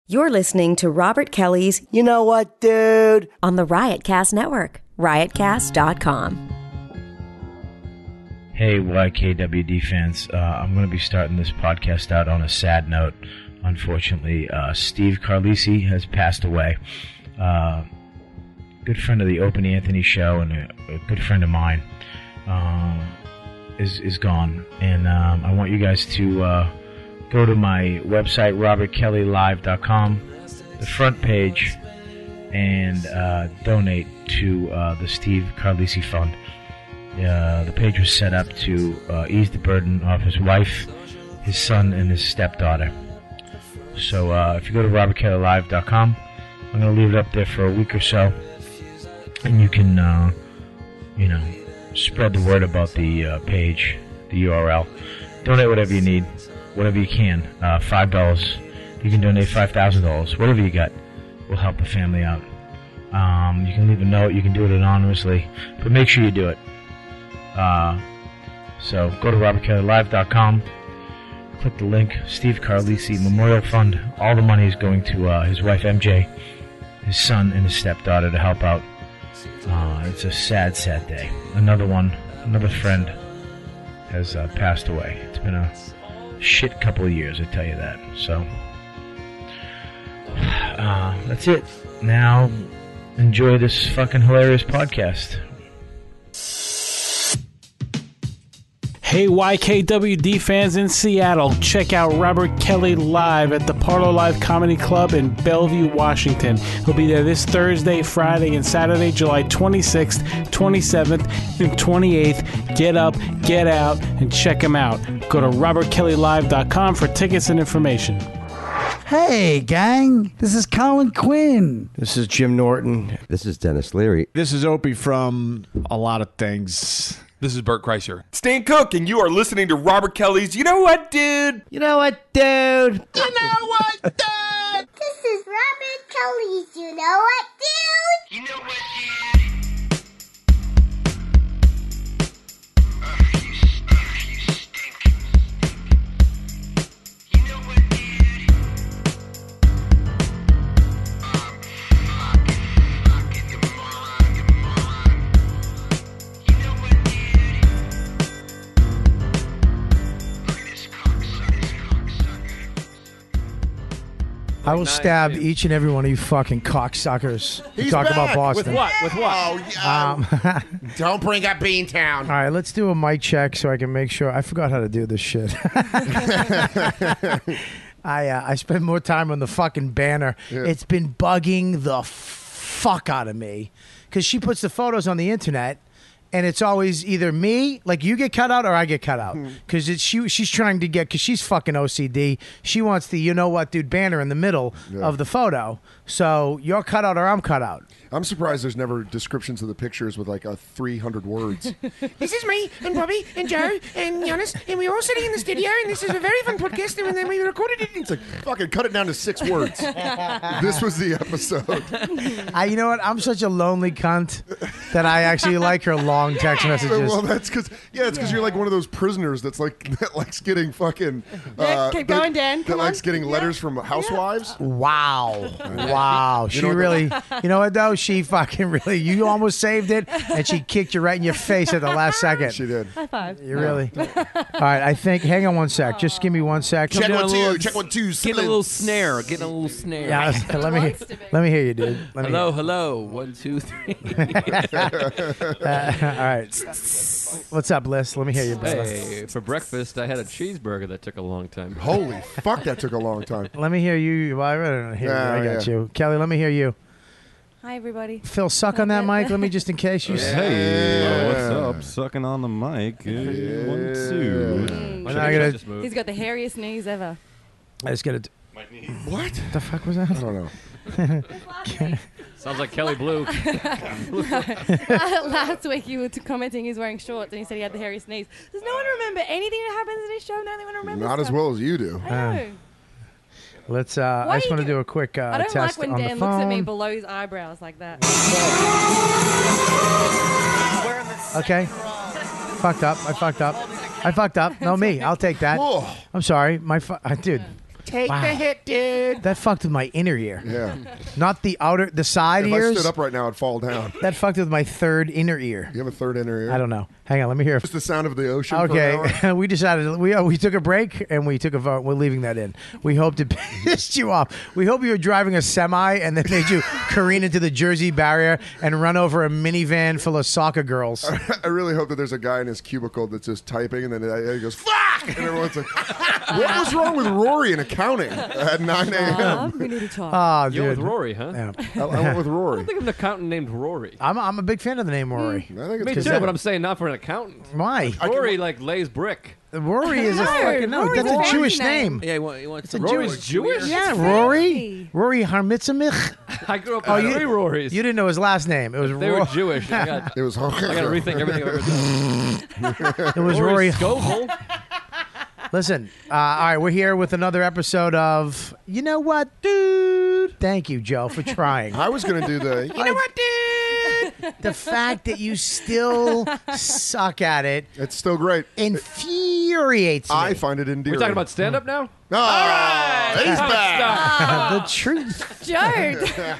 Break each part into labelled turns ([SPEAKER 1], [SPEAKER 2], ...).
[SPEAKER 1] You're listening to Robert Kelly's
[SPEAKER 2] You Know What, Dude?
[SPEAKER 1] on the Riotcast Network, riotcast.com.
[SPEAKER 3] Hey, YKWD fans. I'm going to be starting this podcast out on a sad note. Unfortunately, Steve Carlisi has passed away. Good friend of the Opie Anthony show and a good friend of mine is gone. And I want you guys to go to my website, robertkellylive.com, the front page, and donate to the Steve Carlisi Fund. The page was set up to ease the burden off his wife, his son, and his stepdaughter. So if you go to robertkellylive.com, I'm going to leave it up there for a week or so, and you can, spread the word about the page, the URL. Donate whatever you need, whatever you can. $5. You can donate $5,000. Whatever you got will help the family out. You can leave a note. You can do it anonymously, but make sure you do it. So go to robertkellylive.com, click the link, Steve Carlisi Memorial Fund. All the money is going to his wife MJ, his son, and his stepdaughter to help out. It's a sad, sad day. Another friend has passed away. It's been a shit couple of years, I tell you that. So that's it. Now enjoy this fucking hilarious podcast.
[SPEAKER 4] Hey YKWD fans in Seattle, check out Robert Kelly live at the Parlo Live Comedy Club in Bellevue, Washington. He'll be there this Thursday, Friday, and Saturday, July 26th, 27th, and 28th. Get up, get out, and check him out. Go to robertkellylive.com for tickets and information.
[SPEAKER 5] Hey, gang. This is Colin Quinn.
[SPEAKER 2] This is Jim Norton.
[SPEAKER 6] This is Dennis Leary.
[SPEAKER 7] This is Opie from a lot of things.
[SPEAKER 8] This is Bert Kreischer. Stan Cook, and you are listening to Robert Kelly's You Know What, Dude?
[SPEAKER 2] You know what, dude?
[SPEAKER 8] You know what, dude?
[SPEAKER 9] This is Robert Kelly's You Know What, Dude?
[SPEAKER 8] You know what, dude?
[SPEAKER 5] I will stab each and every one of you fucking cocksuckers who talk about Boston.
[SPEAKER 7] With what? With what?
[SPEAKER 10] Oh, don't bring up Beantown.
[SPEAKER 5] All right, let's do a mic check so I can make sure. I forgot how to do this shit. I spend more time on the fucking banner. Yeah. It's been bugging the fuck out of me because she puts the photos on the internet. And it's always either me, like you get cut out, or I get cut out. Because she's trying to get, because she's fucking OCD. She wants the You Know What, Dude banner in the middle of the photo. So you're cut out or I'm cut out.
[SPEAKER 10] I'm surprised there's never descriptions of the pictures with like 300 words.
[SPEAKER 11] This is me and Bobby and Joe and Yannis, and we're all sitting in the studio, and this is a very fun podcast, and then we recorded it.
[SPEAKER 10] It's like, fucking cut it down to 6 words. This was the episode.
[SPEAKER 5] You know what? I'm such a lonely cunt that I actually like her long text messages.
[SPEAKER 10] Well, that's because you're like one of those prisoners that likes getting fucking
[SPEAKER 11] keep going, Dan.
[SPEAKER 10] That likes getting letters from housewives.
[SPEAKER 5] Wow. She really, you know what though? She fucking really, you almost saved it, and she kicked you right in your face at the last second.
[SPEAKER 10] She did.
[SPEAKER 11] High five.
[SPEAKER 5] You really? All right, I think, hang on one sec. Just give me 1 sec.
[SPEAKER 10] Check 1 2. Check 1 2.
[SPEAKER 6] Getting a little snare.
[SPEAKER 5] Yeah, let me hear you, dude.
[SPEAKER 6] Hello. 1 2 3.
[SPEAKER 5] All right. What's up, Bliss? Let me hear you, brother.
[SPEAKER 6] Hey, for breakfast I had a cheeseburger that took a long time.
[SPEAKER 10] Holy fuck, that took a long time.
[SPEAKER 5] Let me hear you. Well, I don't hear you. I got you. Kelly, let me hear you.
[SPEAKER 11] Hi, everybody.
[SPEAKER 5] Phil, suck on that mic. Let me just in case you.
[SPEAKER 12] Hey, what's up? Sucking on the mic. 1 2.
[SPEAKER 11] He's got the hairiest knees ever.
[SPEAKER 5] I just got to.
[SPEAKER 10] My knee. What
[SPEAKER 5] the fuck was that?
[SPEAKER 10] I don't know.
[SPEAKER 6] Sounds like Kelly Blue.
[SPEAKER 11] Last week you were commenting he's wearing shorts and he said he had the hairiest knees. Does no one remember anything that happens in this show? No one remembers.
[SPEAKER 10] Not as well as you do.
[SPEAKER 11] I know.
[SPEAKER 5] Let's. I just want to do a quick test on the phone.
[SPEAKER 11] I don't like when Dan looks at me below his eyebrows like that.
[SPEAKER 5] Okay. Fucked up. I fucked up. No, me. I'll take that. I'm sorry. Dude.
[SPEAKER 11] Take
[SPEAKER 5] Wow.
[SPEAKER 11] the hit, dude.
[SPEAKER 5] That fucked with my inner ear.
[SPEAKER 10] Yeah.
[SPEAKER 5] Not the side
[SPEAKER 10] If
[SPEAKER 5] ears.
[SPEAKER 10] I stood up right now, I'd fall down.
[SPEAKER 5] That fucked with my third inner ear.
[SPEAKER 10] You have a third inner ear?
[SPEAKER 5] I don't know. Hang on, let me hear.
[SPEAKER 10] Just the sound of the ocean. For an hour?
[SPEAKER 5] Okay, we decided we took a break and we took a vote. We're leaving that in. We hoped it pissed you off. We hope you were driving a semi and then made you careen into the Jersey barrier and run over a minivan full of soccer girls.
[SPEAKER 10] I really hope that there's a guy in his cubicle that's just typing and then he goes, fuck! And everyone's like, what was wrong with Rory in accounting at 9 a.m.?
[SPEAKER 13] We need to talk.
[SPEAKER 5] Oh,
[SPEAKER 6] You
[SPEAKER 5] dude.
[SPEAKER 6] went with Rory, huh?
[SPEAKER 5] Yeah.
[SPEAKER 10] I went with
[SPEAKER 6] I
[SPEAKER 10] Rory.
[SPEAKER 6] don't think I'm an accountant named Rory.
[SPEAKER 5] I'm a big fan of the name Rory.
[SPEAKER 10] I think
[SPEAKER 6] Me
[SPEAKER 10] it's
[SPEAKER 6] too, but I'm saying not for an accountant.
[SPEAKER 5] Why?
[SPEAKER 6] Rory like lays brick.
[SPEAKER 5] Rory is a fucking
[SPEAKER 13] Rory's
[SPEAKER 5] that's a
[SPEAKER 13] fancy
[SPEAKER 5] Jewish
[SPEAKER 13] name.
[SPEAKER 5] name.
[SPEAKER 6] Yeah, he wants
[SPEAKER 5] a
[SPEAKER 6] Rory's Jewish.
[SPEAKER 5] Yeah,
[SPEAKER 13] It's
[SPEAKER 5] Rory.
[SPEAKER 13] fancy.
[SPEAKER 5] Rory Harmitzamich.
[SPEAKER 6] I grew up
[SPEAKER 5] Oh,
[SPEAKER 6] with
[SPEAKER 5] you-
[SPEAKER 6] three Rorys.
[SPEAKER 5] You didn't know his last name. It was
[SPEAKER 6] They were
[SPEAKER 5] Ro-
[SPEAKER 6] Jewish. I got
[SPEAKER 10] It was
[SPEAKER 6] to rethink everything I've ever done.
[SPEAKER 5] It was Rory.
[SPEAKER 6] Scovel.
[SPEAKER 5] Listen, all right, we're here with another episode of You Know What, Dude? Thank you, Joe, for trying.
[SPEAKER 10] I was going to do the...
[SPEAKER 11] You know what, dude?
[SPEAKER 5] The fact that you still suck at it
[SPEAKER 10] It's still great.
[SPEAKER 5] infuriates me.
[SPEAKER 10] I find it endearing.
[SPEAKER 6] We're talking about stand up now?
[SPEAKER 10] Oh, all right. He's back.
[SPEAKER 5] The truth.
[SPEAKER 13] Joe.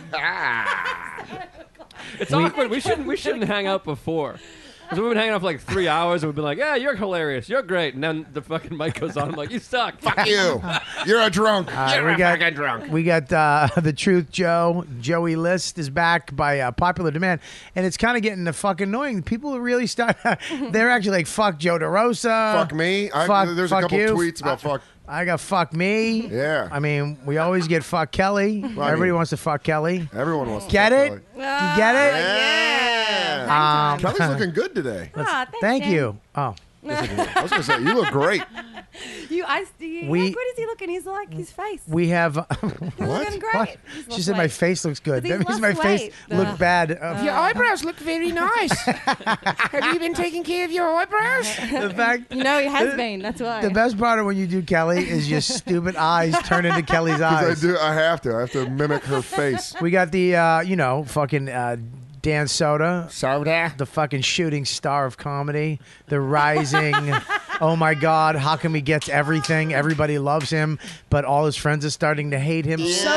[SPEAKER 6] It's awkward. We shouldn't hang out before. Because we've been hanging out for like 3 hours and we've been like, yeah, you're hilarious. You're great. And then the fucking mic goes on. I'm like, you suck.
[SPEAKER 10] Fuck you. You're a drunk.
[SPEAKER 5] You're a fucking drunk. We got the truth, Joe. Joey List is back by popular demand. And it's kind of getting the fucking annoying. People really start, they're actually like, fuck Joe DeRosa.
[SPEAKER 10] Fuck me. There's a
[SPEAKER 5] fuck
[SPEAKER 10] couple
[SPEAKER 5] you.
[SPEAKER 10] tweets about fuck.
[SPEAKER 5] I got fuck me.
[SPEAKER 10] Yeah.
[SPEAKER 5] I mean, we always get fuck Kelly. Everybody wants to fuck Kelly.
[SPEAKER 10] Everyone wants to
[SPEAKER 5] Get
[SPEAKER 10] fuck
[SPEAKER 5] it?
[SPEAKER 10] Kelly.
[SPEAKER 5] You get it?
[SPEAKER 10] Yeah. Kelly's looking good today.
[SPEAKER 5] Thank you. Oh.
[SPEAKER 10] I was going to say, you look great.
[SPEAKER 13] What is he looking? He's like his face.
[SPEAKER 5] We have.
[SPEAKER 13] He's looking great.
[SPEAKER 5] What?
[SPEAKER 13] He's
[SPEAKER 5] She
[SPEAKER 13] lost
[SPEAKER 5] said my
[SPEAKER 13] weight.
[SPEAKER 5] face looks good.
[SPEAKER 13] Because
[SPEAKER 5] That
[SPEAKER 13] he's
[SPEAKER 5] means my
[SPEAKER 13] lost
[SPEAKER 5] face
[SPEAKER 13] weight.
[SPEAKER 5] looked bad.
[SPEAKER 11] Your eyebrows look very nice. Have you been taking care of your eyebrows?
[SPEAKER 5] The fact,
[SPEAKER 13] You know he has been. That's why.
[SPEAKER 5] the best part of when you do Kelly is your stupid eyes turn into Kelly's eyes.
[SPEAKER 10] Because I have to mimic her face.
[SPEAKER 5] We got the, fucking Dan Soder. The fucking shooting star of comedy. The rising, oh my God, how come he gets everything? Everybody loves him, but all his friends are starting to hate him.
[SPEAKER 13] That's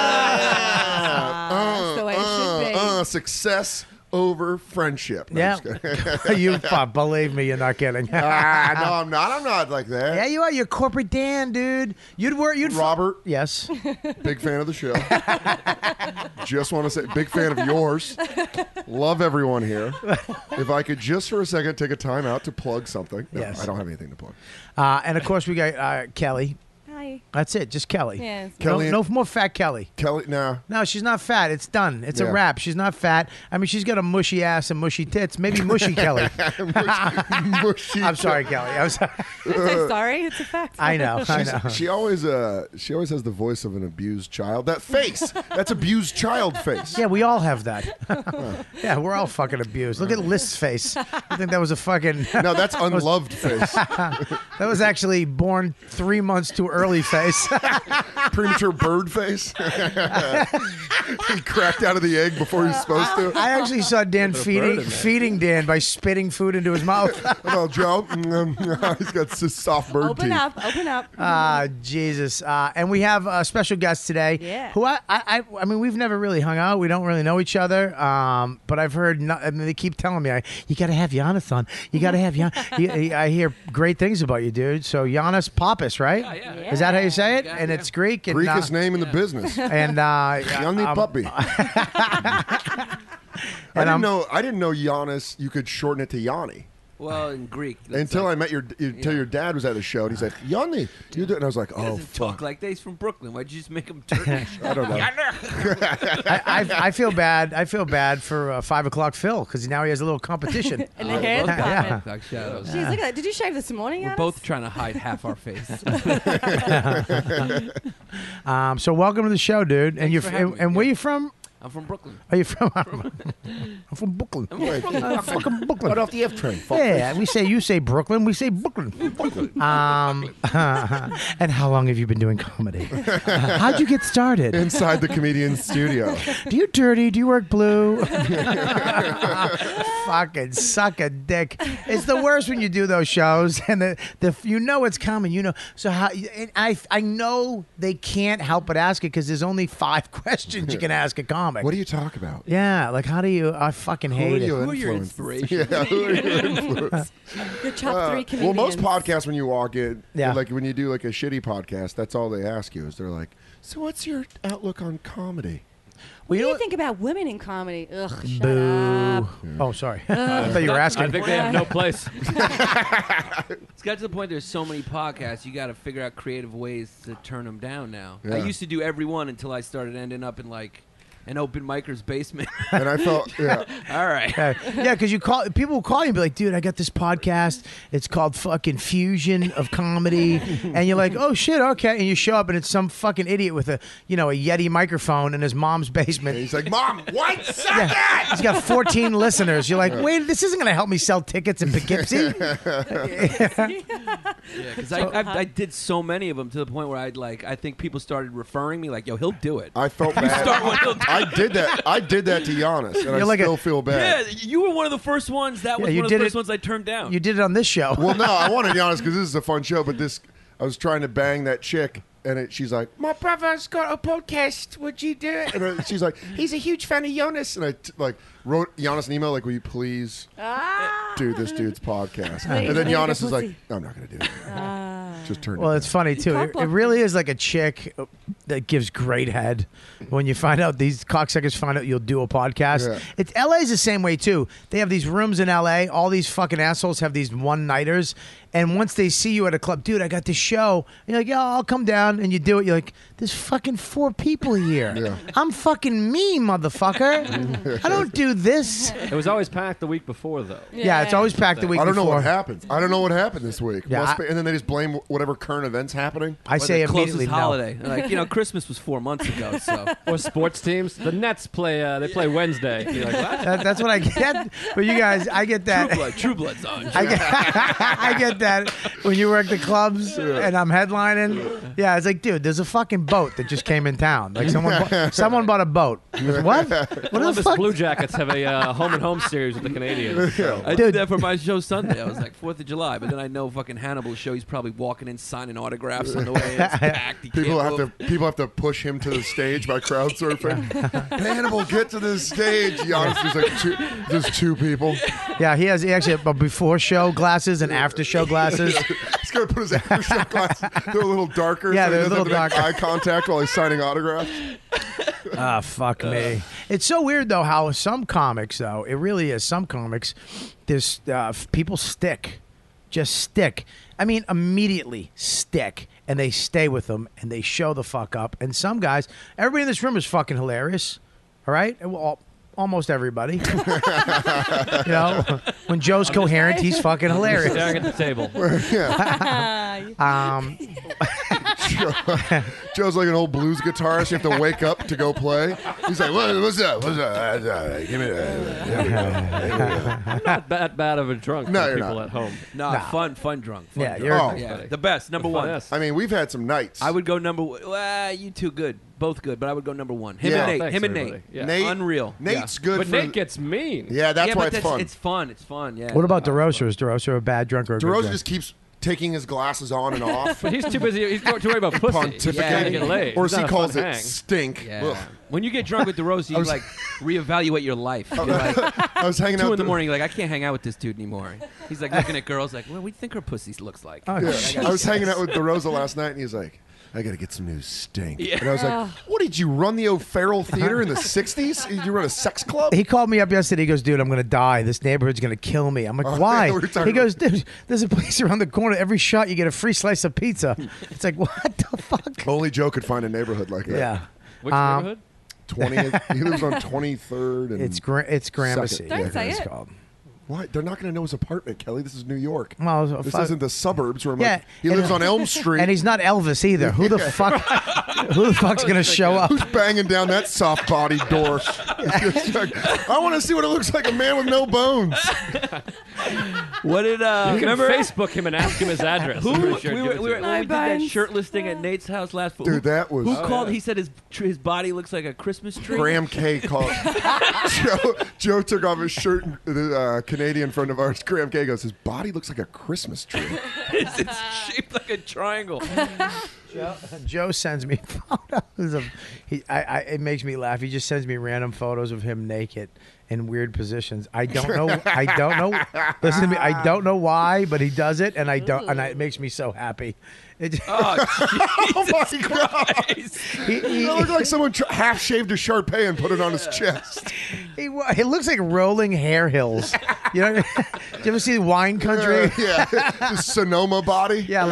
[SPEAKER 13] the way it should be.
[SPEAKER 10] Success over friendship. No,
[SPEAKER 5] Yeah.
[SPEAKER 10] I'm just kidding.
[SPEAKER 5] You believe me, you're not kidding.
[SPEAKER 10] No, I'm not. I'm not like that.
[SPEAKER 5] Yeah, you are. You're corporate Dan, dude.
[SPEAKER 10] Robert.
[SPEAKER 5] Yes.
[SPEAKER 10] Big fan of the show. Just want to say, big fan of yours. Love everyone here. If I could just for a second take a time out to plug something. No,
[SPEAKER 5] Yes.
[SPEAKER 10] I don't have anything to plug.
[SPEAKER 5] And of course, we got Kelly.
[SPEAKER 13] Hi.
[SPEAKER 5] That's it, just Kelly.
[SPEAKER 13] Yeah.
[SPEAKER 10] Kelly-
[SPEAKER 5] No more fat Kelly.
[SPEAKER 10] Kelly, nah.
[SPEAKER 5] No, she's not fat. It's done. It's a
[SPEAKER 10] Yeah.
[SPEAKER 5] wrap. She's not fat. I mean, she's got a mushy ass and mushy tits. Maybe mushy Kelly.
[SPEAKER 10] Mushy.
[SPEAKER 5] I'm sorry, Kelly. I'm sorry.
[SPEAKER 13] I'm so sorry. It's a fact.
[SPEAKER 5] I know.
[SPEAKER 10] She always has the voice of an abused child. That face, that's abused child face.
[SPEAKER 5] Yeah, we all have that. Yeah, we're all fucking abused. Look at List's face. You think that was a fucking...
[SPEAKER 10] No, that's unloved face.
[SPEAKER 5] That was actually born 3 months too early face.
[SPEAKER 10] Premature bird face. He cracked out of the egg before he's supposed to.
[SPEAKER 5] I actually saw Dan feeding Dan by spitting food into his mouth.
[SPEAKER 10] Well, Joe, he's got soft bird
[SPEAKER 13] Open
[SPEAKER 10] teeth.
[SPEAKER 13] Open up.
[SPEAKER 5] Jesus. And we have a special guest today.
[SPEAKER 13] Yeah.
[SPEAKER 5] Who I mean, we've never really hung out. We don't really know each other. But I've heard, they keep telling me, you got to have Yannis on. You got to have Yannis. I hear great things about you, dude. So Yannis Pappas, right?
[SPEAKER 6] Yeah.
[SPEAKER 5] Is that how you say it? And it's Greek. And,
[SPEAKER 10] Greekest name in the business.
[SPEAKER 5] And
[SPEAKER 10] Yanni Puppy. I didn't know Giannis. You could shorten it to Yanni.
[SPEAKER 14] Well, in Greek.
[SPEAKER 10] Until I met your dad was at the show, and he's like, Yanni, you do it. And I was like,
[SPEAKER 14] He
[SPEAKER 10] oh,
[SPEAKER 14] doesn't talk like that. He's from Brooklyn. Why'd you just make him Turkish?
[SPEAKER 10] I don't know.
[SPEAKER 5] I feel bad. I feel bad for 5 o'clock Phil because now he has a little competition.
[SPEAKER 13] And the hair department.
[SPEAKER 14] Like shadows.
[SPEAKER 13] Jeez, look at that. Did you shave this morning,
[SPEAKER 14] We're
[SPEAKER 13] Yannis?
[SPEAKER 14] both trying to hide half our face.
[SPEAKER 5] So welcome to the show, dude. And
[SPEAKER 14] Thanks for having me.
[SPEAKER 5] where you from?
[SPEAKER 14] I'm from Brooklyn.
[SPEAKER 5] Are you from? I'm from Brooklyn. Fucking Brooklyn.
[SPEAKER 10] Right off the F train.
[SPEAKER 5] Yeah, you say Brooklyn, we say Brooklyn. And how long have you been doing comedy? How'd you get started?
[SPEAKER 10] Inside the comedian's studio.
[SPEAKER 5] Do you dirty? Do you work blue? Fucking suck a dick. It's the worst when you do those shows and the you know it's coming. You know. So how? And I know they can't help but ask it because there's only 5 questions you can ask a comic.
[SPEAKER 10] What do you talk about?
[SPEAKER 5] Yeah, like how do you? I fucking hate it.
[SPEAKER 14] Who are your inspirations?
[SPEAKER 10] Yeah, who are your influences?
[SPEAKER 13] Your top 3 comedians.
[SPEAKER 10] Well, most podcasts when you walk in,
[SPEAKER 5] Yeah.
[SPEAKER 10] like when you do like a shitty podcast, that's all they ask you is they're like, "So what's your outlook on comedy?"
[SPEAKER 13] What do you think about women in comedy? Ugh, shut
[SPEAKER 5] Boo.
[SPEAKER 13] up.
[SPEAKER 5] Oh, sorry. I thought you were asking.
[SPEAKER 6] I think they have no place.
[SPEAKER 14] It's got to the point there's so many podcasts, you got to figure out creative ways to turn them down now.
[SPEAKER 10] Yeah.
[SPEAKER 14] I used to do every one until I started ending up in like an open micer's basement.
[SPEAKER 10] And I felt, yeah.
[SPEAKER 14] All right.
[SPEAKER 5] Yeah, because people will call you and be like, dude, I got this podcast. It's called fucking Fusion of Comedy. And you're like, oh shit, okay. And you show up and it's some fucking idiot with a Yeti microphone in his mom's basement.
[SPEAKER 10] And he's like, Mom, what? Suck
[SPEAKER 5] Yeah.
[SPEAKER 10] it!
[SPEAKER 5] He's got 14 listeners. You're like, wait, this isn't going to help me sell tickets in Poughkeepsie.
[SPEAKER 14] Yeah, because I did so many of them to the point where I think people started referring me like, yo, he'll do it.
[SPEAKER 10] I felt bad.
[SPEAKER 14] Start one, he'll do it.
[SPEAKER 10] I did that to Yannis, and
[SPEAKER 5] You're
[SPEAKER 10] I
[SPEAKER 5] like
[SPEAKER 10] still feel bad.
[SPEAKER 14] Yeah, you were one of the first ones. That was
[SPEAKER 5] you
[SPEAKER 14] one of the
[SPEAKER 5] did
[SPEAKER 14] first
[SPEAKER 5] it-
[SPEAKER 14] ones I turned down.
[SPEAKER 5] You did it on this show.
[SPEAKER 10] Well, no, I wanted Yannis because this is a fun show, but I was trying to bang that chick, and she's like,
[SPEAKER 11] My brother's got a podcast. Would you do it?
[SPEAKER 10] and she's like,
[SPEAKER 11] He's a huge fan of Jonas.
[SPEAKER 10] and I wrote Yannis an email like, will you please do this dude's podcast?
[SPEAKER 13] Please,
[SPEAKER 10] And then
[SPEAKER 13] I need a
[SPEAKER 10] Yannis is like,
[SPEAKER 13] pussy.
[SPEAKER 10] no, I'm not going to do it. Just turn
[SPEAKER 5] Well,
[SPEAKER 10] it
[SPEAKER 5] it's funny too. It really is like a chick that gives great head. When you find out these cocksuckers find out you'll do a podcast,
[SPEAKER 10] Yeah.
[SPEAKER 5] it's LA's the same way too. They have these rooms in LA. All these fucking assholes have these one-nighters, and once they see you at a club, dude, I got this show. And you're like, yeah, I'll come down, and you do it. You're like, there's fucking 4 people here.
[SPEAKER 10] Yeah.
[SPEAKER 5] I'm fucking me, motherfucker. I don't do this.
[SPEAKER 6] It was always packed the week before, though.
[SPEAKER 5] Yeah, it's always packed the week
[SPEAKER 10] I don't know
[SPEAKER 5] before.
[SPEAKER 10] what happens. I don't know what happened this week.
[SPEAKER 5] Yeah,
[SPEAKER 10] Must be, and then they just blame whatever current events happening.
[SPEAKER 5] I
[SPEAKER 14] Or
[SPEAKER 5] say
[SPEAKER 14] the
[SPEAKER 5] immediately
[SPEAKER 14] closest
[SPEAKER 5] no.
[SPEAKER 14] holiday. Like, Christmas was 4 months ago, so.
[SPEAKER 6] Or sports teams. The Nets play. They play Wednesday. You're like, what?
[SPEAKER 5] That's what I get. But you guys, I get that.
[SPEAKER 14] True Blood's on.
[SPEAKER 5] I get that when you work the clubs and I'm headlining. Yeah, it's like, dude, there's a fucking boat that just came in town. Like someone bought a boat. What? What the
[SPEAKER 6] Columbus
[SPEAKER 5] fuck?
[SPEAKER 6] Blue Jackets have a home and home series with the Canadians. So.
[SPEAKER 14] I did that for my show Sunday. I was like, 4th of July. But then I know fucking Hannibal's show, he's probably walking in signing autographs on the way. It's packed. He
[SPEAKER 10] People
[SPEAKER 14] can't move.
[SPEAKER 10] people have to push him to the stage by crowd surfing. Hannibal, get to the stage. Giannis, there's 2 people.
[SPEAKER 5] Yeah, he actually have before show glasses and after show glasses.
[SPEAKER 10] He's gonna put his after show glasses. They're a little darker.
[SPEAKER 5] Yeah,
[SPEAKER 10] so
[SPEAKER 5] they're
[SPEAKER 10] he
[SPEAKER 5] a
[SPEAKER 10] doesn't
[SPEAKER 5] little
[SPEAKER 10] have to make
[SPEAKER 5] darker.
[SPEAKER 10] eye contact while he's signing autographs.
[SPEAKER 5] Ah, fuck me. It's so weird though how some comics though it really is. Some comics, there's people just stick. I mean, immediately stick, and they stay with them and they show the fuck up. And some guys, everybody in this room is fucking hilarious. All right, well, almost everybody. When Joe's coherent, he's fucking hilarious.
[SPEAKER 6] Staring at the table.
[SPEAKER 10] Joe's like an old blues guitarist. You have to wake up to go play. He's like, what's up? What's up? Give me that.
[SPEAKER 6] I'm not that bad of a drunk
[SPEAKER 10] No,
[SPEAKER 6] for
[SPEAKER 10] you're
[SPEAKER 6] people
[SPEAKER 10] not.
[SPEAKER 6] at home.
[SPEAKER 14] No, fun drunk. Fun
[SPEAKER 5] Yeah,
[SPEAKER 14] drunk.
[SPEAKER 5] you're-
[SPEAKER 14] Yeah, the best, number one.
[SPEAKER 6] Yes.
[SPEAKER 10] I mean, we've had some nights.
[SPEAKER 14] I would go number one. Well, you two good. Both good, but I would go number one. Him
[SPEAKER 10] Yeah.
[SPEAKER 14] and Nate.
[SPEAKER 6] Thanks,
[SPEAKER 14] Him and
[SPEAKER 6] everybody.
[SPEAKER 14] Nate.
[SPEAKER 6] Yeah.
[SPEAKER 10] Nate,
[SPEAKER 14] Unreal.
[SPEAKER 10] Nate's
[SPEAKER 14] Yeah.
[SPEAKER 10] good
[SPEAKER 6] But
[SPEAKER 10] for
[SPEAKER 6] Nate gets mean.
[SPEAKER 10] Yeah, that's
[SPEAKER 14] yeah,
[SPEAKER 10] why
[SPEAKER 14] but
[SPEAKER 10] it's fun.
[SPEAKER 14] It's fun. It's fun, yeah.
[SPEAKER 5] What about DeRosa? Is DeRosa a bad drunk or a good
[SPEAKER 10] DeRosa
[SPEAKER 5] drunk?
[SPEAKER 10] just keeps taking his glasses on and off.
[SPEAKER 6] But he's too busy. He's too worried about pussy. He's trying to get laid.
[SPEAKER 10] Or
[SPEAKER 6] He's
[SPEAKER 10] as he
[SPEAKER 6] not a
[SPEAKER 10] calls
[SPEAKER 6] fun
[SPEAKER 10] it,
[SPEAKER 6] hang.
[SPEAKER 10] stink.
[SPEAKER 14] Yeah.
[SPEAKER 10] Ugh.
[SPEAKER 14] When you get drunk with DeRosa, you like reevaluate your life. You're like,
[SPEAKER 10] I was hanging
[SPEAKER 14] 2
[SPEAKER 10] out
[SPEAKER 14] in the morning. You're like, I can't hang out with this dude anymore. He's like looking at girls like, well, what do you think her pussy looks like?
[SPEAKER 5] Oh,
[SPEAKER 10] Yeah. I was hanging out with DeRosa last night, and he's like, I got to get some new stink.
[SPEAKER 14] Yeah.
[SPEAKER 10] And I was like, what, did you run the O'Farrell Theater in the 60s? Did you run a sex club?
[SPEAKER 5] He called me up yesterday. He goes, dude, I'm going to die. This neighborhood's going to kill me. I'm like,
[SPEAKER 10] Oh,
[SPEAKER 5] why?
[SPEAKER 10] yeah, we were talking
[SPEAKER 5] He goes, dude, there's a place around the corner. Every shot, you get a free slice of pizza. It's like, what the fuck?
[SPEAKER 10] Only Joe could find a neighborhood like that.
[SPEAKER 5] Yeah.
[SPEAKER 6] Which neighborhood?
[SPEAKER 10] 20th. He lives on 23rd and
[SPEAKER 5] It's Gramercy.
[SPEAKER 10] Second.
[SPEAKER 13] Don't
[SPEAKER 5] Yeah,
[SPEAKER 13] say
[SPEAKER 5] it's
[SPEAKER 13] it.
[SPEAKER 5] called.
[SPEAKER 10] Why? They're not going to know his apartment, Kelly. This is New York.
[SPEAKER 5] Well,
[SPEAKER 10] this isn't the suburbs where I'm
[SPEAKER 5] Yeah,
[SPEAKER 10] like, he lives on Elm Street.
[SPEAKER 5] and he's not Elvis either. Who the fuck? Who the fuck's gonna show up?
[SPEAKER 10] Who's banging down that soft body door? I want to see what it looks like. A man with no bones.
[SPEAKER 14] What did
[SPEAKER 6] You can
[SPEAKER 14] remember
[SPEAKER 6] Facebook him and ask him his address.
[SPEAKER 14] Who
[SPEAKER 6] I'm pretty sure
[SPEAKER 14] we
[SPEAKER 6] he'd give it to you.
[SPEAKER 14] did that shirtless thing at Nate's house last week?
[SPEAKER 10] Dude, that was-
[SPEAKER 14] Who
[SPEAKER 10] Oh,
[SPEAKER 14] called?
[SPEAKER 10] yeah.
[SPEAKER 14] He said his body looks like a Christmas tree.
[SPEAKER 10] Graham K called. Joe took off his shirt. And the Canadian friend of ours, Graham K, goes, his body looks like a Christmas tree.
[SPEAKER 14] It's shaped like a triangle.
[SPEAKER 5] Joe sends me photos of. It makes me laugh. He just sends me random photos of him naked in weird positions. I don't know. I don't know. Listen to me. I don't know why, but he does it, and it makes me so happy.
[SPEAKER 10] Oh my God! He looked like someone half shaved a Sharpay and put it on his chest.
[SPEAKER 5] He looks like rolling hair hills. You know, do you ever see Wine Country?
[SPEAKER 10] Yeah, the Sonoma body.
[SPEAKER 5] Yeah,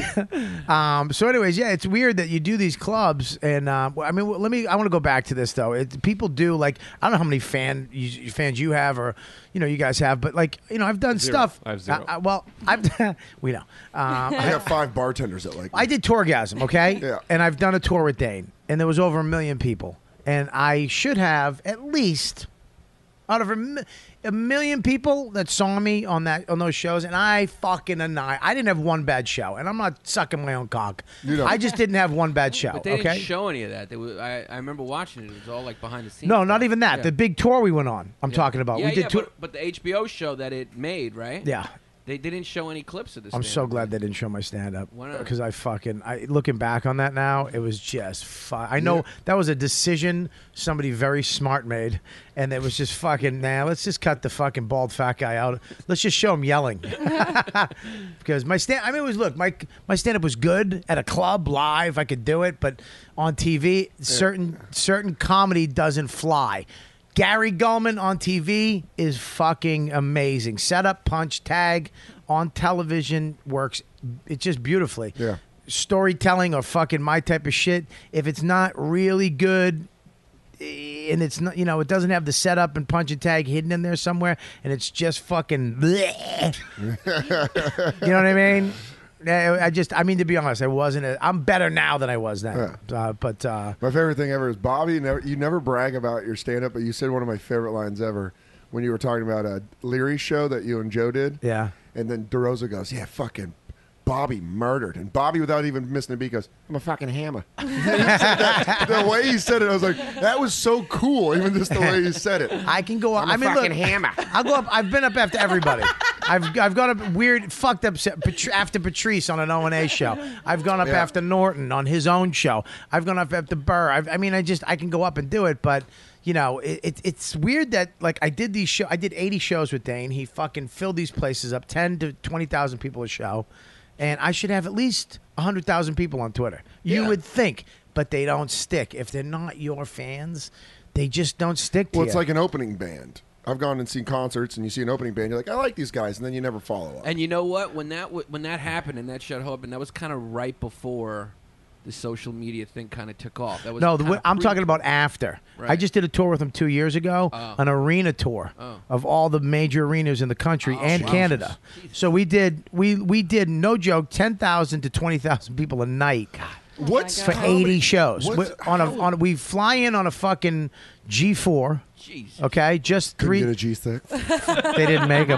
[SPEAKER 5] so anyways, yeah, it's weird that you do these clubs, and I want to go back to this though. People do I don't know how many fans you have, or you guys have, but I've done
[SPEAKER 6] Zero.
[SPEAKER 5] stuff.
[SPEAKER 6] I have zero.
[SPEAKER 5] We know.
[SPEAKER 10] I have 5 bartenders that like me.
[SPEAKER 5] I did Tourgasm, okay?
[SPEAKER 10] Yeah.
[SPEAKER 5] And I've done a tour with Dane, and there was over 1 million people, and I should have at least out of a million people that saw me on those shows, and I fucking I didn't have one bad show, and I'm not sucking my own cock. I just didn't have one bad show.
[SPEAKER 14] But they
[SPEAKER 5] okay?
[SPEAKER 14] didn't show any of that. I remember watching it. It was all behind the scenes.
[SPEAKER 5] No, not even that.
[SPEAKER 14] Yeah.
[SPEAKER 5] The big tour we went on. I'm talking about.
[SPEAKER 14] Yeah,
[SPEAKER 5] we did tour.
[SPEAKER 14] but the HBO show that it made, right?
[SPEAKER 5] Yeah.
[SPEAKER 14] They didn't show any clips of this.
[SPEAKER 5] I'm so glad they didn't show my stand-up.
[SPEAKER 14] Why not?
[SPEAKER 5] Because looking back on that now, it was just I know that was a decision somebody very smart made, and it was just fucking, let's just cut the fucking bald fat guy out. Let's just show him yelling. Because my stand-up was good at a club, live, I could do it, but on TV, certain comedy doesn't fly. Gary Gulman on TV is fucking amazing. Setup, punch, tag on television works. It's just beautifully.
[SPEAKER 10] Yeah.
[SPEAKER 5] Storytelling or fucking my type of shit. If it's not really good, and it's not, it doesn't have the setup and punch and tag hidden in there somewhere, and it's just fucking. Bleh. You know what I mean? To be honest, I'm better now than I was then.
[SPEAKER 10] Yeah.
[SPEAKER 5] But
[SPEAKER 10] my favorite thing ever is Bobby. You never brag about your stand-up, but you said one of my favorite lines ever when you were talking about a Leary show that you and Joe did.
[SPEAKER 5] Yeah.
[SPEAKER 10] And then DeRosa goes, yeah, fucking Bobby murdered. And Bobby, without even missing a beat, goes, I'm a fucking hammer. The way he said it, I was like, that was so cool, even just the way he said it.
[SPEAKER 5] I can go up.
[SPEAKER 10] I'm a fucking hammer.
[SPEAKER 5] I'll go up. I've been up after everybody. I've gone up weird, fucked up after Patrice on an O&A show. I've gone up after Norton on his own show. I've gone up after Burr. I can go up and do it, but it's weird that I did these shows. I did 80 shows with Dane. He fucking filled these places up, 10 to 20,000 people a show, and I should have at least 100,000 people on Twitter. You would think, but they don't stick. If they're not your fans, they just don't stick to you.
[SPEAKER 10] Well, it's like an opening band. I've gone and seen concerts, and you see an opening band, you're like, I like these guys, and then you never follow up.
[SPEAKER 14] And you know what? When that happened and that shut up, and that was kind of right before the social media thing kind of took off. That was
[SPEAKER 5] I'm talking about after.
[SPEAKER 14] Right.
[SPEAKER 5] I just did a tour with him 2 years ago, an arena tour of all the major arenas in the country and Canada. So we did no joke 10,000 to 20,000 people a night.
[SPEAKER 10] What's
[SPEAKER 5] for 80 shows? We fly in on a fucking G4.
[SPEAKER 14] Jeez.
[SPEAKER 5] Okay, just
[SPEAKER 10] Couldn't
[SPEAKER 5] three.
[SPEAKER 10] get a G6.
[SPEAKER 5] They didn't make them.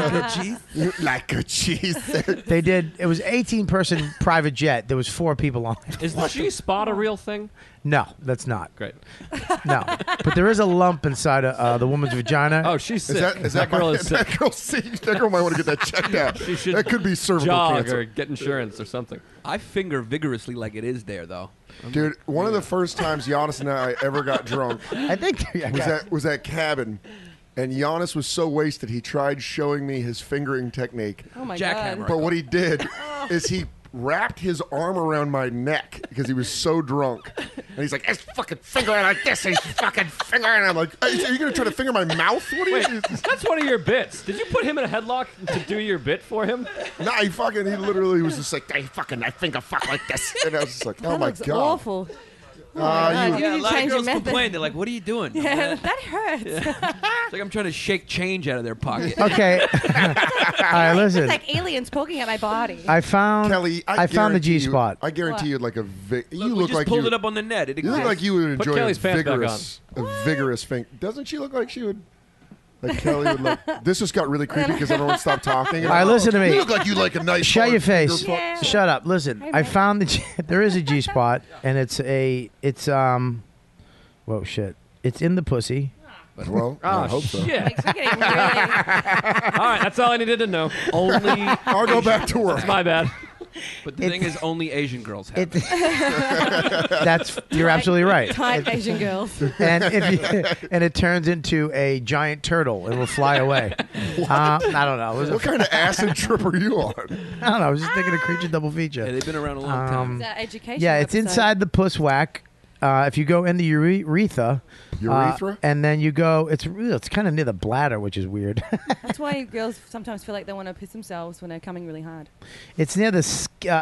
[SPEAKER 10] Like a G6.
[SPEAKER 5] They did. It was 18-person private jet. There was 4 people on it.
[SPEAKER 6] Is the G-spot a real thing?
[SPEAKER 5] No, that's not.
[SPEAKER 6] Great.
[SPEAKER 5] No, but there is a lump inside the woman's vagina.
[SPEAKER 6] Oh, she's sick.
[SPEAKER 10] Is that
[SPEAKER 6] girl is sick.
[SPEAKER 10] That girl might want to get that checked out.
[SPEAKER 6] She should
[SPEAKER 10] That could be cervical
[SPEAKER 6] jog
[SPEAKER 10] cancer.
[SPEAKER 6] or get insurance or something.
[SPEAKER 14] I finger vigorously like it is there, though.
[SPEAKER 10] Dude, one of the first times Giannis and I ever got drunk
[SPEAKER 5] I think
[SPEAKER 10] was at Cabin, and Giannis was so wasted he tried showing me his fingering technique.
[SPEAKER 13] Oh my
[SPEAKER 14] Jackhammer.
[SPEAKER 13] god.
[SPEAKER 10] But what he did is he wrapped his arm around my neck because he was so drunk. And he's like, it's fucking fingering like this. He's fucking fingering. And I'm like, are you going to try to finger my mouth? What are you
[SPEAKER 6] Wait, that's one of your bits. Did you put him in a headlock to do your bit for him?
[SPEAKER 10] Nah, he literally was just like, I finger fuck like this. And I was just like, oh my
[SPEAKER 13] That's
[SPEAKER 10] God.
[SPEAKER 13] awful.
[SPEAKER 14] Yeah,
[SPEAKER 13] You
[SPEAKER 14] a lot of
[SPEAKER 13] change your
[SPEAKER 14] girls
[SPEAKER 13] method.
[SPEAKER 14] complain. They're like, "What are you doing?"
[SPEAKER 13] Yeah, that hurts.
[SPEAKER 14] It's like I'm trying to shake change out of their pocket.
[SPEAKER 5] Okay. All right, listen.
[SPEAKER 13] It's like aliens poking at my body.
[SPEAKER 5] I found
[SPEAKER 10] Kelly,
[SPEAKER 5] I found the
[SPEAKER 10] guarantee you-
[SPEAKER 5] G-spot.
[SPEAKER 10] I guarantee you, like a you
[SPEAKER 14] we
[SPEAKER 10] look
[SPEAKER 14] just
[SPEAKER 10] like
[SPEAKER 14] pulled
[SPEAKER 10] you,
[SPEAKER 14] it up on the net. It
[SPEAKER 10] You look
[SPEAKER 14] exists.
[SPEAKER 10] like you would
[SPEAKER 6] Put
[SPEAKER 10] enjoy
[SPEAKER 6] Kelly's pants back
[SPEAKER 10] a vigorous thing. Doesn't she look like she would? Like Kelly would like. This just got really creepy because everyone stopped talking.
[SPEAKER 5] All right, listen to me.
[SPEAKER 10] You look like you like a nice.
[SPEAKER 5] Shut
[SPEAKER 10] hard
[SPEAKER 5] your face.
[SPEAKER 10] finger fuck.
[SPEAKER 5] Shut up. Listen, I found there is a G-spot, and it's whoa shit. It's in the pussy.
[SPEAKER 10] Well, I hope so.
[SPEAKER 6] Shit. All right, that's all I needed to know.
[SPEAKER 14] Only
[SPEAKER 10] I'll go back to work.
[SPEAKER 6] That's my bad.
[SPEAKER 14] But the thing is, only Asian girls have it.
[SPEAKER 5] You're absolutely right.
[SPEAKER 13] Type Asian girls.
[SPEAKER 5] And and it turns into a giant turtle and will fly away. I don't know.
[SPEAKER 10] What kind of acid trip are you on?
[SPEAKER 5] I don't know. I was just thinking of creature double feature.
[SPEAKER 14] Yeah, they've been around a long time.
[SPEAKER 13] It's education.
[SPEAKER 5] Yeah, it's inside the puss whack. If you go in the urethra, and then you go, it's kind of near the bladder, which is weird.
[SPEAKER 13] That's why girls sometimes feel like they want to piss themselves when they're coming really hard.
[SPEAKER 5] It's near the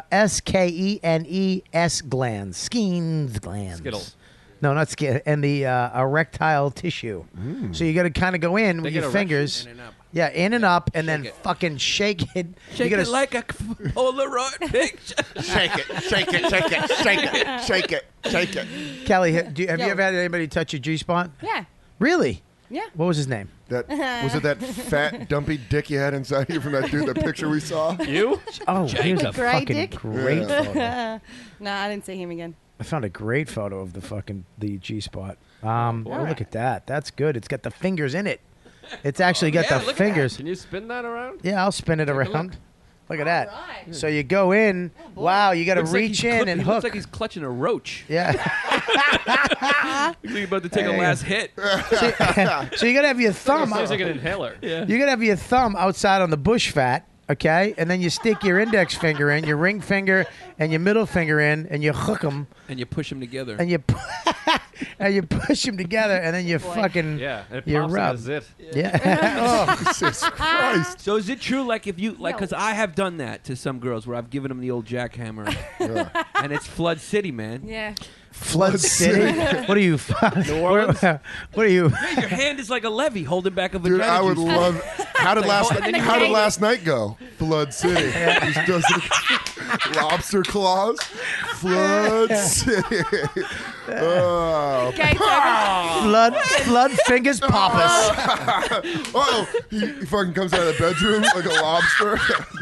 [SPEAKER 5] SKENES glands, Skene's glands.
[SPEAKER 6] Skittles.
[SPEAKER 5] No, not skin, and the erectile tissue. So you got to kind of go in with
[SPEAKER 6] They
[SPEAKER 5] your
[SPEAKER 6] get
[SPEAKER 5] fingers.
[SPEAKER 14] In and up.
[SPEAKER 5] Yeah, in and up, and then fucking shake it.
[SPEAKER 14] Shake
[SPEAKER 5] you
[SPEAKER 14] it like a Polaroid picture.
[SPEAKER 10] Shake it, shake it, shake it, shake it, shake it, shake it.
[SPEAKER 5] Kelly, have you ever had anybody touch your G-spot?
[SPEAKER 13] Yeah.
[SPEAKER 5] Really?
[SPEAKER 13] Yeah.
[SPEAKER 5] What was his name?
[SPEAKER 10] That was it. That fat, dumpy dick you had inside you from that dude. That picture we saw.
[SPEAKER 6] You?
[SPEAKER 5] Oh, here's a
[SPEAKER 13] Gray
[SPEAKER 5] fucking
[SPEAKER 13] dick?
[SPEAKER 5] great photo.
[SPEAKER 13] No, I didn't see him again.
[SPEAKER 5] I found a great photo of the G-spot. Oh, look at that. That's good. It's got the fingers in it. It's actually got the fingers.
[SPEAKER 6] Can you spin that around?
[SPEAKER 5] Yeah, I'll spin it
[SPEAKER 6] Take a
[SPEAKER 5] around. Look at that.
[SPEAKER 13] right.
[SPEAKER 5] So you go in. Wow, you got to
[SPEAKER 14] Looks like
[SPEAKER 5] reach
[SPEAKER 14] he's
[SPEAKER 5] in and
[SPEAKER 14] He
[SPEAKER 5] hook.
[SPEAKER 14] looks like he's clutching a roach.
[SPEAKER 5] Yeah.
[SPEAKER 14] Looks like he's about to take a last hit.
[SPEAKER 5] So you got to have your thumb.
[SPEAKER 6] It's like an inhaler.
[SPEAKER 14] Yeah.
[SPEAKER 5] You got to have your thumb outside on the bush fat, okay? And then you stick your index finger in, your ring finger, and your middle finger in, and you hook them.
[SPEAKER 14] And you push them together.
[SPEAKER 5] And you push them together, and then you fucking
[SPEAKER 6] Yeah, and it
[SPEAKER 5] you
[SPEAKER 6] pops
[SPEAKER 5] rub.
[SPEAKER 6] as it.
[SPEAKER 5] Yeah.
[SPEAKER 10] Oh, Jesus Christ!
[SPEAKER 14] So is it true, like if you like, because I have done that to some girls where I've given them the old jackhammer, and it's Flood City, man.
[SPEAKER 13] Yeah.
[SPEAKER 5] Flood City. What are you?
[SPEAKER 6] New Orleans?
[SPEAKER 5] What are you?
[SPEAKER 14] Yeah, your hand is like a levee holding back a vagina.
[SPEAKER 10] Dude, I would
[SPEAKER 14] juice.
[SPEAKER 10] love. How did last
[SPEAKER 14] and then you
[SPEAKER 10] How did
[SPEAKER 14] hang-
[SPEAKER 10] last night go? Flood City. Just does it. Lobster claws. Flood City. Oh.
[SPEAKER 5] Flood fingers Pappas.
[SPEAKER 10] Oh, he fucking comes out of the bedroom like a lobster.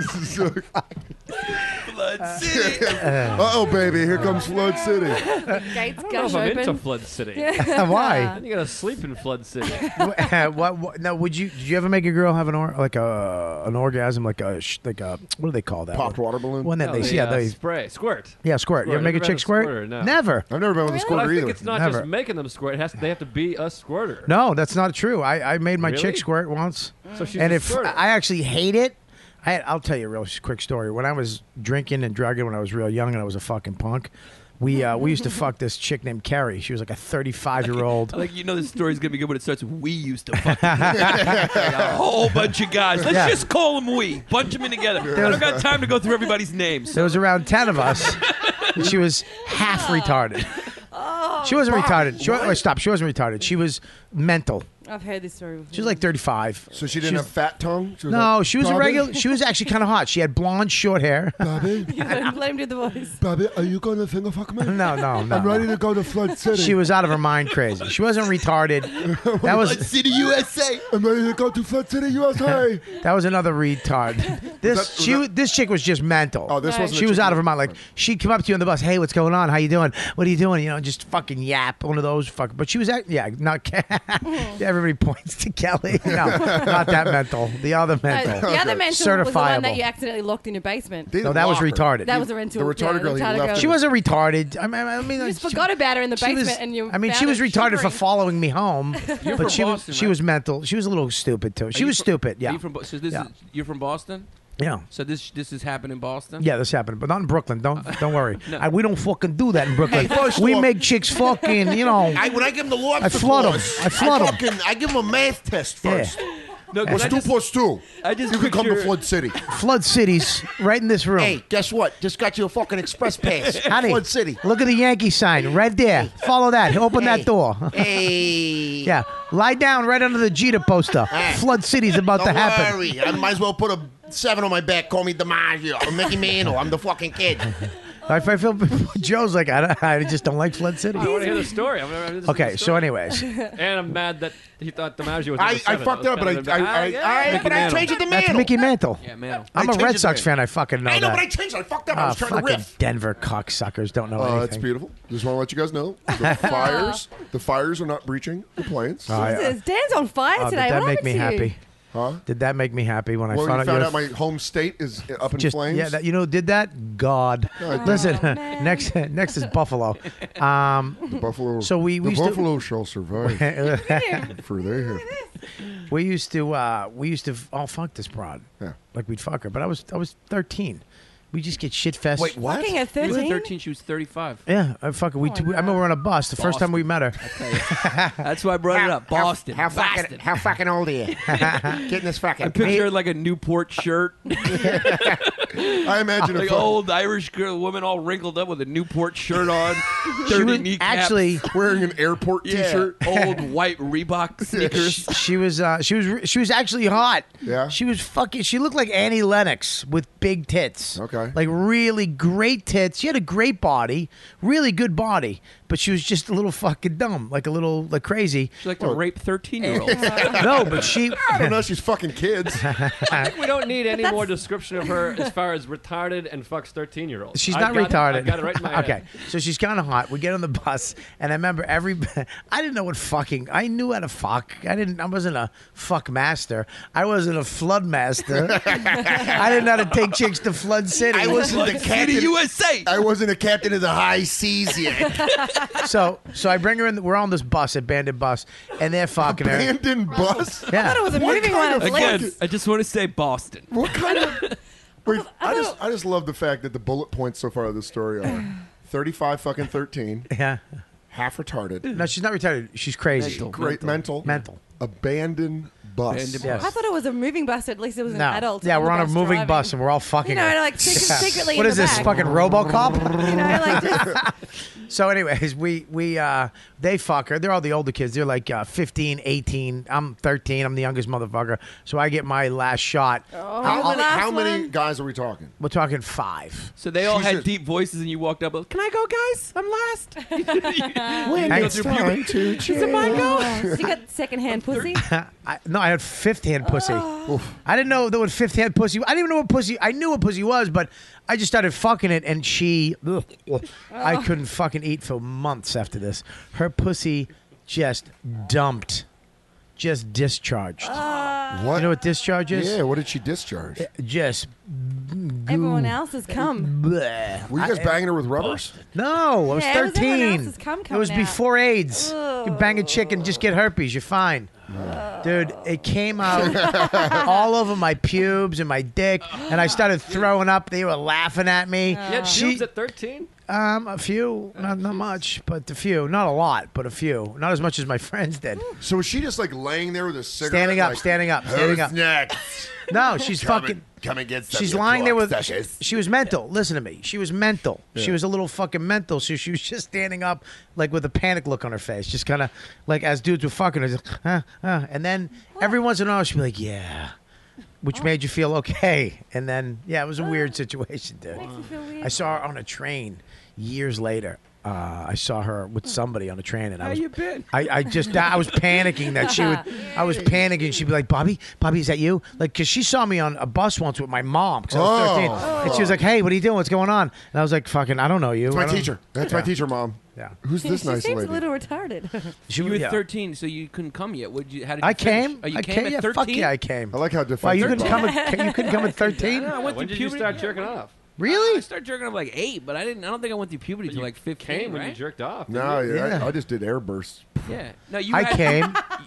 [SPEAKER 14] Flood City.
[SPEAKER 10] Uh-oh, baby, here comes Flood City.
[SPEAKER 13] Gates
[SPEAKER 6] I don't know
[SPEAKER 13] gush
[SPEAKER 6] if I'm into
[SPEAKER 13] open.
[SPEAKER 6] Flood City.
[SPEAKER 5] Why?
[SPEAKER 6] Then you gotta sleep in Flood City.
[SPEAKER 5] what? No, did you ever make a girl have an orgasm like a what do they call that?
[SPEAKER 10] Popped water balloon.
[SPEAKER 5] One that
[SPEAKER 6] No,
[SPEAKER 5] they
[SPEAKER 6] the, squirt.
[SPEAKER 5] squirt.
[SPEAKER 6] Squirt.
[SPEAKER 5] You ever make a
[SPEAKER 6] Never
[SPEAKER 5] chick
[SPEAKER 6] had
[SPEAKER 5] squirt?
[SPEAKER 6] squirter, no.
[SPEAKER 5] Never.
[SPEAKER 10] I've never been with a
[SPEAKER 6] Well,
[SPEAKER 10] squirter
[SPEAKER 6] I think
[SPEAKER 10] either.
[SPEAKER 6] it's not
[SPEAKER 5] Never.
[SPEAKER 6] just making them squirt. They have to be a squirter.
[SPEAKER 5] No, that's not true. I made my
[SPEAKER 6] Really?
[SPEAKER 5] chick squirt once,
[SPEAKER 6] So she's
[SPEAKER 5] and
[SPEAKER 6] a
[SPEAKER 5] if
[SPEAKER 6] squirter.
[SPEAKER 5] I actually hate it. I'll tell you a real quick story. When I was drinking and drugging when I was real young and I was a fucking punk, we used to fuck this chick named Carrie. She was like a 35-year-old.
[SPEAKER 14] Like, you know this story's going to be good when it starts with we used to fuck. A whole bunch of guys. Let's just call them we. Bunch them in together. I don't got time to go through everybody's names.
[SPEAKER 5] There was around 10 of us. And she was half retarded. She wasn't retarded. Stop. She wasn't retarded. She was mental.
[SPEAKER 13] I've heard this story before.
[SPEAKER 5] She was like 35.
[SPEAKER 10] So she didn't have fat tongue? She was
[SPEAKER 5] No,
[SPEAKER 10] like,
[SPEAKER 5] she was a
[SPEAKER 10] "Bobby?
[SPEAKER 5] regular. She was actually kind of hot. She had blonde, short hair.
[SPEAKER 10] Bobby?
[SPEAKER 13] Let him do the voice.
[SPEAKER 10] Bobby, are you going to finger fuck me?
[SPEAKER 5] No.
[SPEAKER 10] I'm ready to go to Flood City.
[SPEAKER 5] She was out of her mind crazy. She wasn't retarded. That was
[SPEAKER 10] City, USA. I'm ready to go to Flood City, USA.
[SPEAKER 5] that was another retard. This chick was just mental.
[SPEAKER 10] Oh, this wasn't
[SPEAKER 5] She
[SPEAKER 10] a
[SPEAKER 5] was
[SPEAKER 10] chick
[SPEAKER 5] out of
[SPEAKER 10] who-
[SPEAKER 5] her mind. Like she'd come up to you on the bus. Hey, what's going on? How you doing? What are you doing? You know, just fucking yap. One of those fuck. But she was not. Everybody points to Kelly. No, not that mental. The other mental.
[SPEAKER 13] The other mental was the one
[SPEAKER 5] Certifiable.
[SPEAKER 13] that you accidentally locked in your basement.
[SPEAKER 5] No, that was retarded.
[SPEAKER 13] That was a rental.
[SPEAKER 10] The retarded girl, he left her.
[SPEAKER 5] She wasn't retarded. I mean,
[SPEAKER 13] You just forgot about her in the
[SPEAKER 5] she
[SPEAKER 13] basement,
[SPEAKER 5] was-
[SPEAKER 13] and you.
[SPEAKER 5] I mean, she
[SPEAKER 13] found
[SPEAKER 5] was
[SPEAKER 13] her
[SPEAKER 5] retarded for
[SPEAKER 13] shivering.
[SPEAKER 5] following me home,
[SPEAKER 14] You're
[SPEAKER 5] but
[SPEAKER 14] from
[SPEAKER 5] she
[SPEAKER 14] Boston,
[SPEAKER 5] was
[SPEAKER 14] right?
[SPEAKER 5] was mental. She was a little stupid too. She
[SPEAKER 14] Are you
[SPEAKER 5] was
[SPEAKER 14] from-
[SPEAKER 5] stupid.
[SPEAKER 14] Are
[SPEAKER 5] Yeah.
[SPEAKER 14] you from, so this
[SPEAKER 5] Yeah.
[SPEAKER 14] is you're from Boston?
[SPEAKER 5] Yeah.
[SPEAKER 14] So this has happened in Boston?
[SPEAKER 5] Yeah, this happened, but not in Brooklyn. Don't worry.
[SPEAKER 14] No.
[SPEAKER 5] We don't fucking do that in Brooklyn.
[SPEAKER 15] Hey, first
[SPEAKER 5] we
[SPEAKER 15] off-
[SPEAKER 5] make chicks fucking, you know.
[SPEAKER 15] When I give them the lobster
[SPEAKER 5] I flood 'em.
[SPEAKER 15] claws,
[SPEAKER 5] I flood 'em.
[SPEAKER 15] I give them a math test first.
[SPEAKER 14] No,
[SPEAKER 10] What's 2 plus 2?
[SPEAKER 14] I just
[SPEAKER 10] You can come to
[SPEAKER 14] picture-
[SPEAKER 10] Flood City.
[SPEAKER 5] Flood City's right in this room.
[SPEAKER 2] Hey, guess what? Just got you a fucking express pass.
[SPEAKER 5] Honey,
[SPEAKER 2] Flood City.
[SPEAKER 5] look at the Yankee sign right there. Follow that. Open that door.
[SPEAKER 2] Hey.
[SPEAKER 5] Yeah. Lie down right under the Jeter poster. Flood City's about to
[SPEAKER 2] Don't
[SPEAKER 5] happen.
[SPEAKER 2] worry. I might as well put a 7 on my back. Call me DiMaggio or Mickey Mantle. I'm the fucking kid.
[SPEAKER 5] I feel Joe's like, I just don't like Flood City.
[SPEAKER 6] I want to hear the story. I'm gonna
[SPEAKER 5] Okay, so anyways.
[SPEAKER 6] And I'm mad that he thought DiMaggio was.
[SPEAKER 10] I
[SPEAKER 6] number 7.
[SPEAKER 10] fucked
[SPEAKER 6] That
[SPEAKER 10] up,
[SPEAKER 6] was
[SPEAKER 10] but
[SPEAKER 6] kind of
[SPEAKER 2] I changed it to
[SPEAKER 5] That's
[SPEAKER 2] Mantle.
[SPEAKER 5] Mickey Mantle.
[SPEAKER 14] Yeah, Mantle.
[SPEAKER 5] I'm a
[SPEAKER 10] I changed
[SPEAKER 5] Red
[SPEAKER 10] it
[SPEAKER 5] Sox
[SPEAKER 10] to
[SPEAKER 5] fan. I fucking know
[SPEAKER 2] I know,
[SPEAKER 5] that.
[SPEAKER 2] but I changed it. I fucked up. I was trying to
[SPEAKER 5] fucking
[SPEAKER 2] riff.
[SPEAKER 5] Denver cocksuckers don't know anything.
[SPEAKER 10] That's beautiful. Just want to let you guys know the fires are not breaching the planes.
[SPEAKER 13] Jesus, Dan's on fire
[SPEAKER 5] Did
[SPEAKER 13] today.
[SPEAKER 5] that
[SPEAKER 13] What
[SPEAKER 5] make
[SPEAKER 13] happened
[SPEAKER 5] me
[SPEAKER 13] to you?
[SPEAKER 5] happy?
[SPEAKER 10] Huh?
[SPEAKER 5] Did that make me happy when I
[SPEAKER 10] Well,
[SPEAKER 5] found
[SPEAKER 10] you found
[SPEAKER 5] out
[SPEAKER 10] out my home state is up in
[SPEAKER 5] just
[SPEAKER 10] flames.
[SPEAKER 5] yeah, that, you know, who did that? God. Listen, next is Buffalo.
[SPEAKER 10] The buffalo.
[SPEAKER 5] So we
[SPEAKER 10] the
[SPEAKER 5] used
[SPEAKER 10] buffalo shall survive. For they have.
[SPEAKER 5] we used to fuck this broad.
[SPEAKER 10] Yeah.
[SPEAKER 5] Like we'd fuck her, but I was 13. We just get shit fest.
[SPEAKER 2] Wait, what?
[SPEAKER 13] Fucking at
[SPEAKER 14] He was
[SPEAKER 13] 13?
[SPEAKER 14] 13. She was 35.
[SPEAKER 5] Yeah, I fucking I remember we were on a bus the first time we met her.
[SPEAKER 14] That's why I brought it up. Boston.
[SPEAKER 2] How
[SPEAKER 14] Boston.
[SPEAKER 2] fucking old are you? Getting this fucking.
[SPEAKER 14] I picture her like a Newport shirt.
[SPEAKER 10] I imagine
[SPEAKER 14] like
[SPEAKER 10] a
[SPEAKER 14] old Irish girl, woman all wrinkled up with a Newport shirt on.
[SPEAKER 5] She
[SPEAKER 14] 30
[SPEAKER 5] was
[SPEAKER 14] kneecaps.
[SPEAKER 5] actually
[SPEAKER 10] wearing an airport T-shirt.
[SPEAKER 14] Old white Reebok sneakers.
[SPEAKER 5] She was actually hot.
[SPEAKER 10] Yeah.
[SPEAKER 5] She was fucking. She looked like Annie Lennox with big tits.
[SPEAKER 10] Okay.
[SPEAKER 5] Like really great tits. She had a great body, really good body, but she was just a little fucking dumb, like a little like crazy.
[SPEAKER 14] She liked to rape 13-year-olds.
[SPEAKER 5] No, but she.
[SPEAKER 10] I don't know. She's fucking kids.
[SPEAKER 6] I think we don't need any more description of her as far as retarded and fucks 13-year-olds.
[SPEAKER 5] She's not retarded.
[SPEAKER 6] I've got it right in my head.
[SPEAKER 5] Okay, so she's kind of hot. We get on the bus, and I remember I didn't know what fucking. I knew how to fuck. I wasn't a fuck master. I wasn't a flood master. I didn't know how to take chicks to Flood City.
[SPEAKER 2] I wasn't the captain.
[SPEAKER 14] USA.
[SPEAKER 2] I wasn't a captain of the high seas yet.
[SPEAKER 5] So I bring her in. We're on this bus, abandoned bus, and they're fucking her.
[SPEAKER 10] Abandoned bus.
[SPEAKER 5] Yeah.
[SPEAKER 13] I thought it was a
[SPEAKER 10] What
[SPEAKER 13] moving
[SPEAKER 10] kind
[SPEAKER 13] one.
[SPEAKER 10] of
[SPEAKER 14] Again, I just want to say Boston.
[SPEAKER 10] What kind of? Wait, I just love the fact that the bullet points so far of this story are 35 fucking 13,
[SPEAKER 5] Yeah.
[SPEAKER 10] half retarded,
[SPEAKER 5] No, she's not retarded. She's crazy.
[SPEAKER 14] Mental.
[SPEAKER 10] great mental,
[SPEAKER 5] Abandoned
[SPEAKER 10] abandoned bus.
[SPEAKER 5] Yes.
[SPEAKER 13] I thought it was a moving bus. At least it was an
[SPEAKER 5] No.
[SPEAKER 13] adult.
[SPEAKER 5] Yeah,
[SPEAKER 13] on
[SPEAKER 5] we're
[SPEAKER 13] the
[SPEAKER 5] on a
[SPEAKER 13] bus
[SPEAKER 5] moving
[SPEAKER 13] driving.
[SPEAKER 5] bus and we're all fucking.
[SPEAKER 13] You know,
[SPEAKER 5] her.
[SPEAKER 13] like secretly.
[SPEAKER 5] What
[SPEAKER 13] in
[SPEAKER 5] is
[SPEAKER 13] the
[SPEAKER 5] this?
[SPEAKER 13] back.
[SPEAKER 5] Fucking RoboCop?
[SPEAKER 13] You know, like just.
[SPEAKER 5] So, anyways, they fuck her. They're all the older kids. They're like 15, 18. I'm 13. I'm the youngest motherfucker. So I get my last shot.
[SPEAKER 10] How many guys are we talking?
[SPEAKER 5] We're talking 5.
[SPEAKER 14] So they all
[SPEAKER 10] She
[SPEAKER 14] had
[SPEAKER 10] said-
[SPEAKER 14] deep voices, and you walked up. Can I go, guys? I'm last.
[SPEAKER 10] When
[SPEAKER 5] Hey,
[SPEAKER 10] it's time to change.
[SPEAKER 13] Is it mine go? So you got secondhand pussy?
[SPEAKER 5] I had fifth-hand pussy. I didn't know there was fifth-hand pussy. I didn't even know what pussy. I knew what pussy was, but I just started fucking it, and I couldn't fucking eat for months after this. Her pussy just dumped, just discharged.
[SPEAKER 10] What?
[SPEAKER 5] You know what discharge is?
[SPEAKER 10] Yeah, what did she discharge?
[SPEAKER 5] Just
[SPEAKER 13] Everyone else has come.
[SPEAKER 5] bleh.
[SPEAKER 10] Were you guys banging her with rubbers?
[SPEAKER 5] No, I was
[SPEAKER 13] Yeah, it was everyone
[SPEAKER 5] 13.
[SPEAKER 13] else's cum
[SPEAKER 5] It was
[SPEAKER 13] coming out.
[SPEAKER 5] before AIDS. You bang a chick and just get herpes, you're fine. Dude, it came out all over my pubes and my dick, and I started throwing up. They were laughing at me.
[SPEAKER 6] You had pubes at 13?
[SPEAKER 5] A few, not much, but a few. Not a lot, but a few. Not as much as my friends did.
[SPEAKER 10] So was she just like laying there with a cigarette?
[SPEAKER 5] Standing up,
[SPEAKER 10] like,
[SPEAKER 5] standing up, standing
[SPEAKER 10] "Who's
[SPEAKER 5] up."
[SPEAKER 10] next?
[SPEAKER 5] No, she's fucking.
[SPEAKER 10] Come and get some.
[SPEAKER 5] She's
[SPEAKER 10] you
[SPEAKER 5] lying there with.
[SPEAKER 10] cocksuckers.
[SPEAKER 5] She was mental. Listen to me. She was mental.
[SPEAKER 10] Yeah.
[SPEAKER 5] She was a little fucking mental. So she was just standing up, like with a panic look on her face, just kind of like as dudes were fucking her, just, and then every once in a while she'd be like, "Yeah," which made you feel okay. And then it was a weird situation, dude.
[SPEAKER 13] Makes you feel weird.
[SPEAKER 5] I saw her on a train years later. I saw her with somebody on a train, and
[SPEAKER 14] How
[SPEAKER 5] I was.
[SPEAKER 14] you been?
[SPEAKER 5] I was panicking that she would. I was panicking. She'd be like, "Bobby, is that you?" Like, because she saw me on a bus once with my mom because I was 13, and she was like, "Hey, what are you doing? What's going on?" And I was like, "Fucking, I don't know you."
[SPEAKER 10] That's
[SPEAKER 5] I
[SPEAKER 10] my
[SPEAKER 5] don't-
[SPEAKER 10] teacher. That's my teacher, Mom.
[SPEAKER 5] Yeah.
[SPEAKER 10] Who's this
[SPEAKER 13] She
[SPEAKER 10] nice
[SPEAKER 13] seems
[SPEAKER 10] lady?
[SPEAKER 13] a little retarded.
[SPEAKER 5] She
[SPEAKER 14] You were
[SPEAKER 5] yeah.
[SPEAKER 14] 13, so you couldn't come yet. How did you
[SPEAKER 5] I
[SPEAKER 14] finish?
[SPEAKER 5] came.
[SPEAKER 14] Oh, you
[SPEAKER 5] I
[SPEAKER 14] came
[SPEAKER 5] came.
[SPEAKER 14] at
[SPEAKER 5] Yeah,
[SPEAKER 14] 13?
[SPEAKER 5] fuck yeah, I came.
[SPEAKER 10] I like how
[SPEAKER 5] Why
[SPEAKER 10] defensive.
[SPEAKER 5] you couldn't
[SPEAKER 10] Bob.
[SPEAKER 5] come? You couldn't come at 13?
[SPEAKER 14] I went
[SPEAKER 6] When
[SPEAKER 14] through
[SPEAKER 6] did you
[SPEAKER 14] puberty.
[SPEAKER 6] start jerking off?
[SPEAKER 5] Really?
[SPEAKER 14] I started jerking off like 8, but I don't think I went through puberty till like 15.
[SPEAKER 6] Came when
[SPEAKER 14] right?
[SPEAKER 6] you jerked off.
[SPEAKER 10] No,
[SPEAKER 5] Yeah.
[SPEAKER 10] I just did air bursts.
[SPEAKER 14] Yeah. No, you.
[SPEAKER 5] I
[SPEAKER 14] had,
[SPEAKER 5] came.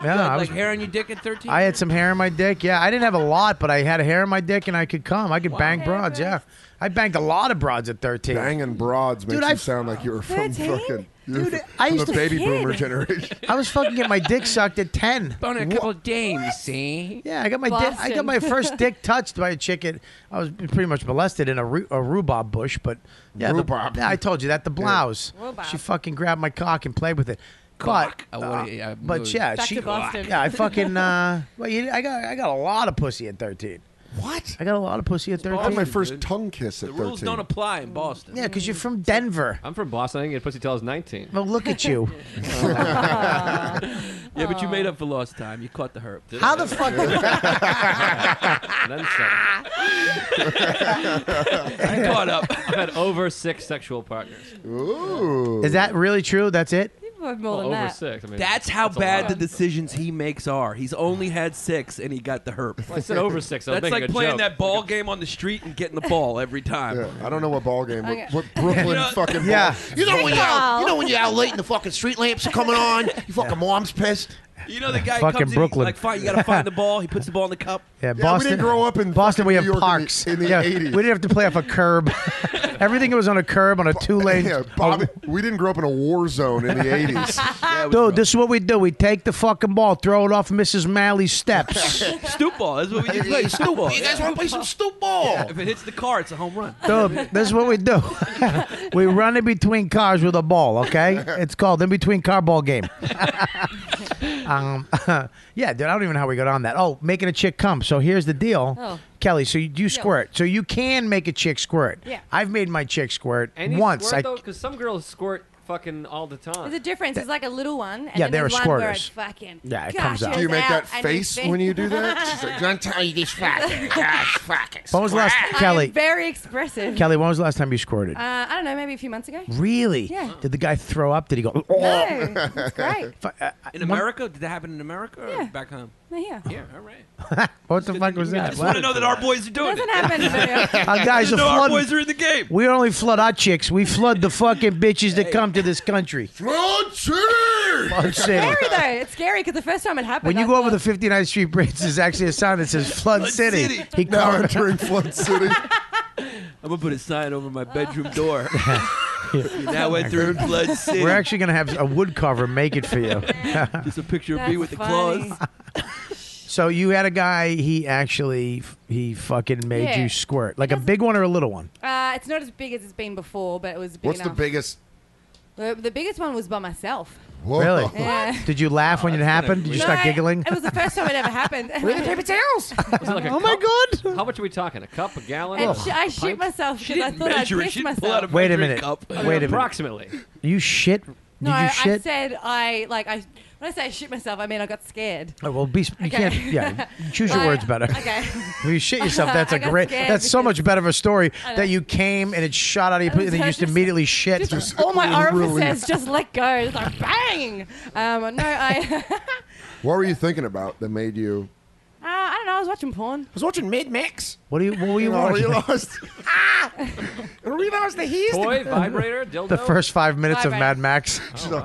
[SPEAKER 5] Yeah,
[SPEAKER 14] You had,
[SPEAKER 5] I
[SPEAKER 14] like
[SPEAKER 5] was-
[SPEAKER 14] hair on your dick at 13.
[SPEAKER 5] I had some hair in my dick. Yeah, I didn't have a lot, but I had hair in my dick and I could come. I could bang broads. Yeah, I banged a lot of broads at 13.
[SPEAKER 10] Banging broads makes you sound like you were from
[SPEAKER 5] 13?
[SPEAKER 10] fucking.
[SPEAKER 5] Dude, I used
[SPEAKER 10] the
[SPEAKER 5] to
[SPEAKER 10] baby boomer generation.
[SPEAKER 5] I was fucking getting my dick sucked at 10.
[SPEAKER 14] Bone a couple of dames, see?
[SPEAKER 5] Yeah, I got my I got my first dick touched by a chick. I was pretty much molested in a rhubarb bush, but yeah,
[SPEAKER 10] Rhubarb.
[SPEAKER 5] I told you that the blouse.
[SPEAKER 13] Rhubarb.
[SPEAKER 5] She fucking grabbed my cock and played with it. But yeah,
[SPEAKER 13] Back
[SPEAKER 5] she
[SPEAKER 13] to Boston.
[SPEAKER 5] yeah, I fucking I got a lot of pussy at 13.
[SPEAKER 10] What?
[SPEAKER 5] I got a lot of pussy at 13.
[SPEAKER 10] I had my first tongue kiss at
[SPEAKER 14] The
[SPEAKER 10] 13.
[SPEAKER 14] rules don't apply in Boston.
[SPEAKER 5] Yeah, because you're from Denver.
[SPEAKER 6] I'm from Boston. I didn't get pussy till I was 19.
[SPEAKER 5] Well, look at you.
[SPEAKER 14] Yeah, but you made up for lost time. You caught the herb.
[SPEAKER 5] How the fuck?
[SPEAKER 6] And then some.
[SPEAKER 14] I caught up.
[SPEAKER 6] I've had over 6 sexual partners.
[SPEAKER 10] Ooh.
[SPEAKER 5] Is that really true? That's it?
[SPEAKER 13] More than
[SPEAKER 6] Over
[SPEAKER 13] that.
[SPEAKER 6] 6. I mean,
[SPEAKER 14] That's how
[SPEAKER 6] a
[SPEAKER 14] bad
[SPEAKER 6] lot.
[SPEAKER 14] the decisions he makes are. He's only had 6 and he got the herb.
[SPEAKER 6] Well, I said over 6. I was
[SPEAKER 14] That's
[SPEAKER 6] making
[SPEAKER 14] like
[SPEAKER 6] a
[SPEAKER 14] playing
[SPEAKER 6] joke.
[SPEAKER 14] that ball game on the street and getting the ball every time.
[SPEAKER 10] Yeah, I don't know what ball game.
[SPEAKER 13] Okay.
[SPEAKER 10] What Brooklyn fucking
[SPEAKER 5] Yeah.
[SPEAKER 10] ball.
[SPEAKER 2] You know when you're out, you know when you're out late and the fucking street lamps are coming on. Your fucking mom's pissed.
[SPEAKER 14] You know the guy
[SPEAKER 5] Fucking
[SPEAKER 14] comes
[SPEAKER 5] Brooklyn.
[SPEAKER 14] in, he's like, fine, you got to find the ball. He puts the ball in the cup.
[SPEAKER 5] Yeah,
[SPEAKER 10] we
[SPEAKER 5] Boston.
[SPEAKER 10] didn't grow up in
[SPEAKER 5] Boston. We have
[SPEAKER 10] fucking New York
[SPEAKER 5] parks
[SPEAKER 10] in the
[SPEAKER 5] yeah,
[SPEAKER 10] 80s.
[SPEAKER 5] we didn't have to play off a curb. Everything was on a curb on a 2-lane.
[SPEAKER 10] Yeah, Bobby, we didn't grow up in a war zone in the 80s.
[SPEAKER 5] Dude, this is what we do. We take the fucking ball, throw it off Mrs. Malley's steps.
[SPEAKER 14] Stoop ball. That's what we do. Play stoop ball.
[SPEAKER 2] You guys want to play some stoop ball?
[SPEAKER 14] Yeah, if it hits the car, it's a home run.
[SPEAKER 5] Dude, this is what we do. We run in between cars with a ball, okay? It's called in between car ball game. Yeah, dude, I don't even know how we got on that. Oh, making a chick come. So here's the deal.
[SPEAKER 13] Oh.
[SPEAKER 5] Kelly, so you squirt. So you can make a chick squirt.
[SPEAKER 13] Yeah.
[SPEAKER 5] I've made my chick squirt
[SPEAKER 6] Any
[SPEAKER 5] once.
[SPEAKER 6] squirt, though? Because some girls squirt fucking all the time.
[SPEAKER 13] There's a difference. It's like a little one. And
[SPEAKER 5] Yeah,
[SPEAKER 13] then
[SPEAKER 5] they're
[SPEAKER 13] there's one where
[SPEAKER 5] squirters.
[SPEAKER 13] it's fucking
[SPEAKER 5] Yeah, it comes out.
[SPEAKER 10] Do you make that
[SPEAKER 13] and
[SPEAKER 10] face
[SPEAKER 13] it's
[SPEAKER 10] when you do that?
[SPEAKER 2] She's like, don't tell you this fucking fucking.
[SPEAKER 5] When was the last
[SPEAKER 13] I'm
[SPEAKER 5] Kelly?
[SPEAKER 13] very expressive.
[SPEAKER 5] Kelly, when was the last time you squirted?
[SPEAKER 13] I don't know, maybe a few months ago.
[SPEAKER 5] Really?
[SPEAKER 13] Yeah.
[SPEAKER 5] Did the guy throw up? Did he go?
[SPEAKER 13] No, it's great.
[SPEAKER 14] In America? Did that happen in America or
[SPEAKER 13] Yeah.
[SPEAKER 14] back home?
[SPEAKER 13] No, yeah.
[SPEAKER 14] Yeah, all right.
[SPEAKER 5] What the fuck was
[SPEAKER 14] I
[SPEAKER 5] that?
[SPEAKER 14] just want to know that our boys are doing
[SPEAKER 13] Doesn't
[SPEAKER 14] it.
[SPEAKER 13] happen very often.
[SPEAKER 5] Guys
[SPEAKER 14] Just
[SPEAKER 5] are
[SPEAKER 14] know our
[SPEAKER 5] flooding.
[SPEAKER 14] boys are in the game.
[SPEAKER 5] We don't only flood our chicks. We flood the fucking bitches that come to this country.
[SPEAKER 2] Flood City!
[SPEAKER 5] Flood City.
[SPEAKER 13] Scary though. It's scary because the first time it happened.
[SPEAKER 5] When you
[SPEAKER 13] I
[SPEAKER 5] go over
[SPEAKER 13] thought-
[SPEAKER 5] the 59th Street Bridge, there's actually a sign that says Flood City. He
[SPEAKER 10] Now
[SPEAKER 5] called
[SPEAKER 10] entering Flood City.
[SPEAKER 14] I'm going to put a sign over my bedroom door. You now entering Flood City.
[SPEAKER 5] We're actually going to have a wood cover make it for you.
[SPEAKER 14] Just a picture of me
[SPEAKER 13] That's
[SPEAKER 14] with the
[SPEAKER 13] funny.
[SPEAKER 14] claws.
[SPEAKER 5] So you had a guy, he fucking made
[SPEAKER 13] Yeah.
[SPEAKER 5] you squirt. Like a big one or a little one?
[SPEAKER 13] It's not as big as it's been before, but it was big
[SPEAKER 10] What's the
[SPEAKER 13] enough.
[SPEAKER 10] biggest?
[SPEAKER 13] The biggest one was by myself.
[SPEAKER 10] Whoa.
[SPEAKER 5] Really?
[SPEAKER 13] Yeah.
[SPEAKER 5] Did you laugh when it happened? Did you start
[SPEAKER 13] No,
[SPEAKER 5] giggling?
[SPEAKER 13] It was the first time it ever happened.
[SPEAKER 2] Where are the paper towels?
[SPEAKER 6] Was it like a
[SPEAKER 5] Oh my
[SPEAKER 6] cup?
[SPEAKER 5] God.
[SPEAKER 6] How much are we talking? A cup? A gallon?
[SPEAKER 13] And
[SPEAKER 6] A
[SPEAKER 13] I
[SPEAKER 6] pint?
[SPEAKER 13] shit myself
[SPEAKER 14] She
[SPEAKER 13] because I
[SPEAKER 14] didn't
[SPEAKER 13] thought I'd
[SPEAKER 14] measure it.
[SPEAKER 13] piss
[SPEAKER 14] She didn't pull out a
[SPEAKER 13] myself.
[SPEAKER 5] Wait a
[SPEAKER 14] measuring
[SPEAKER 5] minute.
[SPEAKER 14] cup.
[SPEAKER 6] I mean,
[SPEAKER 5] Wait a minute.
[SPEAKER 6] approximately.
[SPEAKER 5] You shit? Did
[SPEAKER 13] No,
[SPEAKER 5] you
[SPEAKER 13] I
[SPEAKER 5] shit?
[SPEAKER 13] said when I say I shit myself, I mean I got scared.
[SPEAKER 5] Oh, well, you
[SPEAKER 13] Okay.
[SPEAKER 5] can't. Yeah, choose your
[SPEAKER 13] Like,
[SPEAKER 5] words better.
[SPEAKER 13] Okay.
[SPEAKER 5] When you shit yourself, that's
[SPEAKER 13] I
[SPEAKER 5] a
[SPEAKER 13] got
[SPEAKER 5] great.
[SPEAKER 13] scared
[SPEAKER 5] That's so much better of a story
[SPEAKER 13] I know.
[SPEAKER 5] that you came and it shot out of you, and then you just immediately shit.
[SPEAKER 13] Just all my orifices just let go. It's like bang. No, I
[SPEAKER 10] What were you thinking about that made you?
[SPEAKER 13] I don't know. I was watching porn.
[SPEAKER 2] I was watching Mad Max.
[SPEAKER 5] What were you
[SPEAKER 10] Oh,
[SPEAKER 5] watching?
[SPEAKER 10] you lost.
[SPEAKER 2] I realized that he's
[SPEAKER 6] Toy, vibrator, dildo?
[SPEAKER 5] The first 5 minutes of
[SPEAKER 13] Vibrator.
[SPEAKER 5] Mad Max.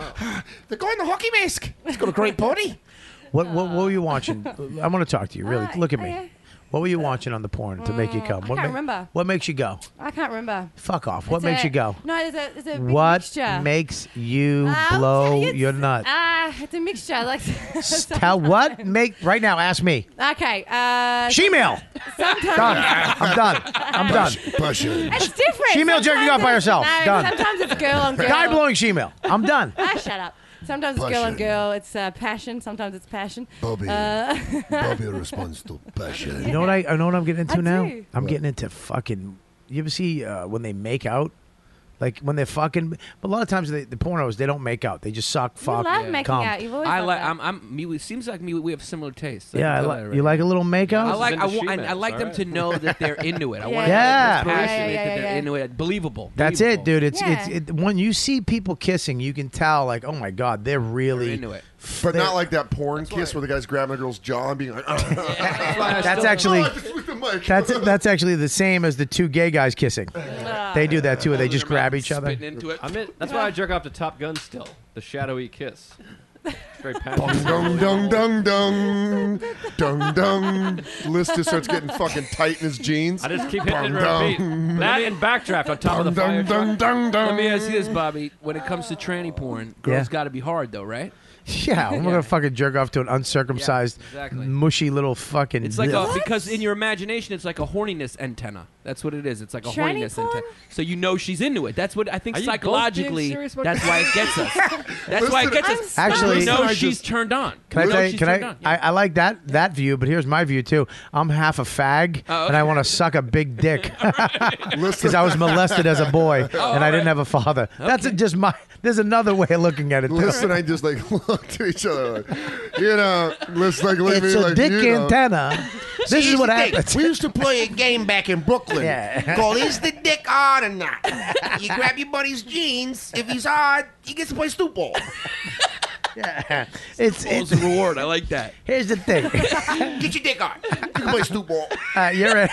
[SPEAKER 2] the guy in the hockey mask. He's got a great body.
[SPEAKER 5] What were you watching? I want to talk to you. Really, look at me.
[SPEAKER 13] yeah.
[SPEAKER 5] What were you watching on the porn to make you come?
[SPEAKER 13] I
[SPEAKER 5] What
[SPEAKER 13] can't remember.
[SPEAKER 5] What makes you go?
[SPEAKER 13] I can't remember.
[SPEAKER 5] Fuck off. What
[SPEAKER 13] It's
[SPEAKER 5] makes
[SPEAKER 13] a-
[SPEAKER 5] you go?
[SPEAKER 13] No, there's a big
[SPEAKER 5] What
[SPEAKER 13] mixture.
[SPEAKER 5] makes you
[SPEAKER 13] I'll
[SPEAKER 5] blow
[SPEAKER 13] tell you,
[SPEAKER 5] your nut?
[SPEAKER 13] It's a mixture. Like
[SPEAKER 5] Tell what make right now. Ask me.
[SPEAKER 13] Okay.
[SPEAKER 5] Shemale.
[SPEAKER 13] Sometimes
[SPEAKER 5] Done. I'm done. I'm done.
[SPEAKER 10] Push it.
[SPEAKER 13] It's different.
[SPEAKER 5] Shemale jerking
[SPEAKER 13] Sometimes
[SPEAKER 5] off by
[SPEAKER 13] it's-
[SPEAKER 5] herself.
[SPEAKER 13] No,
[SPEAKER 5] Done.
[SPEAKER 13] Sometimes it's girl on girl.
[SPEAKER 5] Guy blowing shemale. I'm done.
[SPEAKER 13] Shut up. Sometimes it's girl on girl. It's passion. Sometimes it's passion.
[SPEAKER 10] Bobby. Bobby responds to passion.
[SPEAKER 5] You know what I know what I'm getting into
[SPEAKER 13] I
[SPEAKER 5] now?
[SPEAKER 13] do.
[SPEAKER 5] I'm getting into fucking. You ever see when they make out? Like when they're fucking, but a lot of times the pornos they don't make out. They just suck, fuck,
[SPEAKER 13] love making
[SPEAKER 5] cum.
[SPEAKER 13] out. You've always
[SPEAKER 14] I
[SPEAKER 13] loved
[SPEAKER 14] like.
[SPEAKER 13] that.
[SPEAKER 14] I'm. Me. It seems like me. We have similar tastes. I
[SPEAKER 5] Yeah,
[SPEAKER 14] can
[SPEAKER 5] I
[SPEAKER 14] tell
[SPEAKER 5] like.
[SPEAKER 14] that
[SPEAKER 5] You
[SPEAKER 14] already.
[SPEAKER 5] like a little makeout?
[SPEAKER 14] I like.
[SPEAKER 6] This is into
[SPEAKER 14] I like them
[SPEAKER 6] Shemales,
[SPEAKER 14] to know that they're into it. I want
[SPEAKER 5] Yeah.
[SPEAKER 14] to express
[SPEAKER 13] Yeah,
[SPEAKER 14] it,
[SPEAKER 13] yeah,
[SPEAKER 14] that they're
[SPEAKER 13] yeah.
[SPEAKER 14] into it. Believable.
[SPEAKER 5] That's it,
[SPEAKER 14] Believable.
[SPEAKER 5] dude.
[SPEAKER 13] Yeah.
[SPEAKER 5] It's when you see people kissing, you can tell like, oh my god, they're really
[SPEAKER 14] They're into it.
[SPEAKER 10] But
[SPEAKER 5] they're-
[SPEAKER 10] not like that porn kiss where the guy's grabbing a girl's jaw and being like,
[SPEAKER 5] That's actually that's actually the same as the two gay guys kissing. They do that too. Where they just grab each other.
[SPEAKER 14] Spitting into it.
[SPEAKER 6] That's why I jerk off to Top Gun still. The shadowy kiss. very
[SPEAKER 10] Dung, dung, dung, dung, dung, dung. List just starts getting fucking tight in his jeans.
[SPEAKER 6] I just keep hitting it and repeat. That and backdraft on top of the fire truck.
[SPEAKER 14] Let me ask you this, Bobby. When it comes to tranny porn, girls got to be hard, though, right?
[SPEAKER 5] Yeah, I'm gonna fucking jerk off to an uncircumcised, mushy little fucking.
[SPEAKER 14] It's like because in your imagination, it's like a horniness antenna. That's what it is. It's like a
[SPEAKER 13] Tranny
[SPEAKER 14] horniness
[SPEAKER 13] porn?
[SPEAKER 14] antenna. So you know she's into it. That's what I think
[SPEAKER 6] Are you both
[SPEAKER 14] psychologically.
[SPEAKER 6] being serious about
[SPEAKER 14] That's
[SPEAKER 6] this?
[SPEAKER 14] why it gets us. That's why it gets us.
[SPEAKER 5] Actually,
[SPEAKER 14] we know she's turned on.
[SPEAKER 5] Can I
[SPEAKER 14] We know
[SPEAKER 5] tell you?
[SPEAKER 14] she's
[SPEAKER 5] Can
[SPEAKER 14] turned
[SPEAKER 5] I?
[SPEAKER 14] on.
[SPEAKER 5] I like that view, but here's my view too. I'm half a fag, and I want to suck a big dick because I was molested as a boy and I didn't have a father. That's just my. There's another way of looking at it.
[SPEAKER 10] Listen, I just like looked at each other like, let's like look at
[SPEAKER 5] It's
[SPEAKER 10] me
[SPEAKER 5] a
[SPEAKER 10] like,
[SPEAKER 5] dick antenna. This is what happens.
[SPEAKER 2] We used to play a game back in Brooklyn called "Is the Dick Hard or Not?" You grab your buddy's jeans. If he's hard, he gets to play stoop ball.
[SPEAKER 5] Yeah, it's
[SPEAKER 14] a reward. I like that.
[SPEAKER 5] Here's the thing.
[SPEAKER 2] Get your dick hard. You can play stoop ball.
[SPEAKER 5] You're right.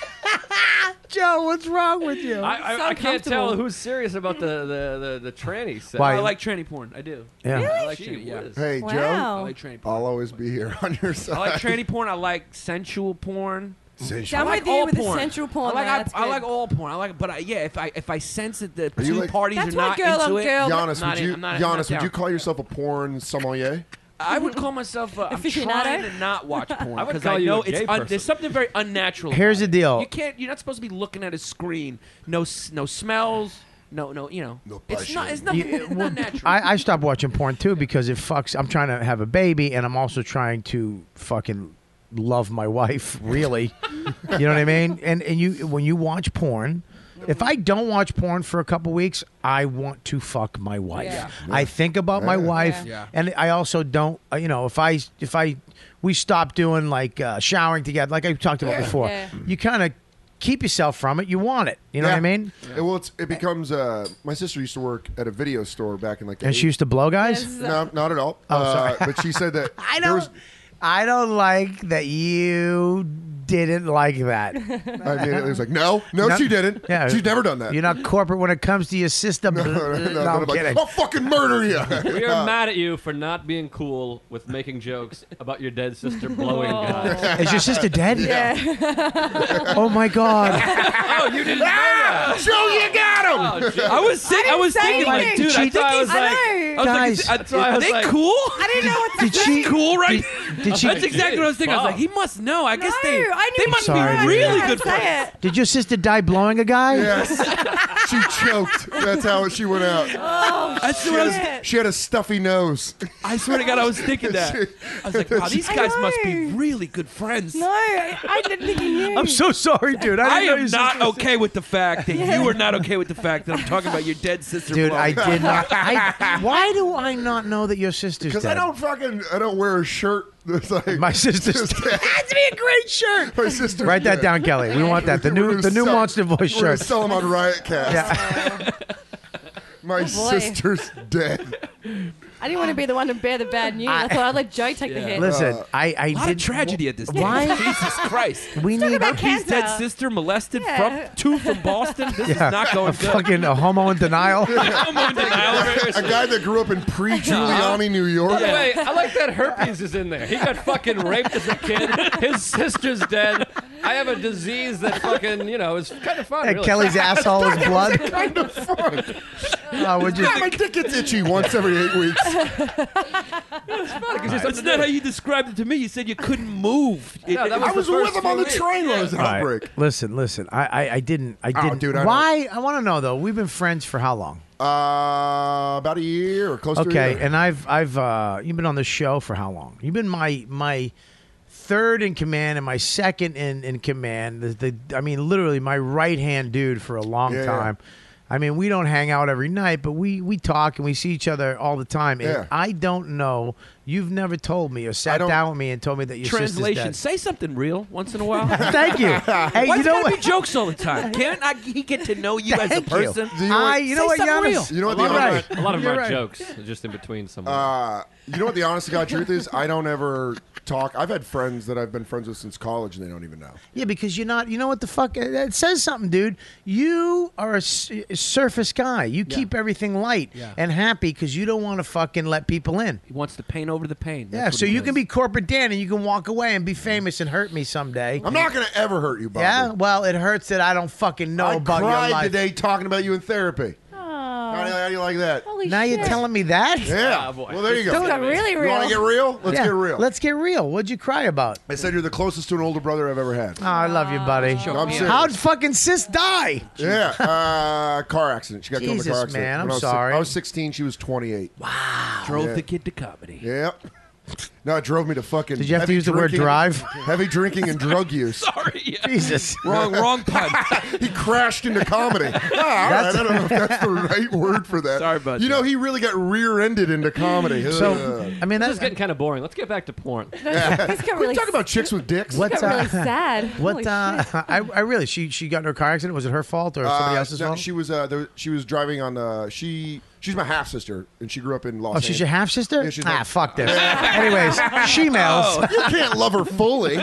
[SPEAKER 5] Joe, what's wrong with you?
[SPEAKER 6] I can't tell who's serious about the tranny set.
[SPEAKER 10] Why?
[SPEAKER 14] I like tranny porn. I do.
[SPEAKER 10] Yeah. Really?
[SPEAKER 14] I like
[SPEAKER 6] Gee
[SPEAKER 14] tranny. Yeah.
[SPEAKER 6] whiz.
[SPEAKER 10] Hey,
[SPEAKER 14] Wow.
[SPEAKER 10] Joe.
[SPEAKER 14] I like tranny porn.
[SPEAKER 10] I'll always be here on your side.
[SPEAKER 14] I like tranny porn. I like sensual porn.
[SPEAKER 10] Sensual.
[SPEAKER 13] I'm
[SPEAKER 14] I like
[SPEAKER 13] with you
[SPEAKER 14] all
[SPEAKER 13] with the
[SPEAKER 14] porn.
[SPEAKER 13] sensual porn,
[SPEAKER 14] I like,
[SPEAKER 13] man, that's
[SPEAKER 14] I
[SPEAKER 13] good.
[SPEAKER 14] like all porn. I like, but if I sense that the
[SPEAKER 10] Are you
[SPEAKER 14] two
[SPEAKER 10] like-
[SPEAKER 14] parties
[SPEAKER 13] That's
[SPEAKER 14] are
[SPEAKER 13] why
[SPEAKER 14] not
[SPEAKER 13] girl
[SPEAKER 14] into
[SPEAKER 13] on
[SPEAKER 14] it,
[SPEAKER 13] girl-
[SPEAKER 10] Giannis,
[SPEAKER 14] I'm
[SPEAKER 10] would you,
[SPEAKER 14] I'm not
[SPEAKER 10] Giannis, would
[SPEAKER 14] down.
[SPEAKER 10] you call yourself a porn sommelier?
[SPEAKER 14] I would call myself. I'm
[SPEAKER 13] Aficionado?
[SPEAKER 14] trying to not watch porn
[SPEAKER 6] I would
[SPEAKER 14] because
[SPEAKER 6] call
[SPEAKER 14] I
[SPEAKER 6] you
[SPEAKER 14] know
[SPEAKER 6] a gay
[SPEAKER 14] it's
[SPEAKER 6] person.
[SPEAKER 14] there's something very unnatural.
[SPEAKER 5] Here's
[SPEAKER 14] about
[SPEAKER 5] the
[SPEAKER 14] it.
[SPEAKER 5] deal.
[SPEAKER 14] You can't. You're not supposed to be looking at a screen. No smells. No. You know. It's not. It's nothing.
[SPEAKER 5] You-
[SPEAKER 14] not natural.
[SPEAKER 5] I stopped watching porn too because it fucks. I'm trying to have a baby, and I'm also trying to fucking love my wife. Really, you know what I mean? And you when you watch porn. If I don't watch porn for a couple weeks, I want to fuck my wife.
[SPEAKER 14] Yeah.
[SPEAKER 5] I think about my wife,
[SPEAKER 14] Yeah.
[SPEAKER 5] and I also don't. If we stop doing like showering together, like I talked about before, you kind of keep yourself from it. You want it. You know what I mean?
[SPEAKER 10] Well, it becomes. My sister used to work at a video store back in like. The
[SPEAKER 5] And she used to blow guys.
[SPEAKER 10] No, not at all.
[SPEAKER 5] Oh, sorry.
[SPEAKER 10] But she said that
[SPEAKER 5] I don't like that you didn't like that.
[SPEAKER 10] I mean, it was like, no, she didn't.
[SPEAKER 5] Yeah,
[SPEAKER 10] She's never done that.
[SPEAKER 5] You're not corporate when it comes to your system. No, I'm
[SPEAKER 10] I'm
[SPEAKER 5] kidding.
[SPEAKER 10] like, I'll fucking murder you.
[SPEAKER 6] We are mad at you for not being cool with making jokes about your dead sister blowing guys.
[SPEAKER 5] Is your sister dead?
[SPEAKER 13] Yeah.
[SPEAKER 5] Oh my god.
[SPEAKER 6] Oh, you didn't know that.
[SPEAKER 2] So you got him.
[SPEAKER 6] Oh, shit.
[SPEAKER 14] I was thinking like, dude, I thought I was like,
[SPEAKER 5] Guys,
[SPEAKER 14] are they cool?
[SPEAKER 13] I didn't know what
[SPEAKER 5] Did she?
[SPEAKER 14] Cool, right?
[SPEAKER 5] Did she?
[SPEAKER 14] That's exactly what I was thinking. I was like, he must know. I guess they
[SPEAKER 13] I knew
[SPEAKER 14] must
[SPEAKER 5] Sorry,
[SPEAKER 14] be
[SPEAKER 5] dude.
[SPEAKER 14] really
[SPEAKER 13] I
[SPEAKER 14] good
[SPEAKER 13] say
[SPEAKER 14] friends.
[SPEAKER 13] it.
[SPEAKER 5] Did your sister die blowing a guy?
[SPEAKER 10] Yes. She choked. That's how she went out.
[SPEAKER 13] Oh,
[SPEAKER 14] That's what I was.
[SPEAKER 10] She had a stuffy nose.
[SPEAKER 14] I swear to God, I was thinking that. I was like, wow, these guys must be really good friends.
[SPEAKER 13] No, I didn't think he knew.
[SPEAKER 5] I'm so sorry, dude.
[SPEAKER 14] I
[SPEAKER 5] didn't know
[SPEAKER 14] am
[SPEAKER 5] your
[SPEAKER 14] not
[SPEAKER 5] sister was-
[SPEAKER 14] okay with the fact that you are not okay with the fact that I'm talking about your dead sister.
[SPEAKER 5] Dude,
[SPEAKER 14] blowing.
[SPEAKER 5] I did not. Why do I not know that your sister's
[SPEAKER 10] Because
[SPEAKER 5] dead?
[SPEAKER 10] I don't wear a shirt that's like
[SPEAKER 5] My sister's dead. That's be a great shirt.
[SPEAKER 10] my sister.
[SPEAKER 5] Write that down, Kelly. We want that. The new Monster Voice
[SPEAKER 10] We're gonna
[SPEAKER 5] shirt.
[SPEAKER 10] sell them on Riotcast.
[SPEAKER 5] Yeah.
[SPEAKER 10] My
[SPEAKER 13] boy.
[SPEAKER 10] sister's dead.
[SPEAKER 13] I didn't want to be the one to bear the bad news. I thought I'd let Joe take the hit.
[SPEAKER 5] Listen, I
[SPEAKER 14] a lot
[SPEAKER 5] did
[SPEAKER 14] of tragedy at this
[SPEAKER 5] Why?
[SPEAKER 14] time. Jesus Christ.
[SPEAKER 5] We need
[SPEAKER 13] about
[SPEAKER 14] His
[SPEAKER 13] cancer.
[SPEAKER 14] dead sister molested
[SPEAKER 13] Yeah.
[SPEAKER 14] from Boston. This is not going good.
[SPEAKER 5] fucking a homo in denial.
[SPEAKER 14] Homo in denial.
[SPEAKER 10] A guy that grew up in pre-Giuliani New York.
[SPEAKER 6] By the way, I like that herpes is in there. He got fucking raped as a kid. His sister's dead. I have a disease that fucking, is kind of fun.
[SPEAKER 5] And
[SPEAKER 6] really.
[SPEAKER 5] Kelly's asshole is blood.
[SPEAKER 10] Kind of fun.
[SPEAKER 5] Would you?
[SPEAKER 10] Yeah, my dick gets itchy once every 8 weeks.
[SPEAKER 14] That's not how you described it to me. You said you couldn't move.
[SPEAKER 6] No, that
[SPEAKER 10] I was
[SPEAKER 6] the
[SPEAKER 10] with
[SPEAKER 6] first
[SPEAKER 10] him on the
[SPEAKER 6] few
[SPEAKER 10] train when it was an
[SPEAKER 5] All right,
[SPEAKER 10] outbreak.
[SPEAKER 5] Listen. I didn't.
[SPEAKER 10] dude, I know.
[SPEAKER 5] Why? I want to know though. We've been friends for how long?
[SPEAKER 10] About a year or close to a
[SPEAKER 5] Okay,
[SPEAKER 10] year.
[SPEAKER 5] and I've you've been on the show for how long? You've been my third in command and my second in command. I mean, literally my right hand dude for a long
[SPEAKER 10] Yeah,
[SPEAKER 5] time. I mean, we don't hang out every night, but we talk and we see each other all the time. And
[SPEAKER 10] Yeah.
[SPEAKER 5] I don't know. You've never told me or sat down with me and told me that your
[SPEAKER 14] Translation.
[SPEAKER 5] sister's
[SPEAKER 14] Say something real once in a while.
[SPEAKER 5] dead. Thank you. Hey,
[SPEAKER 14] Why
[SPEAKER 5] you
[SPEAKER 14] does
[SPEAKER 5] know
[SPEAKER 14] it gotta
[SPEAKER 5] what?
[SPEAKER 14] be jokes all the time? Can't he get to know you as a
[SPEAKER 5] Thank you.
[SPEAKER 14] person?
[SPEAKER 10] Do you know what-
[SPEAKER 5] You know what,
[SPEAKER 14] Say something
[SPEAKER 5] Giannis?
[SPEAKER 14] real.
[SPEAKER 10] You know what
[SPEAKER 6] A lot
[SPEAKER 10] the
[SPEAKER 6] of
[SPEAKER 10] honest,
[SPEAKER 6] them are, a lot of them
[SPEAKER 5] You're
[SPEAKER 6] are
[SPEAKER 5] right.
[SPEAKER 6] jokes, just in between someone.
[SPEAKER 10] you know what the honest to God truth is? I don't ever talk. I've had friends that I've been friends with since college, and they don't even know.
[SPEAKER 5] Yeah, because you're not. You know what the fuck? It says something, dude. You are a surface guy. You keep everything light and happy because you don't want to fucking let people in.
[SPEAKER 14] He wants to paint over to the pain.
[SPEAKER 5] Yeah,
[SPEAKER 14] That's
[SPEAKER 5] so
[SPEAKER 14] what he
[SPEAKER 5] you
[SPEAKER 14] does.
[SPEAKER 5] can be corporate Dan and you can walk away and be famous and hurt me someday.
[SPEAKER 10] I'm not going to ever hurt you, Bobby.
[SPEAKER 5] Yeah, well, it hurts that I don't fucking know
[SPEAKER 10] I
[SPEAKER 5] about your
[SPEAKER 10] cried
[SPEAKER 5] life.
[SPEAKER 10] today talking about you in therapy. How do you like that?
[SPEAKER 5] Now you're telling me that?
[SPEAKER 10] Yeah. Well, there you go.
[SPEAKER 13] This got really
[SPEAKER 10] You
[SPEAKER 13] real.
[SPEAKER 10] want to get real? Let's
[SPEAKER 5] Yeah,
[SPEAKER 10] get real.
[SPEAKER 5] Let's get real. What'd you cry about?
[SPEAKER 10] I said you're the closest to an older brother I've ever had.
[SPEAKER 5] Oh, I love you, buddy.
[SPEAKER 10] No, I'm serious.
[SPEAKER 5] How'd fucking sis die?
[SPEAKER 10] Yeah, car accident. She got killed in a
[SPEAKER 5] Jesus,
[SPEAKER 10] car accident.
[SPEAKER 5] man, I'm
[SPEAKER 10] When
[SPEAKER 5] sorry.
[SPEAKER 10] I was 16. She was 28.
[SPEAKER 5] Wow.
[SPEAKER 14] Drove
[SPEAKER 10] Yeah.
[SPEAKER 14] the kid to comedy.
[SPEAKER 10] Yep. No, it drove me to fucking.
[SPEAKER 5] Did you have to
[SPEAKER 10] heavy
[SPEAKER 5] use the word
[SPEAKER 10] drinking-
[SPEAKER 5] drive?
[SPEAKER 10] Heavy drinking and drug use.
[SPEAKER 14] Sorry. Yeah.
[SPEAKER 5] Jesus.
[SPEAKER 14] Wrong pun.
[SPEAKER 10] He crashed into comedy. All right, I don't know if that's the right word for that.
[SPEAKER 14] Sorry about
[SPEAKER 10] You know, he really got rear-ended into comedy.
[SPEAKER 5] So,
[SPEAKER 10] Ugh.
[SPEAKER 5] I mean,
[SPEAKER 6] This
[SPEAKER 5] that's
[SPEAKER 6] is getting kind of boring. Let's get back to porn.
[SPEAKER 13] This got
[SPEAKER 10] Can we
[SPEAKER 13] really
[SPEAKER 10] talk about chicks with dicks?
[SPEAKER 5] What,
[SPEAKER 13] got really sad.
[SPEAKER 5] What?
[SPEAKER 13] Holy shit.
[SPEAKER 5] I really. She got in her car accident. Was it her fault or somebody else's
[SPEAKER 10] no,
[SPEAKER 5] fault?
[SPEAKER 10] she was driving on. She's my half sister, and she grew up in Los
[SPEAKER 5] Oh,
[SPEAKER 10] Angeles.
[SPEAKER 5] she's your half sister?
[SPEAKER 10] Yeah, she's
[SPEAKER 5] Ah,
[SPEAKER 10] my-
[SPEAKER 5] fuck this. Anyways, she-mails.
[SPEAKER 10] You can't love her fully.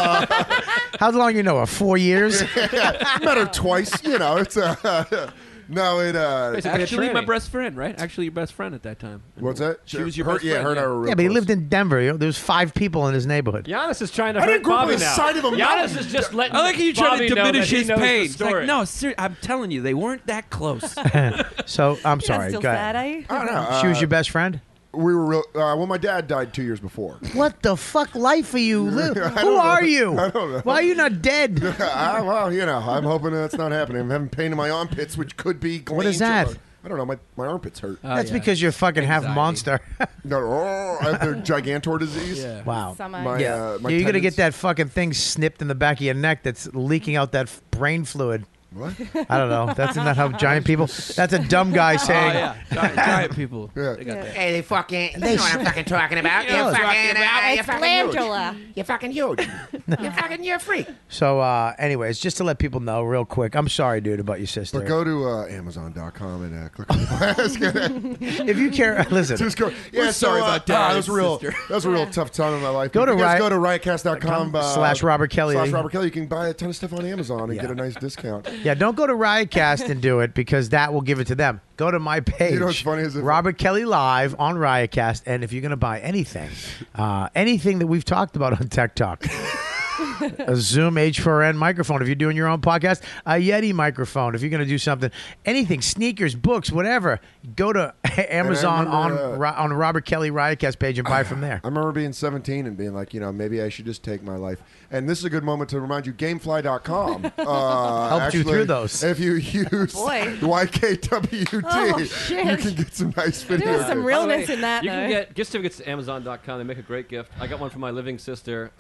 [SPEAKER 5] How long you know her? 4 years?
[SPEAKER 10] Met her twice. You know, it's no, it.
[SPEAKER 6] Basically,
[SPEAKER 14] Actually,
[SPEAKER 6] a
[SPEAKER 14] my
[SPEAKER 6] tranny.
[SPEAKER 14] best friend, right? Actually, your best friend at that time.
[SPEAKER 10] What's that?
[SPEAKER 14] She was your
[SPEAKER 10] her,
[SPEAKER 14] best
[SPEAKER 10] yeah,
[SPEAKER 14] friend,
[SPEAKER 10] her and I
[SPEAKER 14] yeah.
[SPEAKER 10] were real
[SPEAKER 5] Yeah, but he
[SPEAKER 10] close.
[SPEAKER 5] lived in Denver. You know, there was 5 people in his neighborhood.
[SPEAKER 6] Giannis is trying to
[SPEAKER 10] I
[SPEAKER 6] hurt
[SPEAKER 10] didn't grow up
[SPEAKER 6] Bobby
[SPEAKER 10] on the
[SPEAKER 6] now.
[SPEAKER 10] side of a
[SPEAKER 6] Giannis
[SPEAKER 10] mountain.
[SPEAKER 6] is just letting
[SPEAKER 14] I like how you try
[SPEAKER 6] Bobby
[SPEAKER 14] to
[SPEAKER 6] know
[SPEAKER 14] diminish
[SPEAKER 6] that he
[SPEAKER 14] his
[SPEAKER 6] knows the
[SPEAKER 14] pain. It's like,
[SPEAKER 6] story.
[SPEAKER 14] no, I'm telling you, they weren't that close.
[SPEAKER 5] So, I'm
[SPEAKER 13] You're
[SPEAKER 5] sorry.
[SPEAKER 13] still
[SPEAKER 5] Go
[SPEAKER 13] sad,
[SPEAKER 5] ahead.
[SPEAKER 13] are you?
[SPEAKER 10] I don't know.
[SPEAKER 5] She was your best friend?
[SPEAKER 10] We were real. Well, my dad died 2 years before.
[SPEAKER 5] What the fuck life are you?
[SPEAKER 10] I don't
[SPEAKER 5] Who
[SPEAKER 10] know.
[SPEAKER 5] are you?
[SPEAKER 10] I don't know.
[SPEAKER 5] Why are you not dead?
[SPEAKER 10] Well, you know, I'm hoping that's not happening. I'm having pain in my armpits, which could be.
[SPEAKER 5] What is that?
[SPEAKER 10] I don't know. My armpits hurt.
[SPEAKER 5] That's because you're fucking half monster.
[SPEAKER 10] No, I have the gigantor disease.
[SPEAKER 14] Yeah.
[SPEAKER 5] Wow.
[SPEAKER 13] Summer.
[SPEAKER 10] My,
[SPEAKER 5] Yeah.
[SPEAKER 10] my
[SPEAKER 5] You're going to
[SPEAKER 10] tendons-
[SPEAKER 5] get that fucking thing snipped in the back of your neck that's leaking out that brain fluid.
[SPEAKER 10] What?
[SPEAKER 5] I don't know. That's not how giant people. That's a dumb guy saying.
[SPEAKER 14] Oh, yeah. Giant people.
[SPEAKER 10] Yeah.
[SPEAKER 14] They got that.
[SPEAKER 11] Hey, you know what I'm fucking talking about.
[SPEAKER 5] You know
[SPEAKER 11] You're
[SPEAKER 5] what
[SPEAKER 11] fucking,
[SPEAKER 13] It's
[SPEAKER 11] you're fucking huge.
[SPEAKER 13] glandular.
[SPEAKER 11] You're fucking huge. You're a freak.
[SPEAKER 5] So, anyways, just to let people know real quick, I'm sorry, dude, about your sister.
[SPEAKER 10] But go to Amazon.com and click on the
[SPEAKER 5] If you care, listen.
[SPEAKER 10] Just go. Yeah,
[SPEAKER 14] We're sorry about that,
[SPEAKER 10] that was a real.
[SPEAKER 14] sister.
[SPEAKER 10] That was a real tough time in my life.
[SPEAKER 5] Go
[SPEAKER 10] If
[SPEAKER 5] to
[SPEAKER 10] you guys
[SPEAKER 5] Riot-
[SPEAKER 10] go to riotcast.com
[SPEAKER 5] / Robert Kelly.
[SPEAKER 10] / Robert Kelly. You can buy a ton of stuff on Amazon and get a nice discount.
[SPEAKER 5] Yeah, don't go to Riotcast and do it because that will give it to them. Go to my page.
[SPEAKER 10] You know what's funny is if-
[SPEAKER 5] Robert Kelly Live on Riotcast, and if you're going to buy anything, anything that we've talked about on Tech Talk. A Zoom H4n microphone if you're doing your own podcast, a Yeti microphone if you're going to do something, anything, sneakers, books, whatever, go to Amazon on Robert Kelly Riotcast page and buy from there.
[SPEAKER 10] I remember being 17 and being like, maybe I should just take my life. And this is a good moment to remind you, Gamefly.com
[SPEAKER 5] Helped you through those.
[SPEAKER 10] If you use
[SPEAKER 13] Boy.
[SPEAKER 10] YKWD,
[SPEAKER 13] Oh, shit.
[SPEAKER 10] you can get some nice videos.
[SPEAKER 13] There's some realness in that,
[SPEAKER 6] You can
[SPEAKER 13] though.
[SPEAKER 6] get gift certificates to Amazon.com. They make a great gift. I got one for my living sister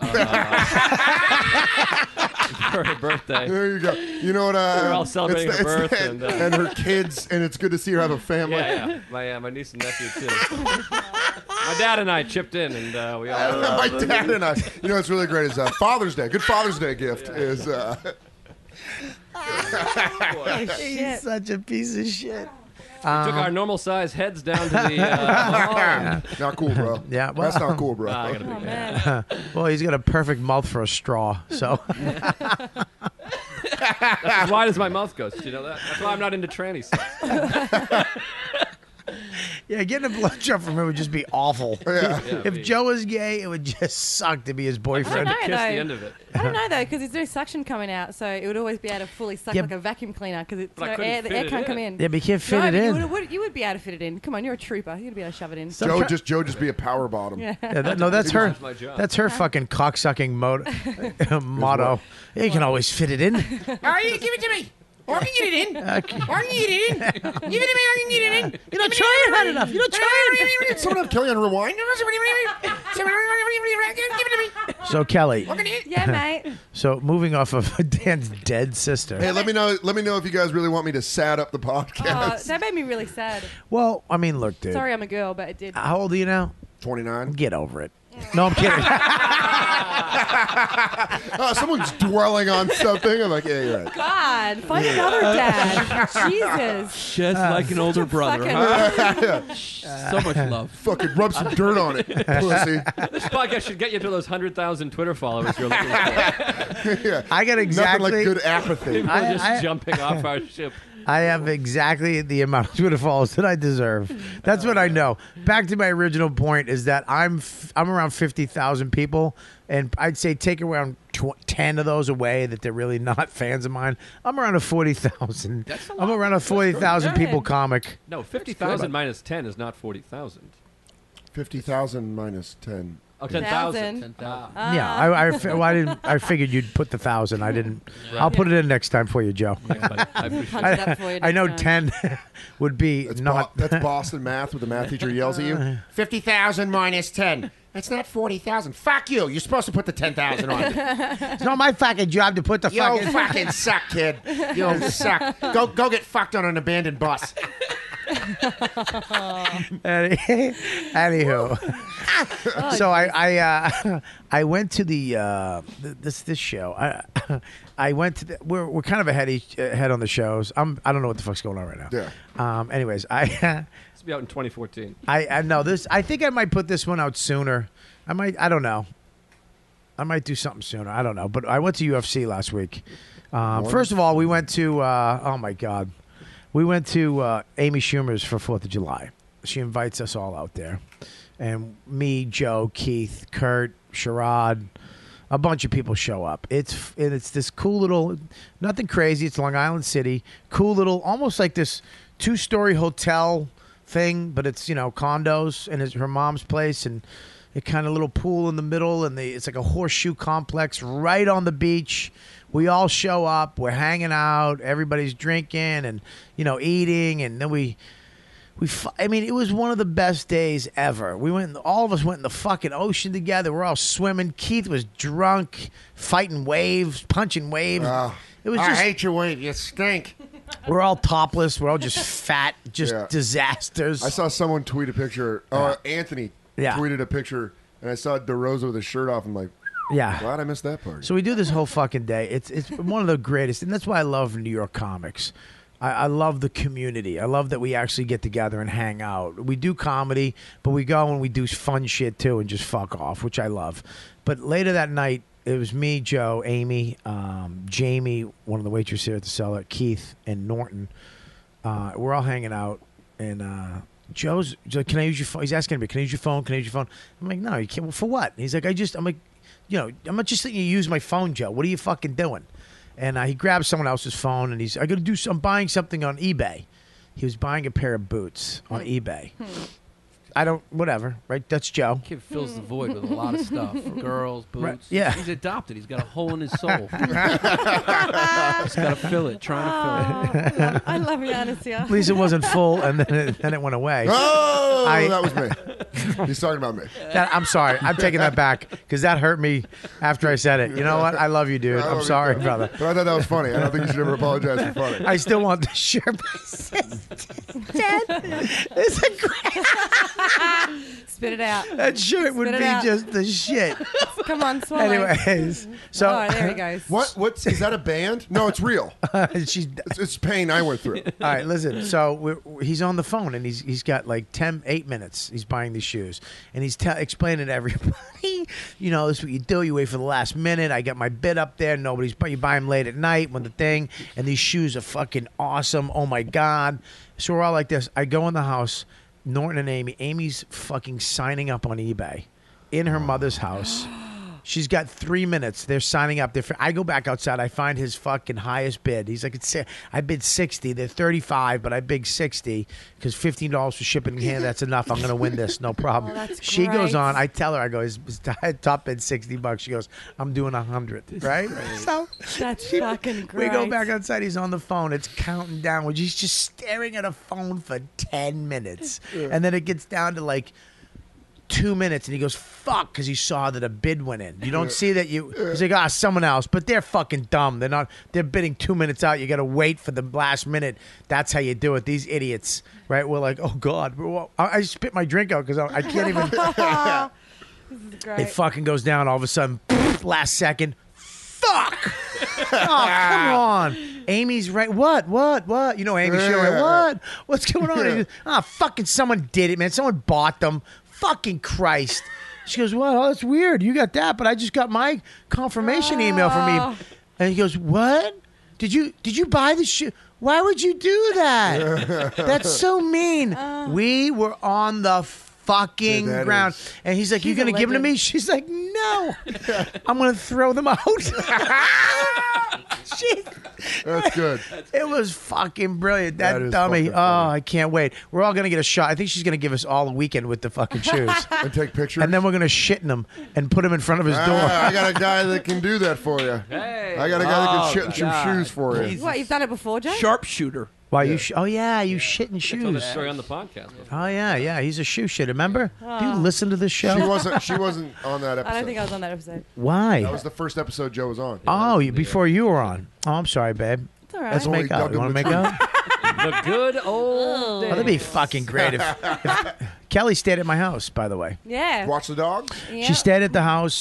[SPEAKER 6] for her birthday.
[SPEAKER 10] There you go. You know what?
[SPEAKER 6] We're all celebrating her birth
[SPEAKER 10] and her kids, and it's good to see her have a family.
[SPEAKER 6] Yeah. My niece and nephew too. My dad and I chipped in, and we all.
[SPEAKER 10] My dad and I. You know what's really great is Father's Day. Good Father's Day gift is.
[SPEAKER 5] He's such a piece of shit.
[SPEAKER 6] We took our normal size heads down to the mall.
[SPEAKER 10] Not cool, bro.
[SPEAKER 5] Yeah, well,
[SPEAKER 10] That's not cool, bro.
[SPEAKER 6] I got a big head.
[SPEAKER 5] Well, he's got a perfect mouth for a straw. So
[SPEAKER 6] That's as wide as my mouth goes. Do you know that? That's why I'm not into tranny sex.
[SPEAKER 5] yeah, getting a blowjob from him would just be awful.
[SPEAKER 10] Yeah.
[SPEAKER 5] If Joe was gay, it would just suck to be his boyfriend.
[SPEAKER 13] I don't
[SPEAKER 6] Kiss
[SPEAKER 13] know,
[SPEAKER 6] the
[SPEAKER 13] though.
[SPEAKER 6] end of it.
[SPEAKER 13] I don't know though, because there's no suction coming out, so it would always be able to fully suck
[SPEAKER 5] Yeah,
[SPEAKER 13] like a vacuum cleaner, because it's
[SPEAKER 6] But I
[SPEAKER 13] no
[SPEAKER 6] couldn't
[SPEAKER 13] air. The
[SPEAKER 6] fit
[SPEAKER 13] air
[SPEAKER 6] it
[SPEAKER 13] can't
[SPEAKER 6] in.
[SPEAKER 13] come in.
[SPEAKER 5] Yeah, but you can't fit
[SPEAKER 13] no,
[SPEAKER 5] it
[SPEAKER 13] but
[SPEAKER 5] in.
[SPEAKER 13] You would be able to fit it in. Come on, you're a trooper. You'd be able to shove it in.
[SPEAKER 10] Joe just be a power bottom.
[SPEAKER 13] Yeah.
[SPEAKER 5] Yeah, that's her.
[SPEAKER 6] That's my job.
[SPEAKER 5] That's her fucking cocksucking motto. Yeah, you can always fit it in.
[SPEAKER 11] All right, give it to me. Or I can get it in. Or I can get it in. Give it to me. I can get it in.
[SPEAKER 5] You're not trying hard enough. You're not trying.
[SPEAKER 10] Someone have Kelly on rewind.
[SPEAKER 11] Give it to me.
[SPEAKER 5] So Kelly.
[SPEAKER 13] Yeah, mate.
[SPEAKER 5] So moving off of Dan's dead sister.
[SPEAKER 10] Hey, let me know if you guys really want me to sad up the
[SPEAKER 13] Oh,
[SPEAKER 10] podcast.
[SPEAKER 13] that made me really sad.
[SPEAKER 5] Well, I mean, look, dude.
[SPEAKER 13] Sorry, I'm a girl, but it did.
[SPEAKER 5] How old are you now?
[SPEAKER 10] 29.
[SPEAKER 5] Get over it. No, I'm kidding.
[SPEAKER 10] Someone's dwelling on something. I'm like, yeah, you're right.
[SPEAKER 13] God, find another dad. Jesus.
[SPEAKER 14] Just like an older brother.
[SPEAKER 13] fucking-
[SPEAKER 14] Huh? So much love.
[SPEAKER 10] Fucking rub some dirt on it, pussy.
[SPEAKER 6] This podcast should get you to those 100,000 Twitter followers you're looking for.
[SPEAKER 10] Yeah.
[SPEAKER 5] I got exactly.
[SPEAKER 10] Nothing like good apathy.
[SPEAKER 6] People are just jumping off our ship.
[SPEAKER 5] I have exactly the amount of Twitter followers that I deserve. That's what I know. Back to my original point is that I'm around 50,000 people, and I'd say take around 10 of those away that they're really not fans of mine. I'm around a 40,000. I'm around a 40,000 people comic.
[SPEAKER 6] No, 50,000 minus 10 is not 40,000.
[SPEAKER 10] 50,000 minus 10.
[SPEAKER 6] Oh, 10,000.
[SPEAKER 13] 10,000.
[SPEAKER 5] Yeah, I figured you'd put the 1,000. I didn't. I'll put it in next time for you, Joe. I know 10 would be not.
[SPEAKER 10] That's Boston math where the math teacher yells at you.
[SPEAKER 2] 50,000 minus 10. That's not 40,000. Fuck you. You're supposed to put the 10,000 on.
[SPEAKER 5] It's not my fucking job to put the
[SPEAKER 2] You
[SPEAKER 5] fucking.
[SPEAKER 2] fucking suck, kid. You suck. Go get fucked on an abandoned bus.
[SPEAKER 5] Anywho, so I went to this show. I went to we're kind of ahead on the shows. I don't know what the fuck's going on right now.
[SPEAKER 10] Yeah.
[SPEAKER 5] Anyways,
[SPEAKER 6] It's be out in 2014.
[SPEAKER 5] I know this. I think I might put this one out sooner. I don't know. I might do something sooner. I don't know. But I went to UFC last week. First of all, we went to oh my God. We went to Amy Schumer's for 4th of July. She invites us all out there. And me, Joe, Keith, Kurt, Sherrod, a bunch of people show up. It's this cool little, nothing crazy. It's Long Island City. Cool little, almost like this 2-story hotel thing, but it's, condos. And it's her mom's place. And a kind of little pool in the middle. And it's like a horseshoe complex right on the beach. We all show up. We're hanging out. Everybody's drinking and, eating. And then it was one of the best days ever. All of us went in the fucking ocean together. We're all swimming. Keith was drunk, fighting waves, punching waves. It was
[SPEAKER 2] I hate your wave. You stink.
[SPEAKER 5] We're all topless. We're all just fat, disasters.
[SPEAKER 10] I saw someone tweet a picture. Anthony tweeted a picture, and I saw DeRosa with his shirt off. I'm like,
[SPEAKER 5] yeah,
[SPEAKER 10] glad I missed that part.
[SPEAKER 5] So we do this whole fucking day. It's one of the greatest, and that's why I love New York comics. I love the community. I love that we actually get together and hang out. We do comedy, but we go and we do fun shit too and just fuck off, which I love. But later that night, it was me, Joe, Amy, Jamie, one of the waitresses here at the cellar, Keith, and Norton. We're all hanging out, and Joe's like, "Can I use your phone?" He's asking me, "Can I use your phone? Can I use your phone?" I'm like, "No, you can't." Well, for what? He's like, I'm like, I'm not just letting you use my phone, Joe. What are you fucking doing? And he grabs someone else's phone, and I'm buying something on eBay. He was buying a pair of boots on eBay. Whatever, right? That's Joe.
[SPEAKER 6] Kid fills the void with a lot of stuff. Girls, boots.
[SPEAKER 5] Right. Yeah.
[SPEAKER 6] He's adopted. He's got a hole in his soul. He's got to fill it, trying to fill it.
[SPEAKER 13] I love Yannis, yeah.
[SPEAKER 5] At least it wasn't full, and then it went away.
[SPEAKER 10] Oh, that was me. He's talking about me.
[SPEAKER 5] I'm sorry. I'm taking that back because that hurt me after I said it. You know what? I love you, dude. I'm sorry, brother.
[SPEAKER 10] But I thought that was funny. I don't think you should ever apologize for funny.
[SPEAKER 5] I still want the shirt. My sister said, it's a great...
[SPEAKER 13] Spit it out.
[SPEAKER 5] That shirt would be just the shit.
[SPEAKER 13] Come on, swallow.
[SPEAKER 5] Anyways, so
[SPEAKER 13] there he goes.
[SPEAKER 10] What is that a band? No, it's real. It's pain I went through.
[SPEAKER 5] All right, listen. So he's on the phone and he's got like 8 minutes. He's buying these shoes and he's explaining to everybody, this is what you do. You wait for the last minute. I got my bid up there. You buy them late at night when the thing. And these shoes are fucking awesome. Oh my God. So we're all like this. I go in the house. Norton and Amy. Amy's fucking signing up on eBay in her mother's house. She's got 3 minutes. They're signing up. I go back outside. I find his fucking highest bid. He's like, I bid 60. They're 35, but I bid 60 because $15 for shipping in here. That's enough. I'm going to win this. No problem. She goes on. I tell her, I go, his top bid $60. She goes, I'm doing 100. Right? So
[SPEAKER 13] that's fucking great.
[SPEAKER 5] We go back outside. He's on the phone. It's counting down. He's just staring at a phone for 10 minutes. And then it gets down to like 2 minutes and he goes, fuck, because he saw that a bid went in. You don't see that he's like, someone else, but they're fucking dumb. They're bidding 2 minutes out. You got to wait for the last minute. That's how you do it. These idiots, right? We're like, oh God. I spit my drink out because I can't even.
[SPEAKER 13] This is great.
[SPEAKER 5] It fucking goes down all of a sudden. Last second. Fuck. Oh, come on. Amy's right. What? Amy's showing what? What's going on? Fucking someone did it, man. Someone bought them. Fucking Christ. She goes, what? Oh, that's weird. You got that, but I just got my confirmation email from me. And he goes, what? Did you buy the shoe? Why would you do that? That's so mean. We were on the fucking
[SPEAKER 10] Yeah, that
[SPEAKER 5] ground.
[SPEAKER 10] is.
[SPEAKER 5] And he's like, you
[SPEAKER 13] She's
[SPEAKER 5] going
[SPEAKER 13] a
[SPEAKER 5] to give them to
[SPEAKER 13] legend.
[SPEAKER 5] me? She's like, no. I'm going to throw them out.
[SPEAKER 10] That's good.
[SPEAKER 5] It was fucking brilliant. That,
[SPEAKER 10] That is
[SPEAKER 5] dummy.
[SPEAKER 10] fucking
[SPEAKER 5] Oh,
[SPEAKER 10] funny.
[SPEAKER 5] I can't wait. We're all going to get a shot. I think she's going to give us all a weekend with the fucking shoes.
[SPEAKER 10] And take pictures.
[SPEAKER 5] And then we're going to shit in them and put them in front of his door.
[SPEAKER 10] I got a guy that can do that for you.
[SPEAKER 6] Hey.
[SPEAKER 10] I got a guy that
[SPEAKER 14] Oh,
[SPEAKER 10] can shit in some
[SPEAKER 14] God.
[SPEAKER 10] shoes for you.
[SPEAKER 13] What, you've done it before, Joe?
[SPEAKER 14] Sharpshooter.
[SPEAKER 5] Why you? Oh yeah, you shit in
[SPEAKER 6] I told the
[SPEAKER 5] shoes.
[SPEAKER 6] story on the podcast.
[SPEAKER 5] Oh yeah. He's a shoe shitter. Remember? Do you listen to this show?
[SPEAKER 10] She wasn't on that episode.
[SPEAKER 13] I don't think I was on that episode.
[SPEAKER 5] Why?
[SPEAKER 10] That was the first episode Joe was on.
[SPEAKER 5] Oh, before you were on. Oh, I'm sorry, babe.
[SPEAKER 13] It's all right.
[SPEAKER 5] Let's
[SPEAKER 10] only
[SPEAKER 5] make out.
[SPEAKER 10] dug
[SPEAKER 5] You want to
[SPEAKER 10] in
[SPEAKER 5] make
[SPEAKER 10] the
[SPEAKER 5] out?
[SPEAKER 6] The good old
[SPEAKER 5] Oh,
[SPEAKER 6] days.
[SPEAKER 5] that'd be fucking great if Kelly stayed at my house. By the way,
[SPEAKER 13] Yeah.
[SPEAKER 10] Watch the dogs.
[SPEAKER 13] Yeah.
[SPEAKER 5] she stayed at the house.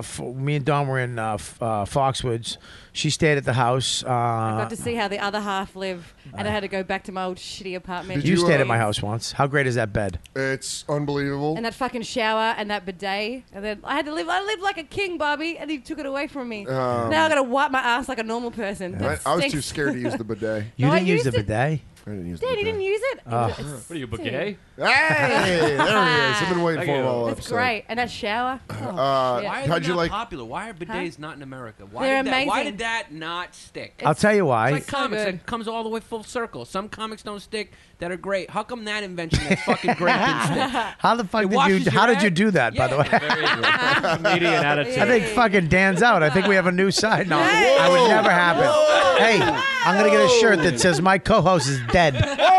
[SPEAKER 5] Me and Don were in Foxwoods. She stayed at the house.
[SPEAKER 13] Got to see how the other half live, and I had to go back to my old shitty apartment.
[SPEAKER 10] Did
[SPEAKER 5] you
[SPEAKER 10] you,
[SPEAKER 5] stayed at my house once. How great is that bed?
[SPEAKER 10] It's unbelievable.
[SPEAKER 13] And that fucking shower and that bidet, and then I had to live. I lived like a king, Bobby, and he took it away from me. Now I got to wipe my ass like a normal person.
[SPEAKER 10] I
[SPEAKER 13] That
[SPEAKER 10] was
[SPEAKER 13] stinks.
[SPEAKER 10] too scared to use the bidet.
[SPEAKER 5] You
[SPEAKER 13] No, I
[SPEAKER 5] didn't use the
[SPEAKER 13] used it.
[SPEAKER 5] bidet.
[SPEAKER 10] I didn't use the
[SPEAKER 13] Dad,
[SPEAKER 10] bidet.
[SPEAKER 13] you didn't use it?
[SPEAKER 6] What are you, a gay?
[SPEAKER 10] Hey, there he is. I've been waiting for him all
[SPEAKER 13] It's
[SPEAKER 10] episode.
[SPEAKER 13] great. And that shower. Oh, shit.
[SPEAKER 14] Why are
[SPEAKER 10] How'd
[SPEAKER 14] they
[SPEAKER 10] you
[SPEAKER 14] not
[SPEAKER 10] like?
[SPEAKER 14] popular? Why are bidets not in America? Why
[SPEAKER 13] They're
[SPEAKER 14] did that, Why
[SPEAKER 13] amazing.
[SPEAKER 14] did that not stick?
[SPEAKER 5] I'll tell you why.
[SPEAKER 14] It's like comics.
[SPEAKER 13] good.
[SPEAKER 14] It comes all the way full circle. Some comics don't stick that are great. How come that invention is fucking great didn't stick?
[SPEAKER 5] How the fuck
[SPEAKER 14] It
[SPEAKER 5] did
[SPEAKER 14] washes
[SPEAKER 5] you? How
[SPEAKER 14] your
[SPEAKER 5] did you
[SPEAKER 14] ass?
[SPEAKER 5] do that? By the way,
[SPEAKER 6] Comedian attitude.
[SPEAKER 5] I think fucking Dan's out. I think we have a new side. No, I would never happen. Hey, I'm gonna get a shirt that says my co-host is dead.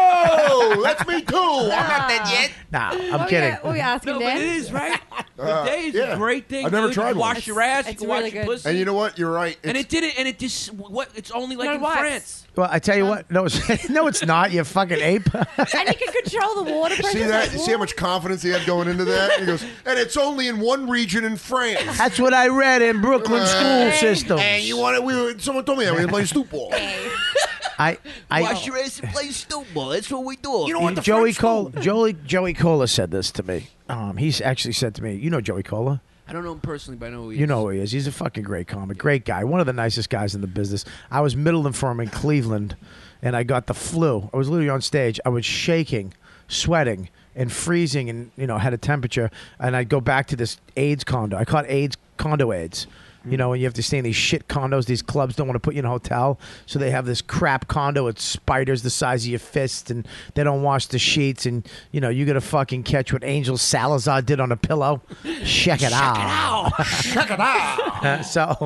[SPEAKER 2] Whoa, that's me too. I'm not dead yet.
[SPEAKER 5] Nah, I'm kidding.
[SPEAKER 13] What were you asking,
[SPEAKER 14] No,
[SPEAKER 13] Dan?
[SPEAKER 14] but it is, right? Bidet is a great thing.
[SPEAKER 10] I've never
[SPEAKER 14] dude.
[SPEAKER 10] tried
[SPEAKER 14] You can
[SPEAKER 10] one.
[SPEAKER 14] wash your ass. You
[SPEAKER 13] It's
[SPEAKER 14] can wash
[SPEAKER 13] really
[SPEAKER 14] your
[SPEAKER 13] good.
[SPEAKER 14] pussy.
[SPEAKER 10] And you know what? You're right.
[SPEAKER 14] And it did it. And it just what? It's only like
[SPEAKER 13] No,
[SPEAKER 14] in
[SPEAKER 13] wipes.
[SPEAKER 14] France.
[SPEAKER 5] Well, I tell you what. No, it's, no, it's not. You fucking ape.
[SPEAKER 13] And you can control the water pressure.
[SPEAKER 10] See that? See how much confidence he had going into that? He goes, and it's only in one region in France.
[SPEAKER 5] That's what I read in Brooklyn school system.
[SPEAKER 2] And you want it? Someone told me that we were playing stoop ball.
[SPEAKER 5] I
[SPEAKER 14] Wash your ass and play snowball. That's what we do.
[SPEAKER 2] You know what? The
[SPEAKER 5] Joey
[SPEAKER 2] French
[SPEAKER 5] Cola. Joey Cola said this to me. He's actually said to me, you know Joey Cola?
[SPEAKER 14] I don't know him personally, but I know who he is.
[SPEAKER 5] You know who he is. He's a fucking great comic, great guy, one of the nicest guys in the business. I was middling for him in Cleveland, and I got the flu. I was literally on stage. I was shaking, sweating, and freezing, and had a temperature. And I'd go back to this AIDS condo. I caught AIDS, condo AIDS. You know, and you have to stay in these shit condos. These clubs don't want to put you in a hotel, so they have this crap condo with spiders the size of your fist, and they don't wash the sheets. And you got to fucking catch what Angel Salazar did on a pillow. Check it out.
[SPEAKER 2] Check it out.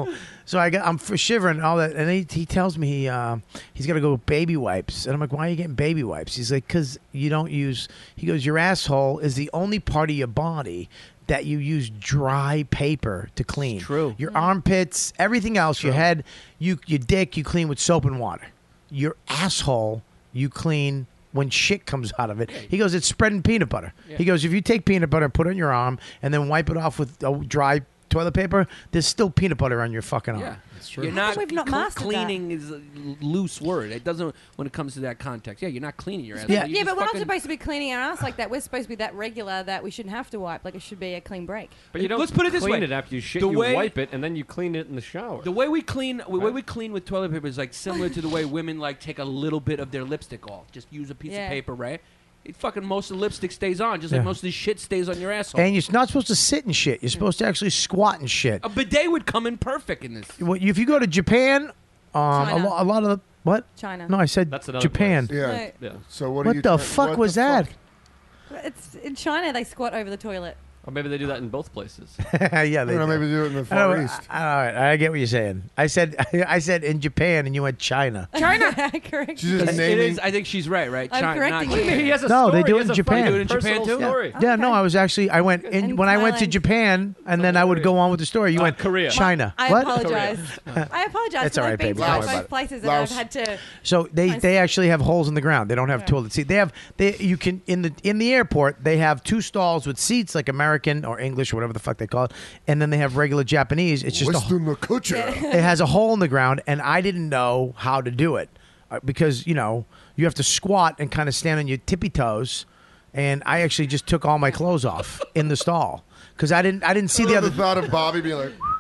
[SPEAKER 5] So I'm shivering and all that, and he tells me he's got to go with baby wipes, and I'm like, why are you getting baby wipes? He's like, because you don't use. He goes, your asshole is the only part of your body that you use dry paper to clean.
[SPEAKER 6] It's true.
[SPEAKER 5] Your armpits, everything else, your head, your dick, you clean with soap and water. Your asshole, you clean when shit comes out of it. He goes, it's spreading peanut butter.
[SPEAKER 6] Yeah.
[SPEAKER 5] He goes, if you take peanut butter, put it on your arm, and then wipe it off with dry toilet paper, there's still peanut butter on your fucking arm.
[SPEAKER 14] Yeah,
[SPEAKER 10] That's true.
[SPEAKER 14] You're not,
[SPEAKER 13] We've not mastered
[SPEAKER 14] cleaning is a loose word. It doesn't when it comes to that context. Yeah, you're not cleaning your ass.
[SPEAKER 5] Yeah.
[SPEAKER 14] You
[SPEAKER 13] Yeah,
[SPEAKER 14] just
[SPEAKER 13] but we're not
[SPEAKER 14] fucking-
[SPEAKER 13] supposed to be cleaning our ass like that. We're supposed to be that regular that we shouldn't have to wipe. Like it should be a clean break.
[SPEAKER 6] But you don't
[SPEAKER 14] Let's put it this
[SPEAKER 6] clean
[SPEAKER 14] way.
[SPEAKER 6] it after you shit.
[SPEAKER 14] The
[SPEAKER 6] You
[SPEAKER 14] way-
[SPEAKER 6] wipe it, and then you clean it in the shower.
[SPEAKER 14] The way we clean, with toilet paper is like similar to the way women like take a little bit of their lipstick off. Just use a piece
[SPEAKER 13] Yeah.
[SPEAKER 14] of paper, right? It fucking most of the lipstick stays on, just like
[SPEAKER 5] Yeah.
[SPEAKER 14] most of the shit stays on your asshole.
[SPEAKER 5] And you're not supposed to sit and shit. You're supposed to actually squat and shit.
[SPEAKER 14] A bidet would come in perfect in this.
[SPEAKER 5] If you go to Japan,
[SPEAKER 13] China.
[SPEAKER 5] a lot of the what?
[SPEAKER 13] China.
[SPEAKER 5] No, I said
[SPEAKER 6] That's another
[SPEAKER 5] Japan.
[SPEAKER 6] place.
[SPEAKER 10] Yeah.
[SPEAKER 13] Right.
[SPEAKER 6] Yeah.
[SPEAKER 10] So what?
[SPEAKER 5] What
[SPEAKER 10] are you
[SPEAKER 5] the
[SPEAKER 10] try-
[SPEAKER 5] fuck
[SPEAKER 10] what
[SPEAKER 5] was
[SPEAKER 10] the
[SPEAKER 5] that?
[SPEAKER 10] fuck?
[SPEAKER 13] It's in China. They squat over the toilet.
[SPEAKER 6] Or maybe they do that in both places.
[SPEAKER 5] Yeah, they
[SPEAKER 10] I don't know,
[SPEAKER 5] do.
[SPEAKER 10] maybe do it in the
[SPEAKER 5] All
[SPEAKER 10] Far
[SPEAKER 5] right,
[SPEAKER 10] East.
[SPEAKER 5] I get what you're saying. I said in Japan, and you went China.
[SPEAKER 13] China. Correct.
[SPEAKER 10] She's just
[SPEAKER 14] It
[SPEAKER 10] naming.
[SPEAKER 14] is. I think she's right. Right?
[SPEAKER 13] I'm correcting
[SPEAKER 14] not
[SPEAKER 13] you.
[SPEAKER 14] Japan.
[SPEAKER 6] He has a
[SPEAKER 5] No,
[SPEAKER 6] story.
[SPEAKER 5] they do
[SPEAKER 6] He
[SPEAKER 5] it
[SPEAKER 6] has
[SPEAKER 5] in
[SPEAKER 6] a funny
[SPEAKER 5] Japan.
[SPEAKER 14] They do it in Japan,
[SPEAKER 6] personal
[SPEAKER 14] too?
[SPEAKER 6] story.
[SPEAKER 5] Yeah, no, I was actually I went
[SPEAKER 13] In
[SPEAKER 5] when I went to
[SPEAKER 13] Thailand.
[SPEAKER 5] Japan, and then I would go on with the story. You went
[SPEAKER 6] Korea.
[SPEAKER 5] China.
[SPEAKER 13] I
[SPEAKER 5] what?
[SPEAKER 13] apologize. I apologize.
[SPEAKER 5] That's all right,
[SPEAKER 13] I've been
[SPEAKER 5] baby.
[SPEAKER 13] to
[SPEAKER 5] Don't
[SPEAKER 13] both
[SPEAKER 5] worry about it.
[SPEAKER 13] places, and
[SPEAKER 10] Laos.
[SPEAKER 13] I've had to.
[SPEAKER 5] So they actually have holes in the ground. They don't have toilet seats. You can in the airport they have two stalls with seats like American or English or whatever the fuck they call it, and then they have regular Japanese. It's just
[SPEAKER 10] Western the culture.
[SPEAKER 5] it has a hole in the ground, and I didn't know how to do it because you have to squat and kind of stand on your tippy toes, and I actually just took all my clothes off in the stall because I didn't see the
[SPEAKER 10] I
[SPEAKER 5] other.
[SPEAKER 10] love the thought of Bobby being like,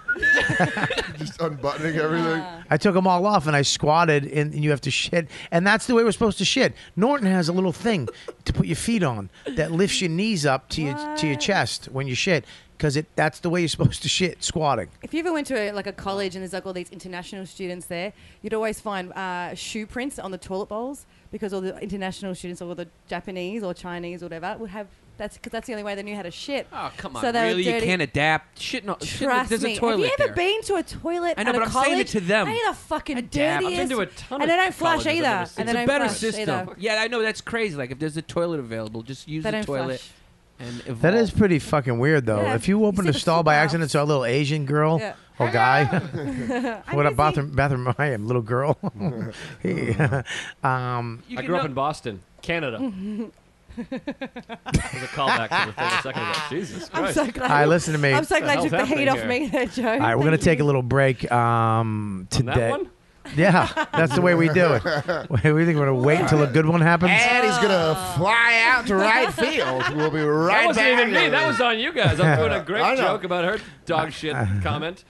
[SPEAKER 10] Just unbuttoning everything.
[SPEAKER 5] I took them all off and I squatted, and you have to shit. And that's the way we're supposed to shit. Norton has a little thing to put your feet on that lifts your knees up to your chest when you shit, because that's the way you're supposed to shit, squatting.
[SPEAKER 13] If you ever went to a college and there's like all these international students there, you'd always find shoe prints on the toilet bowls, because all the international students, or the Japanese or Chinese or whatever, would have. That's because that's the only way they knew how to shit.
[SPEAKER 14] Oh, come on.
[SPEAKER 13] So they were
[SPEAKER 14] really? You
[SPEAKER 13] dirty.
[SPEAKER 14] can't adapt? Shit, no.
[SPEAKER 13] Trust
[SPEAKER 14] There's
[SPEAKER 13] me.
[SPEAKER 14] a toilet
[SPEAKER 13] Have you ever
[SPEAKER 14] there.
[SPEAKER 13] been to a toilet
[SPEAKER 14] I know,
[SPEAKER 13] at
[SPEAKER 14] but
[SPEAKER 13] a
[SPEAKER 14] I'm
[SPEAKER 13] college?
[SPEAKER 14] saying it to them.
[SPEAKER 13] They are the fucking
[SPEAKER 14] Adapt.
[SPEAKER 13] dirtiest.
[SPEAKER 14] I've been to a ton
[SPEAKER 13] and they
[SPEAKER 14] of
[SPEAKER 13] don't flush
[SPEAKER 14] colleges I've
[SPEAKER 13] either.
[SPEAKER 14] ever seen.
[SPEAKER 13] And they
[SPEAKER 14] It's
[SPEAKER 13] don't
[SPEAKER 14] a better
[SPEAKER 13] flush
[SPEAKER 14] system.
[SPEAKER 13] either.
[SPEAKER 14] Yeah, I know that's crazy. Like if there's a toilet available, just use
[SPEAKER 13] They
[SPEAKER 14] the
[SPEAKER 13] don't
[SPEAKER 14] toilet.
[SPEAKER 13] flush.
[SPEAKER 14] And evolve.
[SPEAKER 5] That is pretty fucking weird, though.
[SPEAKER 13] Yeah.
[SPEAKER 5] If you open a stall by accident, it's a little Asian girl
[SPEAKER 13] Yeah.
[SPEAKER 5] or guy. What a bathroom I am, little girl.
[SPEAKER 6] I grew up in Boston, Canada. There's a callback to the thing a second ago. Jesus
[SPEAKER 13] I'm
[SPEAKER 6] Christ.
[SPEAKER 13] so glad.
[SPEAKER 5] All right, listen to me.
[SPEAKER 13] I'm so glad you
[SPEAKER 6] What the
[SPEAKER 13] took the
[SPEAKER 6] hell's
[SPEAKER 13] heat off
[SPEAKER 6] happening
[SPEAKER 13] me there, Joe.
[SPEAKER 5] All right, we're going to take a little break today.
[SPEAKER 6] that one?
[SPEAKER 5] Yeah, that's the way we do it. We think we're going to wait until a good one happens?
[SPEAKER 2] And he's gonna fly out to right field. We'll be
[SPEAKER 6] That
[SPEAKER 2] right
[SPEAKER 6] wasn't
[SPEAKER 2] back.
[SPEAKER 6] even me. That was on you guys. I'm doing a
[SPEAKER 2] I
[SPEAKER 6] great
[SPEAKER 2] know.
[SPEAKER 6] joke about her dog shit comment.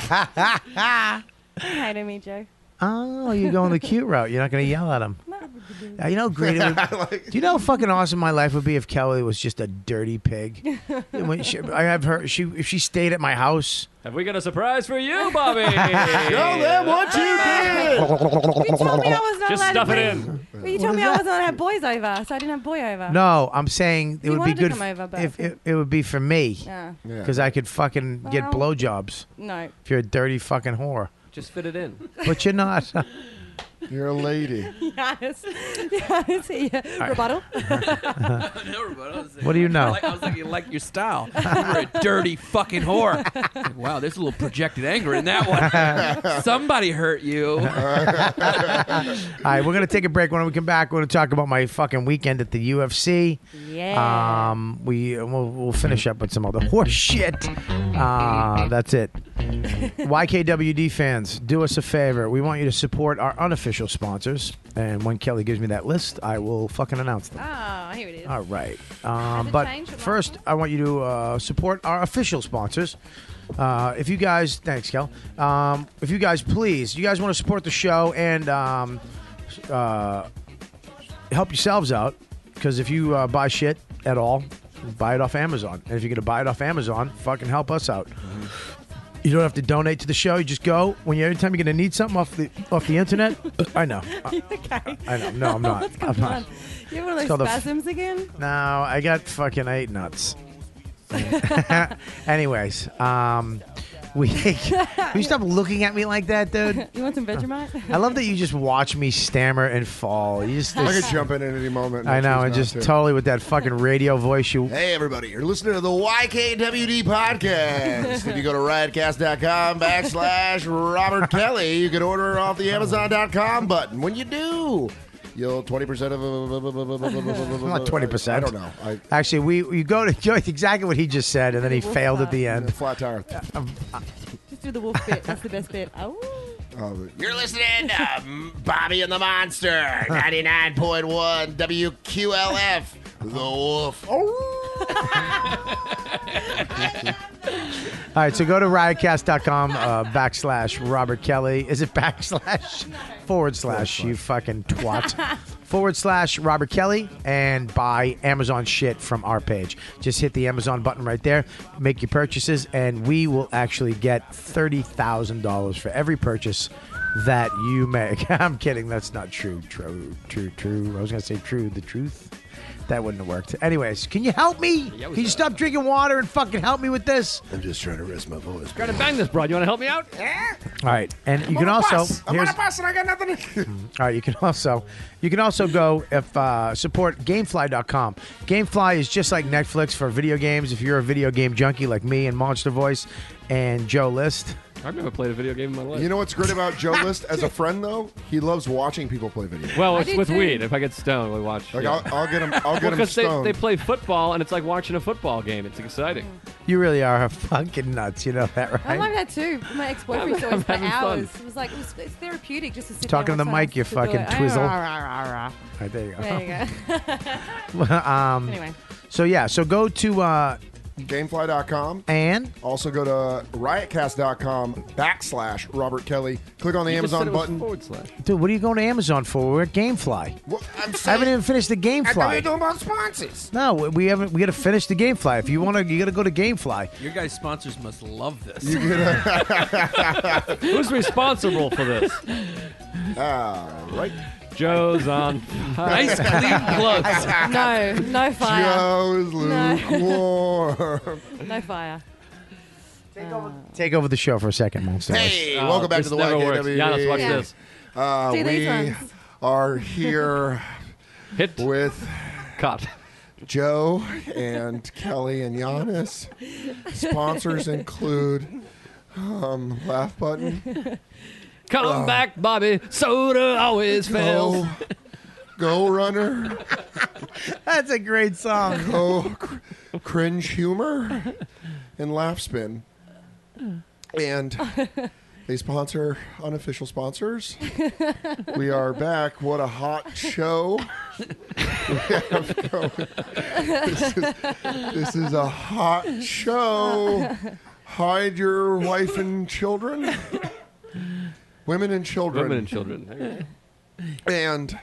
[SPEAKER 13] You hated me, Joe.
[SPEAKER 5] Oh, you're going the cute route. You're not going to yell at him. You know, great. Do you know how fucking awesome my life would be if Kelly was just a dirty pig? I have her. If she stayed at my house.
[SPEAKER 6] Have we got a surprise for you, Bobby?
[SPEAKER 2] Show them what you did.
[SPEAKER 13] You told me I was not
[SPEAKER 6] Just
[SPEAKER 13] allowed
[SPEAKER 6] stuff
[SPEAKER 13] to
[SPEAKER 6] it
[SPEAKER 13] bring-
[SPEAKER 6] in.
[SPEAKER 13] Well, you told me I wasn't allowed to have boys over, so I didn't have boy over.
[SPEAKER 5] No, I'm saying it
[SPEAKER 13] You
[SPEAKER 5] would be
[SPEAKER 13] wanted to
[SPEAKER 5] good
[SPEAKER 13] come over, but
[SPEAKER 5] if it would be for me,
[SPEAKER 13] Yeah.
[SPEAKER 5] because I could fucking get
[SPEAKER 13] Well,
[SPEAKER 5] blowjobs.
[SPEAKER 13] No.
[SPEAKER 5] If you're a dirty fucking whore,
[SPEAKER 6] Just fit it in.
[SPEAKER 5] but you're not.
[SPEAKER 10] You're a lady.
[SPEAKER 13] Giannis, yeah. Rebuttal?
[SPEAKER 5] What do you know?
[SPEAKER 14] I was like, you like your style. You're a dirty fucking whore. Like, wow, there's a little projected anger in that one. Somebody hurt you.
[SPEAKER 5] All right, we're gonna take a break. When we come back, we're gonna talk about my fucking weekend at the UFC.
[SPEAKER 13] Yeah.
[SPEAKER 5] We'll finish up with some other horse shit. That's it. YKWD fans, do us a favor. We want you to support our unofficial sponsors, and when Kelly gives me that list, I will fucking announce them.
[SPEAKER 13] Oh, here it is.
[SPEAKER 5] All right.
[SPEAKER 13] Has it
[SPEAKER 5] But
[SPEAKER 13] changed or not?
[SPEAKER 5] first, I want you to support our official sponsors. If you guys, thanks, Kel. If you guys, please, you guys want to support the show and help yourselves out, because if you buy shit at all, buy it off Amazon. And if you're going to buy it off Amazon, fucking help us out. You don't have to donate to the show. You just go every time you're going to need something off the internet. I know.
[SPEAKER 13] Okay.
[SPEAKER 5] I know. No, I'm not.
[SPEAKER 13] What's
[SPEAKER 5] I'm
[SPEAKER 13] going
[SPEAKER 5] not.
[SPEAKER 13] on? You have one
[SPEAKER 5] It's
[SPEAKER 13] of
[SPEAKER 5] called
[SPEAKER 13] those
[SPEAKER 5] the
[SPEAKER 13] spasms again?
[SPEAKER 5] No, I got fucking 8 nuts. Anyways, will you stop looking at me like that, dude?
[SPEAKER 13] You want some Vegemite?
[SPEAKER 5] I love that you just watch me stammer and fall. You just,
[SPEAKER 10] I could jump in at any moment.
[SPEAKER 5] I know,
[SPEAKER 10] choose
[SPEAKER 5] and
[SPEAKER 10] not
[SPEAKER 5] just
[SPEAKER 10] to.
[SPEAKER 5] totally with that fucking radio voice. You.
[SPEAKER 2] Hey, everybody, you're listening to the YKWD podcast. If you go to riotcast.com/Robert Kelly, you can order off the Amazon.com button. When you do, you'll 20% of
[SPEAKER 5] Not 20%.
[SPEAKER 10] I don't know.
[SPEAKER 5] Actually, you go to exactly what he just said, and then he failed at the end.
[SPEAKER 10] Flat tire.
[SPEAKER 13] Just do the wolf bit. That's the best bit. Oh.
[SPEAKER 2] You're listening to Bobby and the Monster, 99.1 WQLF, The Wolf.
[SPEAKER 5] All right, so go to riotcast.com /Robert Kelly. Is it / you fucking twat? / Robert Kelly and buy Amazon shit from our page. Just hit the Amazon button right there, make your purchases, and we will actually get $30,000 for every purchase that you make. I'm kidding. That's not true. True. I was going to say the truth. That wouldn't have worked. Anyways, can you help me? Can you stop drinking water and fucking help me with this?
[SPEAKER 10] I'm just trying to rest my voice.
[SPEAKER 6] Trying to bang this broad. You want to help me out?
[SPEAKER 5] All right, and you can also
[SPEAKER 2] I'm on a bus and I got nothing to
[SPEAKER 5] all right, you can also go support Gamefly.com. Gamefly is just like Netflix for video games. If you're a video game junkie like me and Monster Voice and Joe List.
[SPEAKER 6] I've never played a video game in my life.
[SPEAKER 10] You know what's great about Joe List as a friend, though? He loves watching people play video games.
[SPEAKER 6] Well, it's with weed. If I get stoned, we watch.
[SPEAKER 10] Like,
[SPEAKER 6] yeah.
[SPEAKER 10] I'll get him. I'll get him
[SPEAKER 6] Because
[SPEAKER 10] stoned.
[SPEAKER 6] they play football, and it's like watching a football game. It's exciting.
[SPEAKER 5] You really are fucking nuts. You know that, right?
[SPEAKER 13] I like that too. My ex-boyfriend used to
[SPEAKER 6] I'm
[SPEAKER 13] always for
[SPEAKER 6] having fun.
[SPEAKER 13] hours. It was like it's therapeutic just to sit
[SPEAKER 5] Talking
[SPEAKER 13] there
[SPEAKER 5] to the
[SPEAKER 13] and
[SPEAKER 5] mic, you
[SPEAKER 13] to do
[SPEAKER 5] fucking
[SPEAKER 13] it.
[SPEAKER 5] twizzle.
[SPEAKER 13] Rah.
[SPEAKER 5] All right, there you go.
[SPEAKER 13] There you go.
[SPEAKER 5] Anyway.
[SPEAKER 13] Anyway.
[SPEAKER 5] So go to
[SPEAKER 10] Gamefly.com.
[SPEAKER 5] And?
[SPEAKER 10] Also go to riotcast.com/Robert Kelly. Click on the Amazon button.
[SPEAKER 5] Dude, what are you going to Amazon for? We're at Gamefly.
[SPEAKER 2] I'm
[SPEAKER 5] I haven't even finished the
[SPEAKER 2] I thought we were
[SPEAKER 5] Gamefly.
[SPEAKER 2] doing about sponsors.
[SPEAKER 5] No, we haven't. We got to finish the Gamefly. If you want to, you got to go to Gamefly.
[SPEAKER 14] Your guys' sponsors must love this.
[SPEAKER 6] Who's responsible for this?
[SPEAKER 10] Right.
[SPEAKER 6] Joe's on.
[SPEAKER 14] Nice clean plugs.
[SPEAKER 13] No fire.
[SPEAKER 10] Joe's lukewarm.
[SPEAKER 13] No fire.
[SPEAKER 5] Take over the show for a second, Monster.
[SPEAKER 10] Hey, welcome back to the
[SPEAKER 6] never works.
[SPEAKER 10] YKWD.
[SPEAKER 6] Yannis, watch this.
[SPEAKER 13] Do these
[SPEAKER 10] We
[SPEAKER 13] ones.
[SPEAKER 10] are here
[SPEAKER 6] Hit.
[SPEAKER 10] with
[SPEAKER 6] Cut.
[SPEAKER 10] Joe and Kelly and Yannis. Sponsors include Laugh Button.
[SPEAKER 6] Come back, Bobby. Soda always fails.
[SPEAKER 10] Go Runner.
[SPEAKER 5] That's a great song.
[SPEAKER 10] Go Cringe Humor and Laugh Spin. And they sponsor unofficial sponsors. We are back. What a hot show. This is a hot show. Hide your wife and children. Women and children.
[SPEAKER 6] Women and children.
[SPEAKER 10] And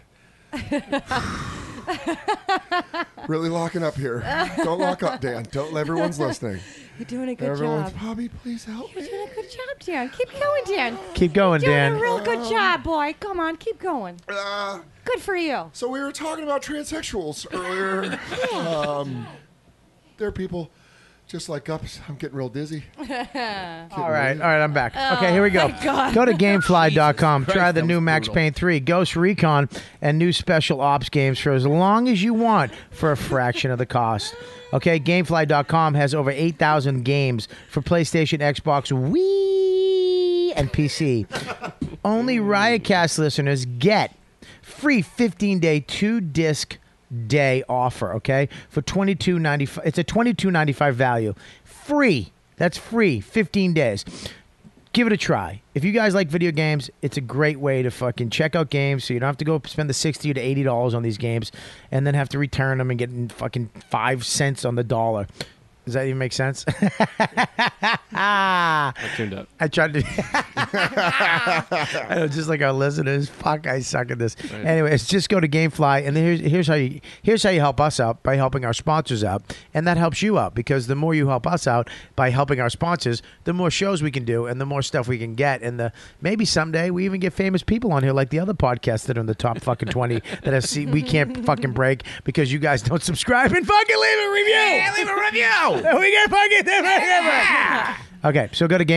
[SPEAKER 10] really locking up here. Don't lock up, Dan. Don't. Everyone's listening.
[SPEAKER 13] You're doing a good
[SPEAKER 10] Everyone's,
[SPEAKER 13] job.
[SPEAKER 10] Bobby, please help me.
[SPEAKER 13] You're doing a good job, Dan. Keep going, Dan.
[SPEAKER 5] Keep going,
[SPEAKER 13] You're
[SPEAKER 5] Dan.
[SPEAKER 13] doing a real good job, boy. Come on, keep going. Good for you.
[SPEAKER 10] So we were talking about transsexuals earlier. They're people just like us. I'm getting real dizzy.
[SPEAKER 5] All right, I'm back. Okay, here we go.
[SPEAKER 13] thank God.
[SPEAKER 5] Go to Gamefly.com.
[SPEAKER 14] Jesus
[SPEAKER 5] Try
[SPEAKER 14] Christ,
[SPEAKER 5] the
[SPEAKER 14] that
[SPEAKER 5] new
[SPEAKER 14] was
[SPEAKER 5] Max
[SPEAKER 14] brutal.
[SPEAKER 5] Payne 3, Ghost Recon, and new special ops games for as long as you want for a fraction of the cost. Okay, Gamefly.com has over 8,000 games for PlayStation, Xbox, Wii, and PC. Only Riotcast listeners get free 15-day 2-disc day offer, okay? For $22.95. It's a $22.95 value. Free. That's free. 15 days. Give it a try. If you guys like video games, it's a great way to fucking check out games so you don't have to go spend the $60 to $80 on these games and then have to return them and get fucking 5 cents on the dollar. Does that even make sense?
[SPEAKER 6] I tuned up.
[SPEAKER 5] I tried to. I know, just like our listeners. Fuck, I suck at this.
[SPEAKER 6] Right.
[SPEAKER 5] Anyways, just go to GameFly, and here's how you help us out by helping our sponsors out, and that helps you out because the more you help us out by helping our sponsors, the more shows we can do, and the more stuff we can get, and maybe someday we even get famous people on here like the other podcasts that are in the top fucking 20 that we can't fucking break because you guys don't subscribe and fucking leave a review.
[SPEAKER 2] Yeah, leave a review.
[SPEAKER 5] We get fucking Okay, so go to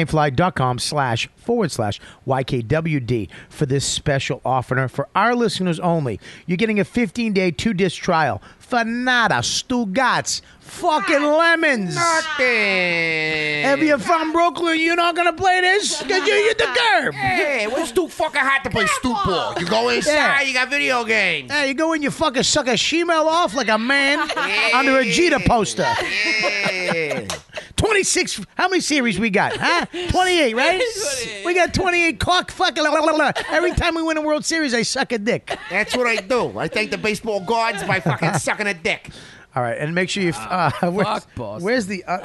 [SPEAKER 5] gamefly.com//YKWD for this special offer for our listeners only. You're getting a 15-day 2-disc trial for nada, Stugats, fucking lemons.
[SPEAKER 2] Nothing.
[SPEAKER 5] If you're from Brooklyn, you're not going to play this because you hit the curb.
[SPEAKER 2] Hey, it's too fucking hot to play stoop ball. You go inside, you got video games.
[SPEAKER 5] Hey, you go in, you fucking suck a she-mail off like a man under a Jeter poster.
[SPEAKER 2] Yeah.
[SPEAKER 5] 26, how many series we got? Huh? 28, right? 28. We got 28 cock fucking. Every time we win a World Series, I suck a dick.
[SPEAKER 2] That's what I do. I thank the baseball gods by fucking sucking a dick.
[SPEAKER 5] All right, and make sure you.
[SPEAKER 14] Fuck Boston.
[SPEAKER 5] Where's the?
[SPEAKER 14] I'll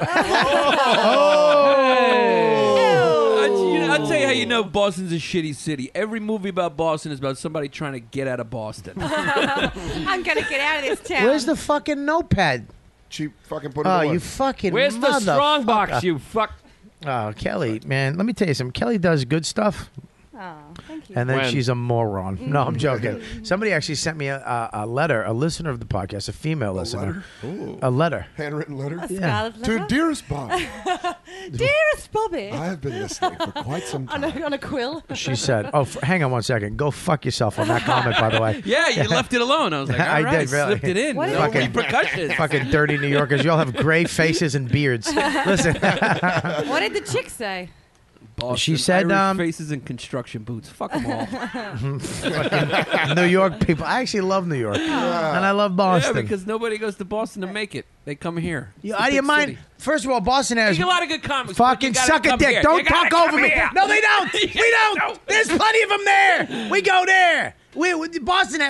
[SPEAKER 14] tell you how you know Boston's a shitty city. Every movie about Boston is about somebody trying to get out of Boston.
[SPEAKER 13] I'm gonna get out of this town.
[SPEAKER 5] Where's the fucking notepad?
[SPEAKER 10] She fucking put it
[SPEAKER 5] Oh,
[SPEAKER 10] away.
[SPEAKER 5] you fucking.
[SPEAKER 6] Where's the strong box,
[SPEAKER 5] motherfucker.
[SPEAKER 6] you fuck?
[SPEAKER 5] Oh, Kelly, man, let me tell you something. Kelly does good stuff.
[SPEAKER 13] Oh, thank you.
[SPEAKER 5] And then
[SPEAKER 6] When?
[SPEAKER 5] she's a moron. No, I'm joking. Somebody actually sent me a letter, a listener of the podcast, a female listener. A letter.
[SPEAKER 10] Handwritten letter?
[SPEAKER 5] Yeah.
[SPEAKER 13] Scarlet
[SPEAKER 10] To
[SPEAKER 13] letter?
[SPEAKER 10] dearest Bob,
[SPEAKER 13] Dearest Bobby.
[SPEAKER 10] I have been listening for quite some time.
[SPEAKER 13] On a quill.
[SPEAKER 5] She said, hang on one second. Go fuck yourself on that comment, by the way.
[SPEAKER 14] Yeah, you left it alone. I was like, all
[SPEAKER 5] I
[SPEAKER 14] right,
[SPEAKER 5] did, really.
[SPEAKER 14] slipped it in.
[SPEAKER 13] What
[SPEAKER 14] No
[SPEAKER 13] is-
[SPEAKER 14] repercussions.
[SPEAKER 5] Fucking dirty New Yorkers. You all have gray faces and beards. Listen.
[SPEAKER 13] What did the chick say?
[SPEAKER 14] Boston,
[SPEAKER 5] She said,
[SPEAKER 14] Irish faces and construction boots. Fuck them all.
[SPEAKER 5] Fucking New York people. I actually love New York. And I love Boston.
[SPEAKER 14] Yeah, because nobody goes to Boston to make it. They come here. It's a
[SPEAKER 5] Out of your
[SPEAKER 14] big
[SPEAKER 5] mind.
[SPEAKER 14] city.
[SPEAKER 5] First of all, Boston has
[SPEAKER 14] There's a lot of good comics. but
[SPEAKER 5] fucking
[SPEAKER 14] you gotta
[SPEAKER 5] suck a
[SPEAKER 14] come
[SPEAKER 5] dick.
[SPEAKER 14] here.
[SPEAKER 5] Don't
[SPEAKER 14] You gotta
[SPEAKER 5] talk over
[SPEAKER 14] come
[SPEAKER 5] me.
[SPEAKER 14] here.
[SPEAKER 5] No, they don't. We don't. There's plenty of them there. We go there. Boston has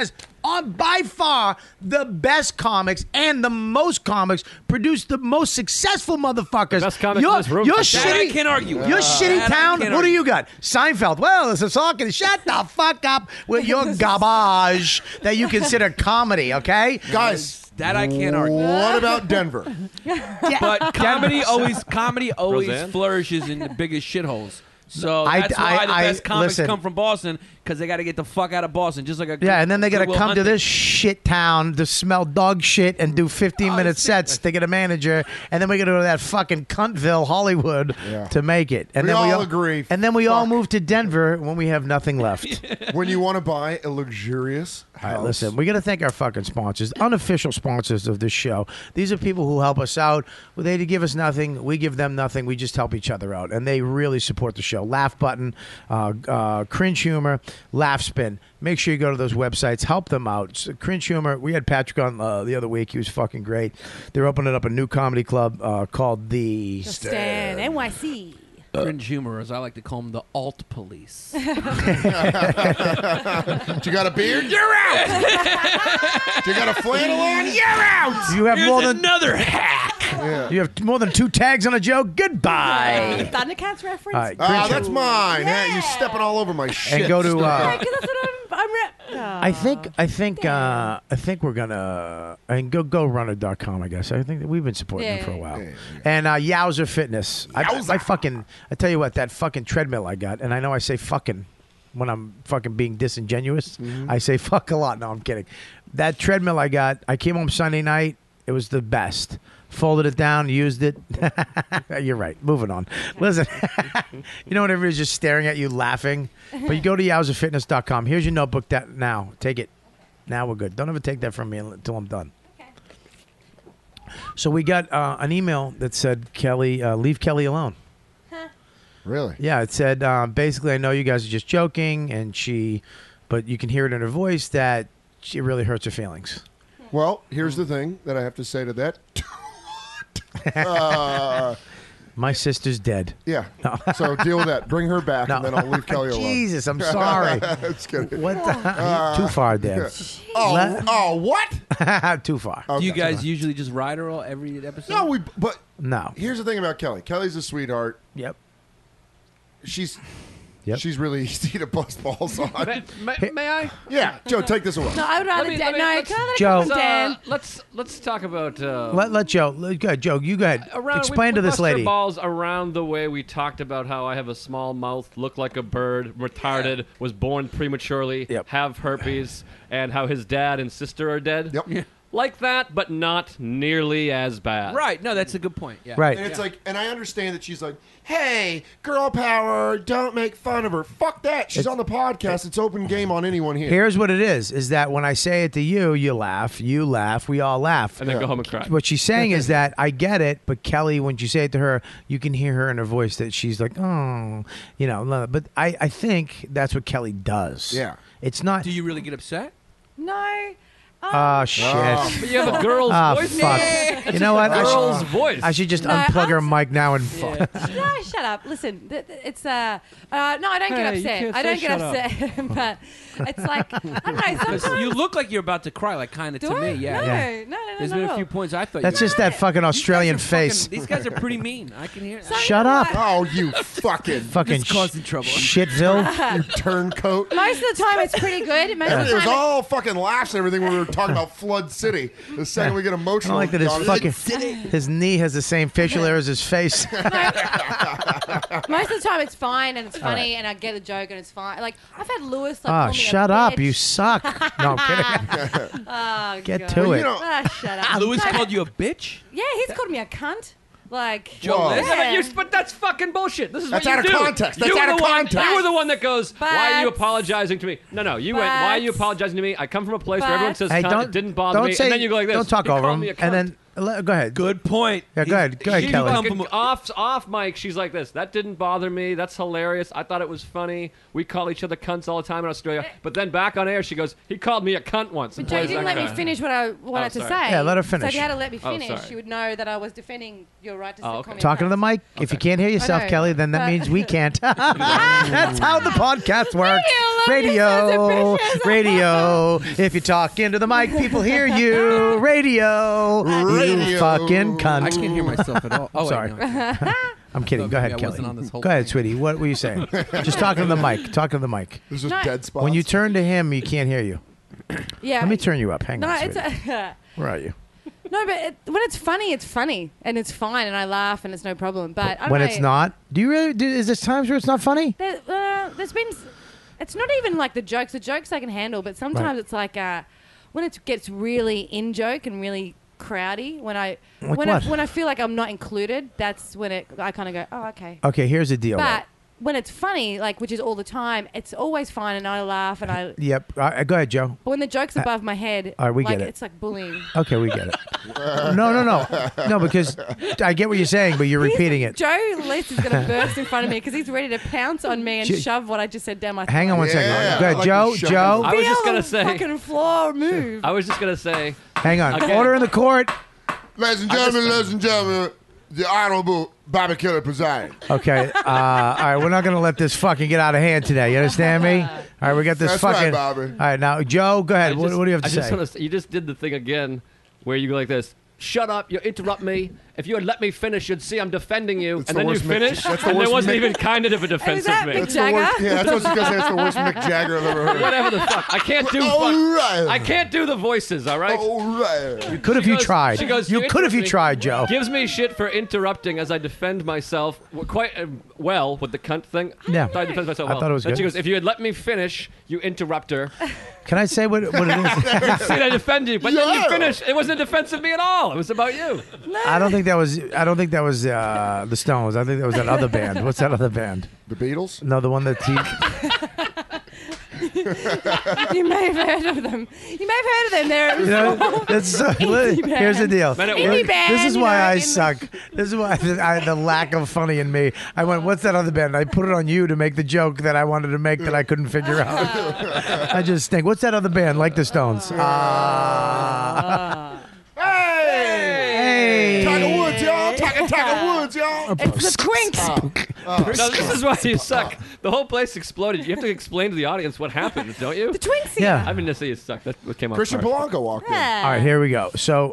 [SPEAKER 5] by far the best comics and the most comics produce the most successful motherfuckers.
[SPEAKER 6] Best comics in this room.
[SPEAKER 5] Your
[SPEAKER 6] That
[SPEAKER 5] shitty,
[SPEAKER 14] I can't argue.
[SPEAKER 5] Your shitty
[SPEAKER 14] That I
[SPEAKER 5] town.
[SPEAKER 14] can't
[SPEAKER 5] What do
[SPEAKER 14] argue.
[SPEAKER 5] you got? Seinfeld. Well, it's a talking. Shut the fuck up with your garbage that you consider comedy. Okay,
[SPEAKER 10] Guys.
[SPEAKER 14] That I can't argue.
[SPEAKER 10] What about Denver?
[SPEAKER 14] But comedy always
[SPEAKER 6] Roseanne?
[SPEAKER 14] flourishes in the biggest shitholes. So
[SPEAKER 5] I-
[SPEAKER 14] that's why the
[SPEAKER 5] I-
[SPEAKER 14] best comics
[SPEAKER 5] listen.
[SPEAKER 14] come from Boston, because they got to get the fuck out of Boston. Just like a
[SPEAKER 5] Yeah, and then they got to
[SPEAKER 14] Goodwill
[SPEAKER 5] come to
[SPEAKER 14] Hunting.
[SPEAKER 5] this shit town to smell dog shit and do 15-minute sets to get a manager, and then we got to go to that fucking cuntville Hollywood to make it. And
[SPEAKER 10] We
[SPEAKER 5] then
[SPEAKER 10] all agree.
[SPEAKER 5] And then we all move to Denver when we have nothing left.
[SPEAKER 10] When you want to buy a luxurious house.
[SPEAKER 5] All right, listen, we got to thank our fucking sponsors, unofficial sponsors of this show. These are people who help us out. Well, they give us nothing. We give them nothing. We just help each other out, and they really support the show. Laugh Button, Cringe Humor, Laugh Spin. Make sure you go to those websites. Help them out. So, Cringe Humor, we had Patrick on the other week. He was fucking great. They're opening up a new comedy club called The
[SPEAKER 13] Stan NYC.
[SPEAKER 14] Cringe humor, as I like to call them, the alt police.
[SPEAKER 10] You got a beard? You're out. You got a flannel on? You're out.
[SPEAKER 5] You have
[SPEAKER 14] Here's
[SPEAKER 5] more than
[SPEAKER 14] another hack.
[SPEAKER 10] Yeah.
[SPEAKER 5] You have more than 2 tags on a joke. Goodbye.
[SPEAKER 13] Thundercats reference.
[SPEAKER 5] All right,
[SPEAKER 10] Ah, that's mine. Hey, you're stepping all over my shit.
[SPEAKER 5] And go to.
[SPEAKER 13] Right, 'cause that's what I'm
[SPEAKER 5] I think we're gonna and go runner.com. I guess I think that we've been supporting them for a while. And Yowzer Fitness. I tell you what, that fucking treadmill I got, and I know I say fucking when I'm fucking being disingenuous. I say fuck a lot. No, I'm kidding. That treadmill I got, I came home Sunday night. It was the best. Folded it down, used it. You're right. Moving on. Listen, you know when everybody's just staring at you laughing? But you go to yowzerfitness.com. Here's your notebook. Now. Take it. Now we're good. Don't ever take that from me until I'm done. Okay. So we got an email that said, Kelly, leave Kelly alone.
[SPEAKER 10] Really?
[SPEAKER 5] Yeah, it said, basically, I know you guys are just joking, but you can hear it in her voice that she really hurts her feelings.
[SPEAKER 10] Well, here's the thing that I have to say to that.
[SPEAKER 5] My sister's dead.
[SPEAKER 10] Yeah. So deal with that. Bring her back, and then I'll leave Kelly alone.
[SPEAKER 5] Jesus, I'm sorry.
[SPEAKER 10] Just kidding.
[SPEAKER 5] What the? Too far, Dad.
[SPEAKER 10] What?
[SPEAKER 5] Too far.
[SPEAKER 14] Do you guys usually just ride her all every episode?
[SPEAKER 10] No, but
[SPEAKER 5] no.
[SPEAKER 10] Here's the thing about Kelly. Kelly's a sweetheart.
[SPEAKER 5] Yep.
[SPEAKER 10] She's really easy to bust balls on.
[SPEAKER 6] May I?
[SPEAKER 10] Yeah, Joe, take this away.
[SPEAKER 13] No, I would rather Dan. No,
[SPEAKER 6] let's-
[SPEAKER 13] can I let it
[SPEAKER 5] Joe.
[SPEAKER 13] come from Dan?
[SPEAKER 6] Let's talk about.
[SPEAKER 5] Let Joe. Go ahead, Joe. You go ahead. Explain to
[SPEAKER 6] we
[SPEAKER 5] this
[SPEAKER 6] bust her
[SPEAKER 5] lady.
[SPEAKER 6] balls around the way we talked about how I have a small mouth, look like a bird, retarded, was born prematurely, have herpes, and how his dad and sister are dead.
[SPEAKER 10] Yep.
[SPEAKER 6] Like that, but not nearly as bad.
[SPEAKER 14] Right. No, that's a good point. Yeah.
[SPEAKER 5] Right.
[SPEAKER 10] And it's like, and I understand that she's like, hey, girl power, don't make fun of her. Fuck that. She's on the podcast. It's open game on anyone here.
[SPEAKER 5] Here's what it is that when I say it to you, you laugh, we all laugh.
[SPEAKER 6] And then go home and cry.
[SPEAKER 5] What she's saying is that I get it, but Kelly, when you say it to her, you can hear her in her voice that she's like, oh, but I think that's what Kelly does.
[SPEAKER 10] Yeah.
[SPEAKER 5] It's not.
[SPEAKER 14] Do you really get upset?
[SPEAKER 13] No.
[SPEAKER 5] Oh, shit.
[SPEAKER 6] But you have a girl's voice.
[SPEAKER 5] Fuck.
[SPEAKER 6] That's
[SPEAKER 5] You know what?
[SPEAKER 6] just a girl's voice.
[SPEAKER 5] I should just
[SPEAKER 13] No,
[SPEAKER 5] unplug her
[SPEAKER 13] I'm-
[SPEAKER 5] mic now and
[SPEAKER 13] No, shut up. Listen, it's no, I don't get
[SPEAKER 14] Hey, you
[SPEAKER 13] upset.
[SPEAKER 14] can't
[SPEAKER 13] I don't
[SPEAKER 14] say
[SPEAKER 13] get
[SPEAKER 14] shut
[SPEAKER 13] upset, but it's like I don't know.
[SPEAKER 14] 'Cause
[SPEAKER 13] Sometimes
[SPEAKER 14] you look like you're about to cry, like kind of to
[SPEAKER 13] Do I?
[SPEAKER 14] me. Yeah.
[SPEAKER 13] No,
[SPEAKER 14] Yeah.
[SPEAKER 13] no,
[SPEAKER 14] There's
[SPEAKER 13] no,
[SPEAKER 14] been
[SPEAKER 13] no.
[SPEAKER 14] a few points I thought.
[SPEAKER 5] That's
[SPEAKER 14] you
[SPEAKER 5] just that fucking Australian face.
[SPEAKER 14] These guys are pretty mean. I can hear.
[SPEAKER 5] Shut up.
[SPEAKER 10] Oh, you fucking
[SPEAKER 14] Just causing trouble.
[SPEAKER 5] Shitville.
[SPEAKER 10] you turncoat.
[SPEAKER 13] most of the time it's pretty good. Most of
[SPEAKER 10] It
[SPEAKER 13] the
[SPEAKER 10] was
[SPEAKER 13] time
[SPEAKER 10] all fucking laughs and everything when we were talking about Flood City. The second we get
[SPEAKER 5] I
[SPEAKER 10] emotional,
[SPEAKER 5] don't like that his
[SPEAKER 10] God,
[SPEAKER 5] fucking his knee has the same facial hair as his face.
[SPEAKER 13] most of the time it's fine and it's
[SPEAKER 5] All
[SPEAKER 13] funny
[SPEAKER 5] right.
[SPEAKER 13] and I get a joke and it's fine. Like I've had Lewis. Like,
[SPEAKER 5] Oh,
[SPEAKER 13] call me
[SPEAKER 5] shut
[SPEAKER 13] a
[SPEAKER 5] up!
[SPEAKER 13] bitch.
[SPEAKER 5] You suck. No, I'm kidding.
[SPEAKER 13] Oh,
[SPEAKER 5] Get
[SPEAKER 13] God.
[SPEAKER 5] to it.
[SPEAKER 13] Shut up.
[SPEAKER 14] Lewis
[SPEAKER 13] No,
[SPEAKER 14] called you a bitch.
[SPEAKER 13] Yeah, he's called me a cunt. Like
[SPEAKER 14] Joe,
[SPEAKER 13] yeah.
[SPEAKER 6] But that's fucking bullshit. This is
[SPEAKER 10] That's
[SPEAKER 6] what you
[SPEAKER 10] out of
[SPEAKER 6] do.
[SPEAKER 10] context. That's
[SPEAKER 6] You were
[SPEAKER 10] out of
[SPEAKER 6] the one-
[SPEAKER 10] context.
[SPEAKER 6] You were the one that goes, why are you
[SPEAKER 13] But-
[SPEAKER 6] apologizing to me? No, you went, why are you apologizing to me? I come from a place where everyone says
[SPEAKER 5] Hey,
[SPEAKER 6] cunt. It didn't bother
[SPEAKER 5] don't
[SPEAKER 6] me.
[SPEAKER 5] say,
[SPEAKER 6] and then you go like this.
[SPEAKER 5] Don't talk
[SPEAKER 6] You
[SPEAKER 5] over
[SPEAKER 6] call
[SPEAKER 5] him.
[SPEAKER 6] me a
[SPEAKER 5] And
[SPEAKER 6] cunt.
[SPEAKER 5] then Go ahead.
[SPEAKER 14] Good point.
[SPEAKER 5] Yeah, go ahead. Go ahead,
[SPEAKER 6] She
[SPEAKER 5] Kelly.
[SPEAKER 6] fucking off mic, she's like this. That didn't bother me. That's hilarious. I thought it was funny. We call each other cunts all the time in Australia. But then back on air, she goes, he called me a cunt once.
[SPEAKER 13] But Joe, you didn't let me finish what I wanted to say.
[SPEAKER 5] Yeah, let her
[SPEAKER 13] So
[SPEAKER 5] finish.
[SPEAKER 13] if you had to let me
[SPEAKER 6] Oh,
[SPEAKER 13] finish,
[SPEAKER 6] sorry.
[SPEAKER 13] you would know that I was defending your right to call me a
[SPEAKER 5] Talking to
[SPEAKER 13] cunt.
[SPEAKER 5] the mic. If you can't hear yourself,
[SPEAKER 13] I know,
[SPEAKER 5] Kelly, then that
[SPEAKER 13] but-
[SPEAKER 5] means we can't. That's how the podcast works.
[SPEAKER 13] love
[SPEAKER 5] Radio, radio. If you talk into the mic, people hear you. Radio, you fucking cunt.
[SPEAKER 15] I can't hear myself at all. Oh, wait,
[SPEAKER 5] sorry.
[SPEAKER 15] no.
[SPEAKER 5] I'm kidding. Go ahead,
[SPEAKER 15] I
[SPEAKER 5] Kelly.
[SPEAKER 15] wasn't on this whole
[SPEAKER 5] Go ahead, sweetie. What were you saying? Just talking to the mic. Talking to the mic.
[SPEAKER 10] There's just
[SPEAKER 13] No.
[SPEAKER 10] dead spots.
[SPEAKER 5] When you turn to him, you can't hear you.
[SPEAKER 13] Yeah.
[SPEAKER 5] Let me turn you up. Hang
[SPEAKER 13] No,
[SPEAKER 5] on,
[SPEAKER 13] it's
[SPEAKER 5] sweetie. Where are you?
[SPEAKER 13] no, but when it's funny, and it's fine, and I laugh, and it's no problem. But I don't
[SPEAKER 5] When
[SPEAKER 13] know,
[SPEAKER 5] it's not, do you really? Is there times where it's not funny?
[SPEAKER 13] There's been. It's not even like the jokes. The jokes I can handle, but sometimes
[SPEAKER 5] Right.
[SPEAKER 13] it's like when it gets really in joke and really crowdy. When I
[SPEAKER 5] Like
[SPEAKER 13] when
[SPEAKER 5] what?
[SPEAKER 13] I feel like I'm not included, that's when I kind of go, oh, okay.
[SPEAKER 5] Okay, here's the deal.
[SPEAKER 13] But when it's funny, like which is all the time, it's always fine, and I laugh, and I.
[SPEAKER 5] Yep. Go ahead, Joe.
[SPEAKER 13] But when the joke's above my head,
[SPEAKER 5] all right, we
[SPEAKER 13] like,
[SPEAKER 5] get it.
[SPEAKER 13] It's like bullying.
[SPEAKER 5] Okay, we get it. No, because I get what you're saying, but you're repeating it.
[SPEAKER 13] Joe Lees is going to burst in front of me because he's ready to pounce on me and
[SPEAKER 5] Jo-
[SPEAKER 13] shove what I just said down my throat.
[SPEAKER 5] Hang on one second. Go ahead, Joe. Joe.
[SPEAKER 6] I was just
[SPEAKER 13] Feel
[SPEAKER 6] gonna
[SPEAKER 13] the
[SPEAKER 6] say.
[SPEAKER 13] fucking floor move.
[SPEAKER 6] I was just gonna say.
[SPEAKER 5] Hang on.
[SPEAKER 6] Again.
[SPEAKER 5] Order in the court.
[SPEAKER 10] Ladies and gentlemen, the Honorable Bobby Kelly presiding.
[SPEAKER 5] Okay. All right, we're not going to let this fucking get out of hand today. You understand me? All right, we got this
[SPEAKER 10] That's
[SPEAKER 5] fucking.
[SPEAKER 10] right, Bobby.
[SPEAKER 5] All right, now, Joe, go ahead. What do you have to
[SPEAKER 6] I
[SPEAKER 5] say?
[SPEAKER 6] just wanna say, you just did the thing again where you go like this. Shut up! You interrupt me. If you had let me finish, you'd see I'm defending you,
[SPEAKER 10] It's
[SPEAKER 6] and
[SPEAKER 10] the
[SPEAKER 6] then you
[SPEAKER 10] worst Mick-
[SPEAKER 6] finish,
[SPEAKER 10] that's the
[SPEAKER 6] and there
[SPEAKER 10] worst
[SPEAKER 6] wasn't
[SPEAKER 10] Mick-
[SPEAKER 6] even kind of a defense
[SPEAKER 13] that
[SPEAKER 6] of me.
[SPEAKER 13] Mick
[SPEAKER 10] That's the worst, yeah, that's what you guys say. It's the worst Mick Jagger I've ever heard.
[SPEAKER 6] Whatever the fuck. I can't do.
[SPEAKER 10] All right.
[SPEAKER 6] I can't do the voices. All right.
[SPEAKER 10] All right.
[SPEAKER 5] You could if you tried.
[SPEAKER 6] She goes,
[SPEAKER 5] You could if you
[SPEAKER 6] interrupt me."
[SPEAKER 5] tried, Joe.
[SPEAKER 6] Gives me shit for interrupting as I defend myself quite well with the cunt thing.
[SPEAKER 5] Yeah.
[SPEAKER 6] So I defend myself
[SPEAKER 5] I
[SPEAKER 6] well.
[SPEAKER 5] thought it was
[SPEAKER 6] then she
[SPEAKER 5] good.
[SPEAKER 6] goes, if you had let me finish, you interrupt her.
[SPEAKER 5] Can I say what it is?
[SPEAKER 6] See, I defend you, but then you
[SPEAKER 10] Yeah.
[SPEAKER 6] finish. It wasn't a defense of me at all. It was about you.
[SPEAKER 5] I don't think that was the Stones. I think that was that other band. What's that other band?
[SPEAKER 10] The Beatles?
[SPEAKER 5] No, the one that
[SPEAKER 13] You may have heard of them. They're
[SPEAKER 5] You know, that's here's the deal.
[SPEAKER 13] Indie band,
[SPEAKER 5] This is
[SPEAKER 13] you
[SPEAKER 5] why
[SPEAKER 13] know,
[SPEAKER 5] I
[SPEAKER 13] in-
[SPEAKER 5] suck. This is why the lack of funny in me. I went, what's that other band? I put it on you to make the joke that I wanted to make that I couldn't figure out. I just think, what's that other band like the Stones? Hey!
[SPEAKER 10] Tiger Woods, y'all. Tiger Woods, y'all.
[SPEAKER 13] It's the Twinks.
[SPEAKER 6] No, this is why you suck. The whole place exploded. You have to explain to the audience what happened, don't you?
[SPEAKER 13] The Twinks.
[SPEAKER 5] Yeah.
[SPEAKER 6] I mean to say you suck. That's what came up.
[SPEAKER 10] Christian
[SPEAKER 6] first.
[SPEAKER 10] Polanco walked in.
[SPEAKER 5] All right, here we go. So,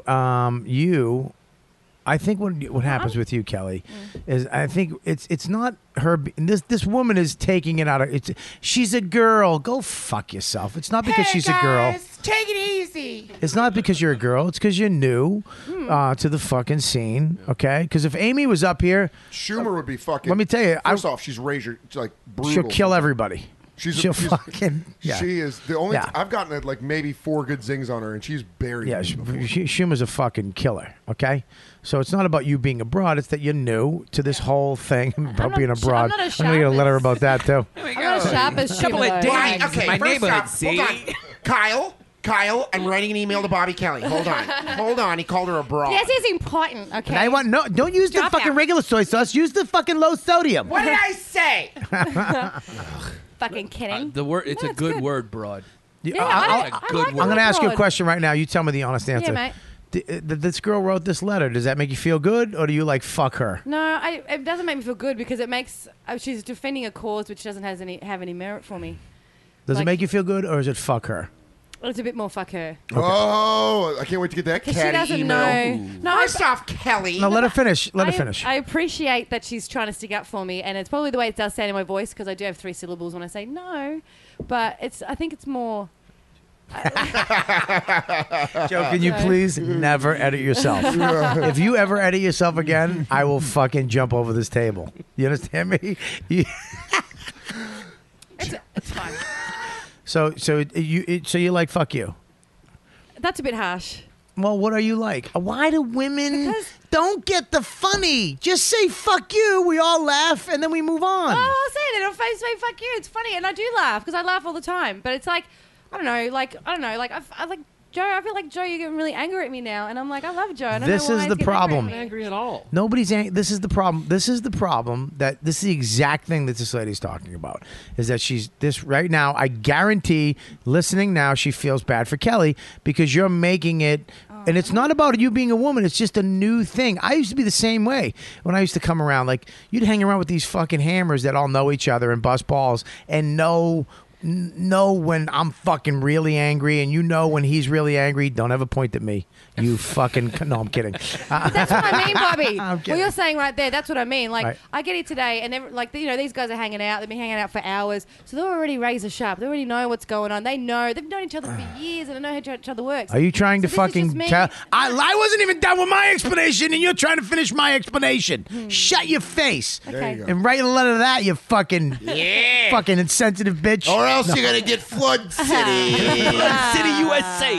[SPEAKER 5] I think what happens with you, Kelly, is I think it's not her. This woman is taking it out of it's. She's a girl. Go fuck yourself. It's not because she's a girl.
[SPEAKER 11] Take it easy.
[SPEAKER 5] It's not because you're a girl. It's because you're new to the fucking scene. Okay? Because if Amy was up here,
[SPEAKER 10] Schumer would be fucking.
[SPEAKER 5] let me tell you,
[SPEAKER 10] First off, she's razor, like brutal.
[SPEAKER 5] she'll kill everybody.
[SPEAKER 10] She's
[SPEAKER 5] fucking. Yeah.
[SPEAKER 10] She is the only.
[SPEAKER 5] Yeah.
[SPEAKER 10] I've gotten like maybe 4 good zings on her, and she's buried.
[SPEAKER 5] Yeah,
[SPEAKER 10] me before.
[SPEAKER 5] Schumer's a fucking killer. Okay, so it's not about you being a broad; it's that you're new to this whole thing about being a broad.
[SPEAKER 13] I'm not a
[SPEAKER 5] gonna get a letter about that too.
[SPEAKER 13] I'm not as sharp as
[SPEAKER 14] Couple
[SPEAKER 13] Schumer,
[SPEAKER 14] of
[SPEAKER 13] though.
[SPEAKER 14] days
[SPEAKER 11] Okay,
[SPEAKER 14] in my
[SPEAKER 11] first
[SPEAKER 14] neighborhood,
[SPEAKER 11] off,
[SPEAKER 14] see?
[SPEAKER 11] hold on. Kyle, I'm writing an email to Bobby Kelly. Hold on. He called her a broad.
[SPEAKER 13] This is important, okay?
[SPEAKER 5] And I want don't use
[SPEAKER 13] Drop
[SPEAKER 5] the fucking
[SPEAKER 13] out.
[SPEAKER 5] regular soy sauce. Use the fucking low sodium.
[SPEAKER 11] What did I say?
[SPEAKER 13] Fucking kidding.
[SPEAKER 14] The word. It's
[SPEAKER 13] No,
[SPEAKER 14] a
[SPEAKER 13] it's
[SPEAKER 14] good
[SPEAKER 13] good.
[SPEAKER 14] word, broad.
[SPEAKER 13] Yeah,
[SPEAKER 5] I-
[SPEAKER 13] I
[SPEAKER 14] good
[SPEAKER 13] like
[SPEAKER 14] word.
[SPEAKER 5] I'm going to ask you a
[SPEAKER 13] broad.
[SPEAKER 5] question right now. You tell me the honest answer.
[SPEAKER 13] Yeah, mate.
[SPEAKER 5] This girl wrote this letter. Does that make you feel good, or do you like fuck her?
[SPEAKER 13] No, it doesn't make me feel good because it makes she's defending a cause which doesn't have any merit for me.
[SPEAKER 5] Does it
[SPEAKER 13] Like-
[SPEAKER 5] make you feel good, or is it fuck her?
[SPEAKER 13] It's a bit more fuck her.
[SPEAKER 10] Oh, I can't wait to get that
[SPEAKER 13] Because she
[SPEAKER 10] catty
[SPEAKER 13] doesn't
[SPEAKER 10] email.
[SPEAKER 13] know. No,
[SPEAKER 11] First off, Kelly.
[SPEAKER 5] No, let her finish. Let her finish.
[SPEAKER 13] I appreciate that she's trying to stick up for me, and it's probably the way it does sound in my voice because I do have 3 syllables when I say no. But I think it's more.
[SPEAKER 5] Joe, can you please never edit yourself? If you ever edit yourself again, I will fucking jump over this table. You understand me?
[SPEAKER 13] It's fine.
[SPEAKER 5] So you like fuck you?
[SPEAKER 13] That's a bit harsh.
[SPEAKER 5] Well, what are you like? Why do women don't get the funny? Just say fuck you. We all laugh and then we move on.
[SPEAKER 13] Oh, I'll say it. It'll say fuck you. It's funny, and I do laugh because I laugh all the time. But it's like I don't know. Like I like Joe, I feel like Joe, you're getting really angry at me now, and I'm like, I love Joe. I don't
[SPEAKER 5] This
[SPEAKER 13] know why
[SPEAKER 5] is
[SPEAKER 13] he's
[SPEAKER 5] the
[SPEAKER 13] getting
[SPEAKER 5] problem.
[SPEAKER 13] angry at me.
[SPEAKER 6] Angry at all?
[SPEAKER 5] Nobody's angry. This is the problem. This is the problem that this is the exact thing that this lady's talking about. Is that she's this right now? I guarantee, listening now, she feels bad for Kelly because you're making it. And it's not about you being a woman. It's just a new thing. I used to be the same way when I used to come around. Like, you'd hang around with these fucking hammers that all know each other and bust balls and know when I'm fucking really angry, and you know when he's really angry. Don't ever point at me. You fucking... No, I'm kidding.
[SPEAKER 13] But that's what I mean, Bobby.
[SPEAKER 5] I'm
[SPEAKER 13] What
[SPEAKER 5] kidding.
[SPEAKER 13] you're saying right there, that's what I mean. Like,
[SPEAKER 5] Right.
[SPEAKER 13] I get here today, and these guys are hanging out. They've been hanging out for hours, so they're already razor sharp. They already know what's going on. They've known each other for years, and they know how each other works.
[SPEAKER 5] Are you trying to
[SPEAKER 13] So this is
[SPEAKER 5] fucking
[SPEAKER 13] just me.
[SPEAKER 5] tell? I wasn't even done with my explanation, and you're trying to finish my explanation. Shut your face.
[SPEAKER 13] Okay. you go.
[SPEAKER 5] And write a letter to that, you fucking fucking insensitive bitch.
[SPEAKER 10] Or else
[SPEAKER 5] No.
[SPEAKER 10] you're gonna get Flood City.
[SPEAKER 14] City, USA.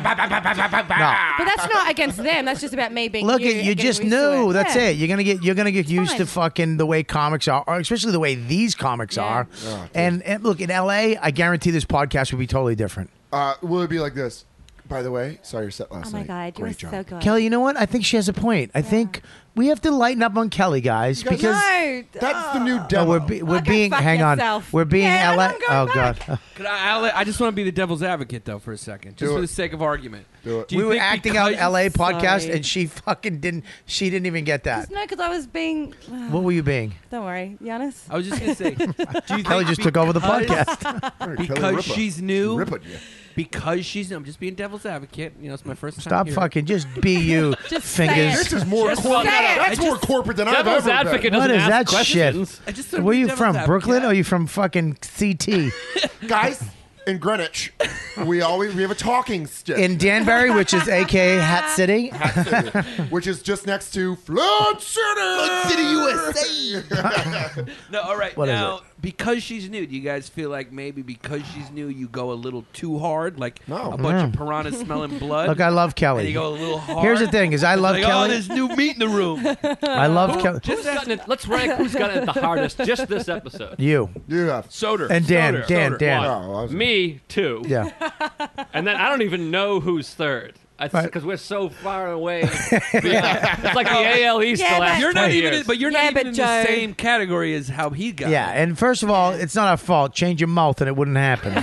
[SPEAKER 13] But that's not against them. That's just about me being.
[SPEAKER 5] Look,
[SPEAKER 13] you
[SPEAKER 5] you
[SPEAKER 13] and
[SPEAKER 5] just
[SPEAKER 13] getting used to
[SPEAKER 5] knew. That's
[SPEAKER 13] Yeah.
[SPEAKER 5] it. You're gonna get used to fucking the way comics are, or especially the way these comics are.
[SPEAKER 10] Oh,
[SPEAKER 5] and look, in LA, I guarantee this podcast would be totally different.
[SPEAKER 10] Will it be like this? By the way, saw your set last
[SPEAKER 13] Oh my
[SPEAKER 10] night.
[SPEAKER 13] God, you were
[SPEAKER 10] Great job.
[SPEAKER 13] so good.
[SPEAKER 5] Kelly, you know what? I think she has a point. I think we have to lighten up on Kelly, guys, because
[SPEAKER 13] No,
[SPEAKER 10] that's the new
[SPEAKER 5] no,
[SPEAKER 10] demo.
[SPEAKER 5] we're being.
[SPEAKER 13] fuck
[SPEAKER 5] Hang on,
[SPEAKER 13] yourself.
[SPEAKER 5] we're being
[SPEAKER 13] Yeah,
[SPEAKER 5] LA.
[SPEAKER 13] I'm going
[SPEAKER 5] Oh
[SPEAKER 13] back.
[SPEAKER 5] God.
[SPEAKER 14] Could I just want to be the devil's advocate though for a second, just
[SPEAKER 10] Do
[SPEAKER 14] for
[SPEAKER 10] it.
[SPEAKER 14] the sake of argument.
[SPEAKER 10] Do it.
[SPEAKER 14] Do you
[SPEAKER 5] We were
[SPEAKER 14] think
[SPEAKER 5] acting out
[SPEAKER 14] because-
[SPEAKER 5] LA podcast,
[SPEAKER 13] Sorry.
[SPEAKER 5] and she fucking didn't. She didn't even get that.
[SPEAKER 13] No, because I was being.
[SPEAKER 5] What were you being?
[SPEAKER 13] Don't worry, Yannis.
[SPEAKER 14] I was just gonna say, do you
[SPEAKER 5] Kelly
[SPEAKER 14] think
[SPEAKER 5] just took over the
[SPEAKER 14] because-
[SPEAKER 5] podcast.
[SPEAKER 10] Kelly
[SPEAKER 14] because
[SPEAKER 10] Ripa.
[SPEAKER 14] she's new.
[SPEAKER 10] Ripping you.
[SPEAKER 14] Because she's new. I'm just being devil's advocate. You know, it's my first time.
[SPEAKER 5] Stop
[SPEAKER 14] here.
[SPEAKER 5] fucking. Just be you.
[SPEAKER 13] Just say
[SPEAKER 5] fingers.
[SPEAKER 13] it.
[SPEAKER 10] This is more
[SPEAKER 14] Just
[SPEAKER 10] corporate.
[SPEAKER 14] say it.
[SPEAKER 10] That's more corporate than I've
[SPEAKER 6] Devil's
[SPEAKER 10] ever
[SPEAKER 6] advocate
[SPEAKER 10] been.
[SPEAKER 5] What
[SPEAKER 6] doesn't
[SPEAKER 5] is
[SPEAKER 6] ask
[SPEAKER 5] that shit?
[SPEAKER 6] questions.
[SPEAKER 14] I just
[SPEAKER 5] Where are you
[SPEAKER 14] devil's
[SPEAKER 5] from?
[SPEAKER 14] advocate.
[SPEAKER 5] Brooklyn? Or are you from fucking CT?
[SPEAKER 10] Guys, in Greenwich, we have a talking stick.
[SPEAKER 5] In Danbury, which is AKA Hat City.
[SPEAKER 10] Hat City, which is just next to Flood City, USA.
[SPEAKER 14] No, all right.
[SPEAKER 5] What is
[SPEAKER 14] now,
[SPEAKER 5] it?
[SPEAKER 14] because she's new, do you guys feel like maybe because she's new, you go a little too hard, like
[SPEAKER 10] No.
[SPEAKER 14] a bunch of piranhas smelling blood?
[SPEAKER 5] Look, I love
[SPEAKER 14] and
[SPEAKER 5] Kelly.
[SPEAKER 14] you go a little hard.
[SPEAKER 5] Here's the thing: is I love
[SPEAKER 14] like,
[SPEAKER 5] Kelly.
[SPEAKER 14] Oh, there's new meat in the room.
[SPEAKER 5] I love Kelly.
[SPEAKER 6] Let's rank who's got it the hardest just this episode.
[SPEAKER 5] You
[SPEAKER 10] You have.
[SPEAKER 14] Soder.
[SPEAKER 5] and Dan.
[SPEAKER 14] Soder.
[SPEAKER 5] Dan.
[SPEAKER 14] Soder.
[SPEAKER 5] Dan.
[SPEAKER 10] No, I was-
[SPEAKER 6] Me, two.
[SPEAKER 5] Yeah.
[SPEAKER 6] And then I don't even know who's third.
[SPEAKER 5] Right.
[SPEAKER 6] Because we're so far away. It's like the AL East
[SPEAKER 13] Yeah,
[SPEAKER 6] the last
[SPEAKER 13] but-
[SPEAKER 14] You're not
[SPEAKER 6] 20
[SPEAKER 14] even,
[SPEAKER 6] years.
[SPEAKER 14] but you're
[SPEAKER 13] Yeah,
[SPEAKER 14] not
[SPEAKER 13] but
[SPEAKER 14] even in
[SPEAKER 13] Joe-
[SPEAKER 14] the same category as how he got.
[SPEAKER 5] Yeah. And first of all, it's not our fault. Change your mouth, and it wouldn't happen.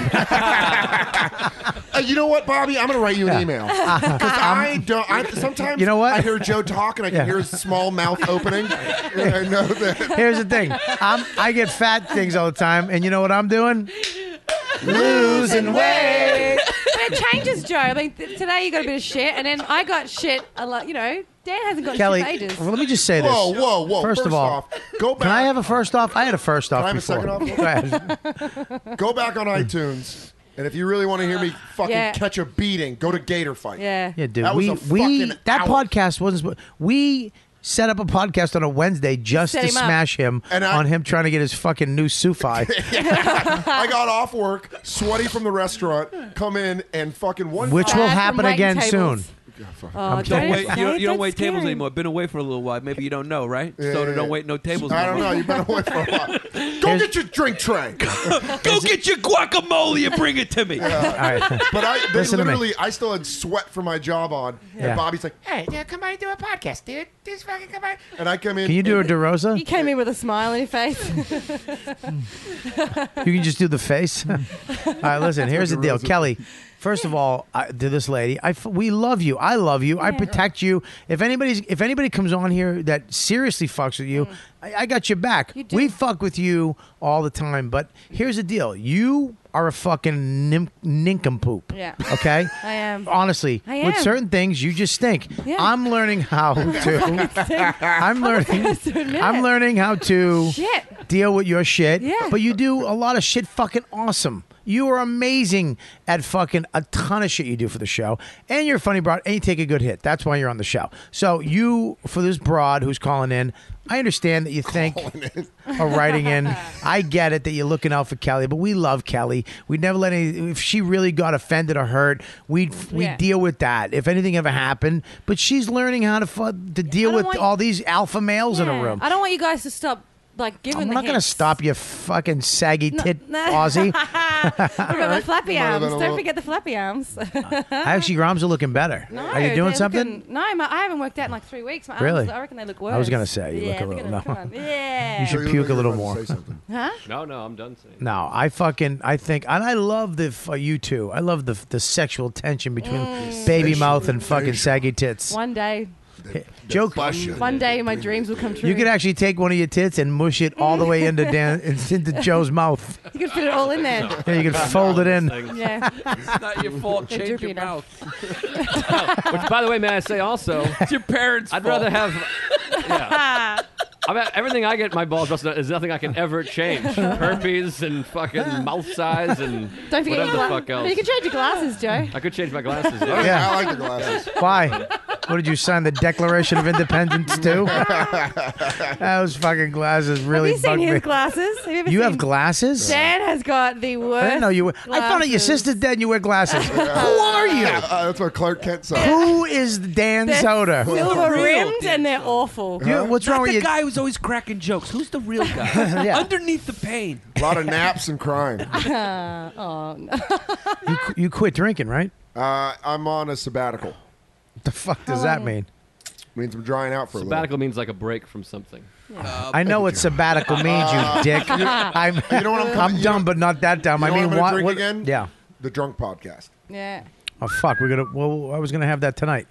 [SPEAKER 10] You know what, Bobby? I'm going to write you an email. Because I don't. Sometimes
[SPEAKER 5] You know what?
[SPEAKER 10] I hear Joe talk and I can
[SPEAKER 5] Yeah.
[SPEAKER 10] hear his small mouth opening. And I know that.
[SPEAKER 5] Here's the thing: I get fat things all the time, and you know what I'm doing? Losing weight.
[SPEAKER 13] But it changes, Joe. I mean, today you got a bit of shit, and then I got shit a lot. You know, Dan hasn't got
[SPEAKER 5] Kelly,
[SPEAKER 13] shit for ages.
[SPEAKER 5] well, let me just say this.
[SPEAKER 10] Whoa.
[SPEAKER 5] First of all,
[SPEAKER 10] off, go back.
[SPEAKER 5] Can I have a first off? I had a first off
[SPEAKER 10] Can I have a
[SPEAKER 5] before.
[SPEAKER 10] second off?
[SPEAKER 5] Go ahead.
[SPEAKER 10] Go back on iTunes. And if you really want to hear me fucking
[SPEAKER 13] Yeah.
[SPEAKER 10] catch a beating, go to Gator Fight.
[SPEAKER 13] Yeah.
[SPEAKER 5] Yeah, dude.
[SPEAKER 10] That was a fucking
[SPEAKER 5] that
[SPEAKER 10] hour.
[SPEAKER 5] podcast wasn't. We set up a podcast on a Wednesday just
[SPEAKER 13] Set
[SPEAKER 5] to
[SPEAKER 13] him up.
[SPEAKER 5] smash him
[SPEAKER 10] And
[SPEAKER 5] on him trying to get his fucking new Sufi.
[SPEAKER 10] I got off work, sweaty from the restaurant, come in and fucking one.
[SPEAKER 5] Which will
[SPEAKER 13] Bad from
[SPEAKER 5] happen
[SPEAKER 13] waiting
[SPEAKER 5] again
[SPEAKER 13] tables.
[SPEAKER 5] soon.
[SPEAKER 13] Oh,
[SPEAKER 14] Don't wait. You don't
[SPEAKER 13] That's
[SPEAKER 14] wait tables
[SPEAKER 13] scary.
[SPEAKER 14] anymore. Been away for a little while. Maybe you don't know, right?
[SPEAKER 10] Yeah,
[SPEAKER 14] Soder
[SPEAKER 10] yeah,
[SPEAKER 14] don't
[SPEAKER 10] yeah.
[SPEAKER 14] wait no tables.
[SPEAKER 10] I don't
[SPEAKER 14] anymore.
[SPEAKER 10] know. You've been away for a while. Go get your drink tray.
[SPEAKER 14] Go get your guacamole and bring it to me.
[SPEAKER 5] All right.
[SPEAKER 10] But they
[SPEAKER 5] Listen to me.
[SPEAKER 10] literally, I still had sweat from my job on.
[SPEAKER 5] Yeah.
[SPEAKER 10] And Bobby's like,
[SPEAKER 11] Hey, come by and do a podcast, dude. Just fucking come by.
[SPEAKER 10] and I come in.
[SPEAKER 5] Can you do a DeRosa?
[SPEAKER 13] You came in with a smile on your face.
[SPEAKER 5] You can just do the face. All right, listen. Here's the deal, Kelly. First of all, to this lady, we love you. I love you. I protect you. If anybody comes on here that seriously fucks with you, I got your back. We fuck with you all the time. But here's the deal: you are a fucking nincompoop.
[SPEAKER 13] Yeah.
[SPEAKER 5] Okay.
[SPEAKER 13] I am.
[SPEAKER 5] Honestly,
[SPEAKER 13] I
[SPEAKER 5] with
[SPEAKER 13] am.
[SPEAKER 5] certain things, you just stink.
[SPEAKER 13] Yeah.
[SPEAKER 5] I'm learning how to. I'm learning how to
[SPEAKER 13] Shit.
[SPEAKER 5] deal with your shit.
[SPEAKER 13] Yeah.
[SPEAKER 5] But you do a lot of shit fucking awesome. You are amazing at fucking a ton of shit you do for the show. And you're a funny broad and you take a good hit. That's why you're on the show. So you, for this broad who's calling in, I understand that you think or writing in. I get it that you're looking out for Kelly, but we love Kelly. We'd never let any. If she really got offended or hurt, we'd deal with that. If anything ever happened, but she's learning how to deal with all these alpha males in a room.
[SPEAKER 13] I don't want you guys to stop like give him
[SPEAKER 5] I'm
[SPEAKER 13] the
[SPEAKER 5] not going to
[SPEAKER 13] hints.
[SPEAKER 5] stop you, fucking saggy tit Aussie.
[SPEAKER 13] Remember flappy
[SPEAKER 10] Might have
[SPEAKER 13] arms.
[SPEAKER 10] been a
[SPEAKER 13] Don't
[SPEAKER 10] little-
[SPEAKER 13] forget the flappy arms.
[SPEAKER 5] Actually, your arms are looking better.
[SPEAKER 13] No,
[SPEAKER 5] Are you doing
[SPEAKER 13] they're
[SPEAKER 5] something?
[SPEAKER 13] looking- no, I haven't worked out in like 3 weeks. My arms,
[SPEAKER 5] Really?
[SPEAKER 13] I reckon they look worse.
[SPEAKER 5] I was going to say, you look
[SPEAKER 13] Yeah,
[SPEAKER 5] a little.
[SPEAKER 13] they're gonna-
[SPEAKER 5] No.
[SPEAKER 13] come on. Yeah.
[SPEAKER 5] You should
[SPEAKER 10] you
[SPEAKER 5] puke
[SPEAKER 10] look
[SPEAKER 5] a
[SPEAKER 10] like
[SPEAKER 5] little
[SPEAKER 10] you're
[SPEAKER 5] more.
[SPEAKER 10] about to say something.
[SPEAKER 13] Huh?
[SPEAKER 6] No, I'm done saying.
[SPEAKER 5] No, I think, and I love you two. I love the sexual tension between baby mouth and fucking saggy tits.
[SPEAKER 13] One day.
[SPEAKER 5] Joke.
[SPEAKER 13] One day my dreams will come true.
[SPEAKER 5] You could actually take one of your tits and mush it all the way into into Joe's mouth.
[SPEAKER 13] You could fit it all in there.
[SPEAKER 5] Yeah, you could fold it in.
[SPEAKER 13] Yeah.
[SPEAKER 14] It's not your fault.
[SPEAKER 13] They're
[SPEAKER 14] Change
[SPEAKER 13] droopy
[SPEAKER 14] your
[SPEAKER 13] enough.
[SPEAKER 14] mouth.
[SPEAKER 6] Which, by the way, may I say also,
[SPEAKER 14] It's your parents'
[SPEAKER 6] I'd
[SPEAKER 14] fault.
[SPEAKER 6] rather have. Yeah. Everything I get in my balls is nothing I can ever change. Herpes and fucking mouth size and
[SPEAKER 13] Don't forget
[SPEAKER 6] whatever
[SPEAKER 13] your
[SPEAKER 6] the fuck else.
[SPEAKER 13] You can change your glasses, Joe.
[SPEAKER 6] I could change my glasses.
[SPEAKER 5] Yeah.
[SPEAKER 10] I like the glasses.
[SPEAKER 5] Why? What did you sign the Declaration of Independence too? Those fucking glasses really
[SPEAKER 13] Have you seen
[SPEAKER 5] bug
[SPEAKER 13] his
[SPEAKER 5] me.
[SPEAKER 13] glasses? Have you ever
[SPEAKER 5] You have
[SPEAKER 13] seen-
[SPEAKER 5] glasses?
[SPEAKER 13] Dan has got the worst.
[SPEAKER 5] I didn't know you were. I found out your sister's dead and you wear glasses. Who are you?
[SPEAKER 10] That's what Clark Kent said.
[SPEAKER 5] Who is Dan
[SPEAKER 13] They're
[SPEAKER 5] Soder?
[SPEAKER 13] silver
[SPEAKER 14] Real
[SPEAKER 13] rimmed
[SPEAKER 14] Dan
[SPEAKER 13] and they're awful.
[SPEAKER 5] What's
[SPEAKER 14] Not
[SPEAKER 5] wrong
[SPEAKER 14] the
[SPEAKER 5] with you?
[SPEAKER 14] guy who's always cracking jokes. Who's the real guy?
[SPEAKER 5] Yeah.
[SPEAKER 14] Underneath the pain.
[SPEAKER 10] A lot of naps and crying.
[SPEAKER 13] Oh, no.
[SPEAKER 5] You quit drinking, right?
[SPEAKER 10] I'm on a sabbatical.
[SPEAKER 5] What the fuck does that mean?
[SPEAKER 10] Means I'm drying out for a
[SPEAKER 6] Sabbatical means like a break from something.
[SPEAKER 5] I know what sabbatical means, you dick. I'm,
[SPEAKER 10] You know what
[SPEAKER 5] I'm dumb, but not that dumb.
[SPEAKER 10] little.
[SPEAKER 5] I
[SPEAKER 10] You know
[SPEAKER 5] mean,
[SPEAKER 10] what I'm gonna
[SPEAKER 5] what?
[SPEAKER 10] drink again?
[SPEAKER 5] Yeah.
[SPEAKER 10] The Drunk Podcast.
[SPEAKER 13] Yeah.
[SPEAKER 5] Oh fuck, we're gonna. Well, I was gonna have that tonight.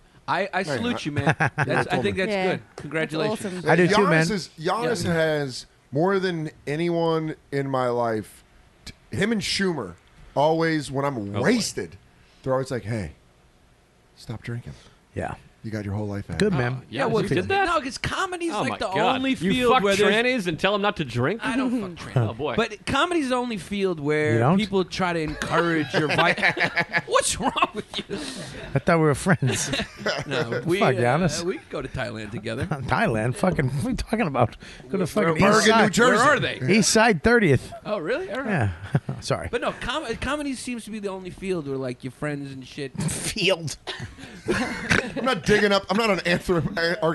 [SPEAKER 14] I salute you, man. I think that's
[SPEAKER 13] Yeah.
[SPEAKER 14] good. Congratulations.
[SPEAKER 13] That's awesome.
[SPEAKER 5] I do too, man.
[SPEAKER 10] Giannis has more than anyone in my life. Him and Schumer always, when I'm wasted, they're always like, "Hey, stop drinking.
[SPEAKER 5] Yeah.
[SPEAKER 10] You got your whole life ahead."
[SPEAKER 5] Good, man.
[SPEAKER 14] Yeah,
[SPEAKER 6] well, you did that?
[SPEAKER 14] No, because comedy's
[SPEAKER 6] Oh my
[SPEAKER 14] like the
[SPEAKER 6] God.
[SPEAKER 14] only
[SPEAKER 6] You
[SPEAKER 14] field
[SPEAKER 6] fuck
[SPEAKER 14] where there's...
[SPEAKER 6] trannies and tell them not to drink?
[SPEAKER 14] I don't fuck trannies.
[SPEAKER 6] Oh, boy.
[SPEAKER 14] But comedy's the only field
[SPEAKER 5] You
[SPEAKER 14] where
[SPEAKER 5] don't?
[SPEAKER 14] people try to encourage your What's wrong with you?
[SPEAKER 5] I thought we were friends.
[SPEAKER 14] No,
[SPEAKER 5] Fuck, Giannis.
[SPEAKER 14] we could go to Thailand together.
[SPEAKER 5] Thailand, fucking. What are you talking about? Go to fucking
[SPEAKER 10] Bergen,
[SPEAKER 5] East Side.
[SPEAKER 10] New Jersey.
[SPEAKER 14] Where are they?
[SPEAKER 5] East Side 30th.
[SPEAKER 14] Oh, really? All right.
[SPEAKER 5] Yeah. Sorry.
[SPEAKER 14] But no, comedy seems to be the only field where like your friends and shit.
[SPEAKER 5] Field.
[SPEAKER 10] I'm not digging up. I'm not an archaeologist.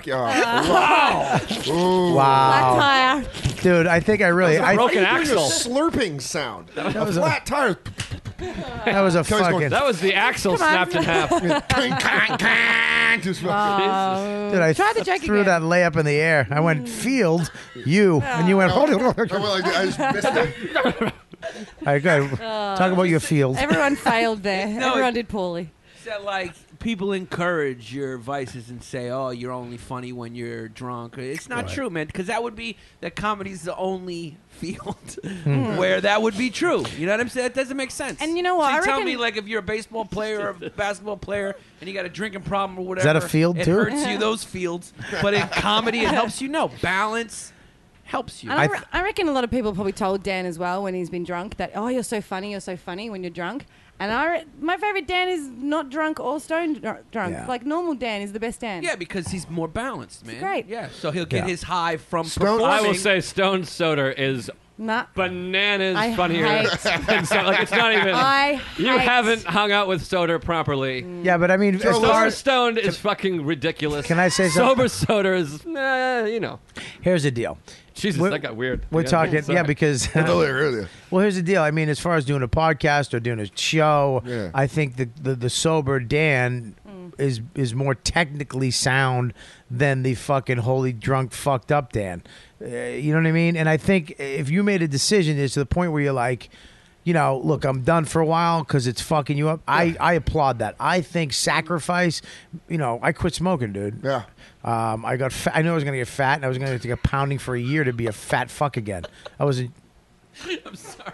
[SPEAKER 5] Wow.
[SPEAKER 10] Ooh.
[SPEAKER 5] Wow.
[SPEAKER 13] Flat tire.
[SPEAKER 5] Dude, I think I really.
[SPEAKER 10] Why are
[SPEAKER 6] broken
[SPEAKER 10] you doing
[SPEAKER 6] axle.
[SPEAKER 10] a slurping sound.
[SPEAKER 5] was
[SPEAKER 10] a
[SPEAKER 5] a-
[SPEAKER 10] flat tire.
[SPEAKER 5] That was a
[SPEAKER 10] Kelly's going,
[SPEAKER 5] fucking.
[SPEAKER 6] That was the axle snapped in half.
[SPEAKER 10] Just fucking-
[SPEAKER 5] Dude, I
[SPEAKER 13] Try the joke
[SPEAKER 5] threw
[SPEAKER 13] again.
[SPEAKER 5] that layup in the air. I went field, you, and you went.
[SPEAKER 10] I just missed it.
[SPEAKER 5] All right, good. Talk about your field.
[SPEAKER 13] Everyone failed there.
[SPEAKER 14] No,
[SPEAKER 13] Everyone did poorly.
[SPEAKER 14] That like people encourage your vices and say, "Oh, you're only funny when you're drunk." It's not true, man. Because that would be that comedy's the only field where that would be true. You know what I'm saying? That doesn't make sense.
[SPEAKER 13] And you know what?
[SPEAKER 14] So
[SPEAKER 13] I
[SPEAKER 14] tell
[SPEAKER 13] reckon-
[SPEAKER 14] me, like, if you're a baseball player or a basketball player and you got a drinking problem or whatever,
[SPEAKER 5] that a field,
[SPEAKER 14] it
[SPEAKER 5] too?
[SPEAKER 14] hurts you. Those fields, but in comedy, it helps you. No balance helps you.
[SPEAKER 13] And I reckon a lot of people probably told Dan as well when he's been drunk that, oh, you're so funny when you're drunk. And my favorite Dan is not drunk or stoned drunk.
[SPEAKER 5] Yeah.
[SPEAKER 13] Like normal Dan is the best Dan.
[SPEAKER 14] Yeah, because he's more balanced, man.
[SPEAKER 13] great.
[SPEAKER 14] Yeah, so he'll get
[SPEAKER 5] Yeah.
[SPEAKER 14] his high from
[SPEAKER 10] Stone-
[SPEAKER 14] performing.
[SPEAKER 6] I will say Stone Soder is
[SPEAKER 13] Nah.
[SPEAKER 6] bananas
[SPEAKER 13] I
[SPEAKER 6] funnier.
[SPEAKER 13] hate-
[SPEAKER 6] than like, it's not even.
[SPEAKER 13] I
[SPEAKER 6] You
[SPEAKER 13] hate-
[SPEAKER 6] haven't hung out with Soder properly.
[SPEAKER 5] Yeah, but I mean, as far
[SPEAKER 6] Sober
[SPEAKER 5] as,
[SPEAKER 6] stoned is fucking ridiculous.
[SPEAKER 5] Can I say something?
[SPEAKER 6] Sober Soder is, you know.
[SPEAKER 5] here's the deal.
[SPEAKER 6] Jesus,
[SPEAKER 5] We're-
[SPEAKER 6] that got weird.
[SPEAKER 5] We're
[SPEAKER 6] Yeah,
[SPEAKER 5] talking,
[SPEAKER 6] sorry.
[SPEAKER 5] yeah, because. Well, here's the deal. I mean, as far as doing a podcast or doing a show,
[SPEAKER 10] Yeah.
[SPEAKER 5] I think the sober Dan is more technically sound than the fucking holy drunk fucked up Dan. You know what I mean? And I think if you made a decision, it's to the point where you're like, you know, look, I'm done for a while because it's fucking you up. I applaud that. I think sacrifice. You know, I quit smoking, dude.
[SPEAKER 10] Yeah.
[SPEAKER 5] I got. I knew I was gonna get fat, and I was gonna take a pounding for a year to be a fat fuck again. I wasn't.
[SPEAKER 14] I'm sorry.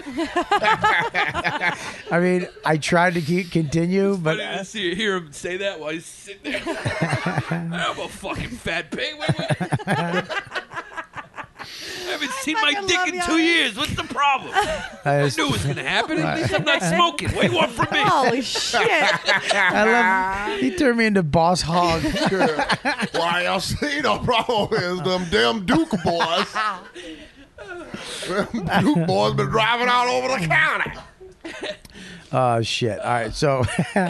[SPEAKER 5] I mean, I tried to continue, but
[SPEAKER 14] I didn't see hear him say that while he's sitting there. I'm a fucking fat pig. Wait. I haven't seen my
[SPEAKER 13] fucking
[SPEAKER 14] dick
[SPEAKER 13] love
[SPEAKER 14] in
[SPEAKER 13] Yannis.
[SPEAKER 14] 2 years. What's the problem? I knew it was going to happen. At least I'm not smoking. What do you want from me?
[SPEAKER 13] Holy shit.
[SPEAKER 5] I love. He turned me into boss hog.
[SPEAKER 10] Why else? You know, problem is them damn Duke boys. Them Duke boys been driving all over the county.
[SPEAKER 5] Oh shit! All right, so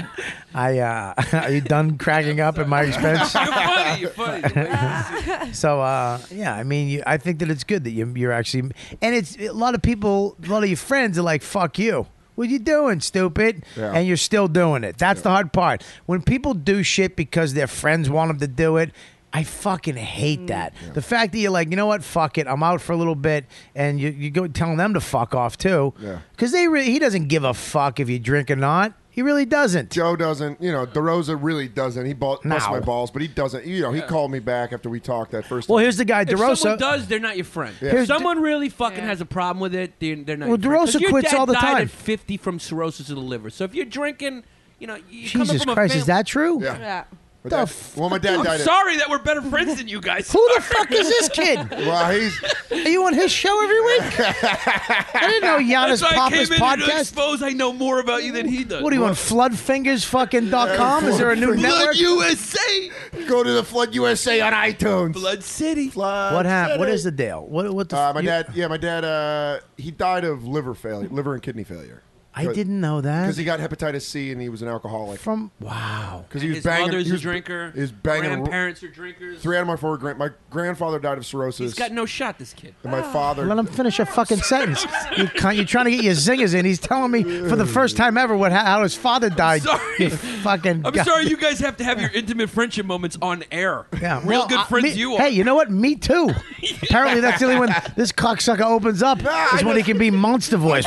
[SPEAKER 5] are you done cracking up at my expense?
[SPEAKER 14] You're funny.
[SPEAKER 5] So yeah, I mean, I think that it's good that you're actually, and it's a lot of people, a lot of your friends are like, "Fuck you." What you doing, stupid?
[SPEAKER 10] Yeah.
[SPEAKER 5] And you're still doing it. That's the hard part. When people do shit because their friends want them to do it, I fucking hate that. The fact that you're like, you know what, fuck it, I'm out for a little bit, and you go telling them to fuck off too.
[SPEAKER 10] Yeah.
[SPEAKER 5] Because he doesn't give a fuck if you drink or not. He really doesn't.
[SPEAKER 10] Joe doesn't. DeRosa really doesn't. He busts
[SPEAKER 5] No.
[SPEAKER 10] my balls, but he doesn't. He called me back after we talked that first time.
[SPEAKER 5] Well, here's the guy,
[SPEAKER 14] If
[SPEAKER 5] DeRosa.
[SPEAKER 14] someone does, they're not your friend.
[SPEAKER 10] Yeah.
[SPEAKER 14] If someone really fucking has a problem with it, they're not
[SPEAKER 5] Well,
[SPEAKER 14] your friend. 'Cause
[SPEAKER 5] DeRosa
[SPEAKER 14] your
[SPEAKER 5] quits
[SPEAKER 14] dad
[SPEAKER 5] all the
[SPEAKER 14] died
[SPEAKER 5] time.
[SPEAKER 14] at 50 from cirrhosis of the liver. So if you're drinking, you coming
[SPEAKER 5] Jesus
[SPEAKER 14] from a
[SPEAKER 5] Christ,
[SPEAKER 14] family.
[SPEAKER 5] is that true?
[SPEAKER 10] Yeah.
[SPEAKER 5] The
[SPEAKER 10] My dad
[SPEAKER 14] I'm
[SPEAKER 10] died.
[SPEAKER 14] sorry that we're better friends than you guys.
[SPEAKER 5] Who the fuck is this kid?
[SPEAKER 10] Well, he's.
[SPEAKER 5] Are you on his show every week? I didn't know Yannis
[SPEAKER 14] That's why I
[SPEAKER 5] Pappas
[SPEAKER 14] came in to
[SPEAKER 5] podcast.
[SPEAKER 14] expose I know more about you than he does.
[SPEAKER 5] What are you on floodfingers.com? Is there a new network?
[SPEAKER 14] Blood USA.
[SPEAKER 10] Go to the Flood USA on iTunes.
[SPEAKER 14] Blood City.
[SPEAKER 5] What happened? What is the deal? What the?
[SPEAKER 10] My dad. He died of liver and kidney failure.
[SPEAKER 5] I didn't know that.
[SPEAKER 10] Because he got hepatitis C and he was an alcoholic.
[SPEAKER 5] Wow.
[SPEAKER 10] Because he was
[SPEAKER 14] His
[SPEAKER 10] banging.
[SPEAKER 14] mother's
[SPEAKER 10] he was,
[SPEAKER 14] a drinker.
[SPEAKER 10] He was banging.
[SPEAKER 14] Grandparents are drinkers.
[SPEAKER 10] 3 out of my 4 my grandfather died of cirrhosis.
[SPEAKER 14] He's got no shot, this kid.
[SPEAKER 10] And my father.
[SPEAKER 5] Let him finish a fucking sentence. You're trying to get your zingers in. He's telling me for the first time ever how his father died.
[SPEAKER 14] Sorry.
[SPEAKER 5] You fucking.
[SPEAKER 14] I'm sorry you guys have to have your intimate friendship moments on air.
[SPEAKER 5] Yeah,
[SPEAKER 14] Real
[SPEAKER 5] well,
[SPEAKER 14] good friends
[SPEAKER 5] me-
[SPEAKER 14] you are.
[SPEAKER 5] Hey, you know what? Me too. Apparently, that's the only when this cocksucker opens up is when he can be monster voice.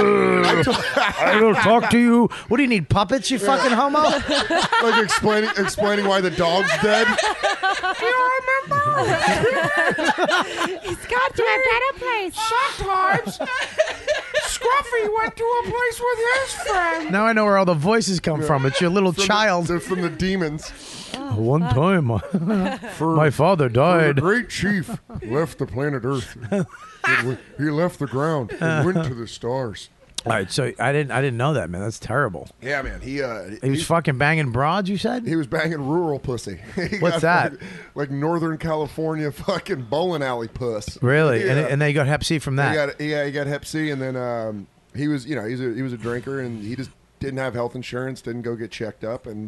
[SPEAKER 5] I will talk to you. What do you need, puppets? You fucking homo.
[SPEAKER 10] Like explaining why the dog's dead.
[SPEAKER 11] You remember?
[SPEAKER 9] It's got to a better place.
[SPEAKER 11] Sometimes Scruffy went to a place with his friend.
[SPEAKER 5] Now I know where all the voices come from. It's your little child.
[SPEAKER 10] They're from the demons.
[SPEAKER 5] One time, my father died.
[SPEAKER 10] The great chief left the planet Earth. He left the ground and went to the stars.
[SPEAKER 5] All right, so I didn't know that, man. That's terrible.
[SPEAKER 10] Yeah, man. He
[SPEAKER 5] was fucking banging broads. You said
[SPEAKER 10] he was banging rural pussy.
[SPEAKER 5] What's that?
[SPEAKER 10] Like Northern California fucking bowling alley puss.
[SPEAKER 5] Really?
[SPEAKER 10] Yeah.
[SPEAKER 5] And they got Hep C from that.
[SPEAKER 10] He got Hep C, and then he was he was a drinker, and he just didn't have health insurance, didn't go get checked up, and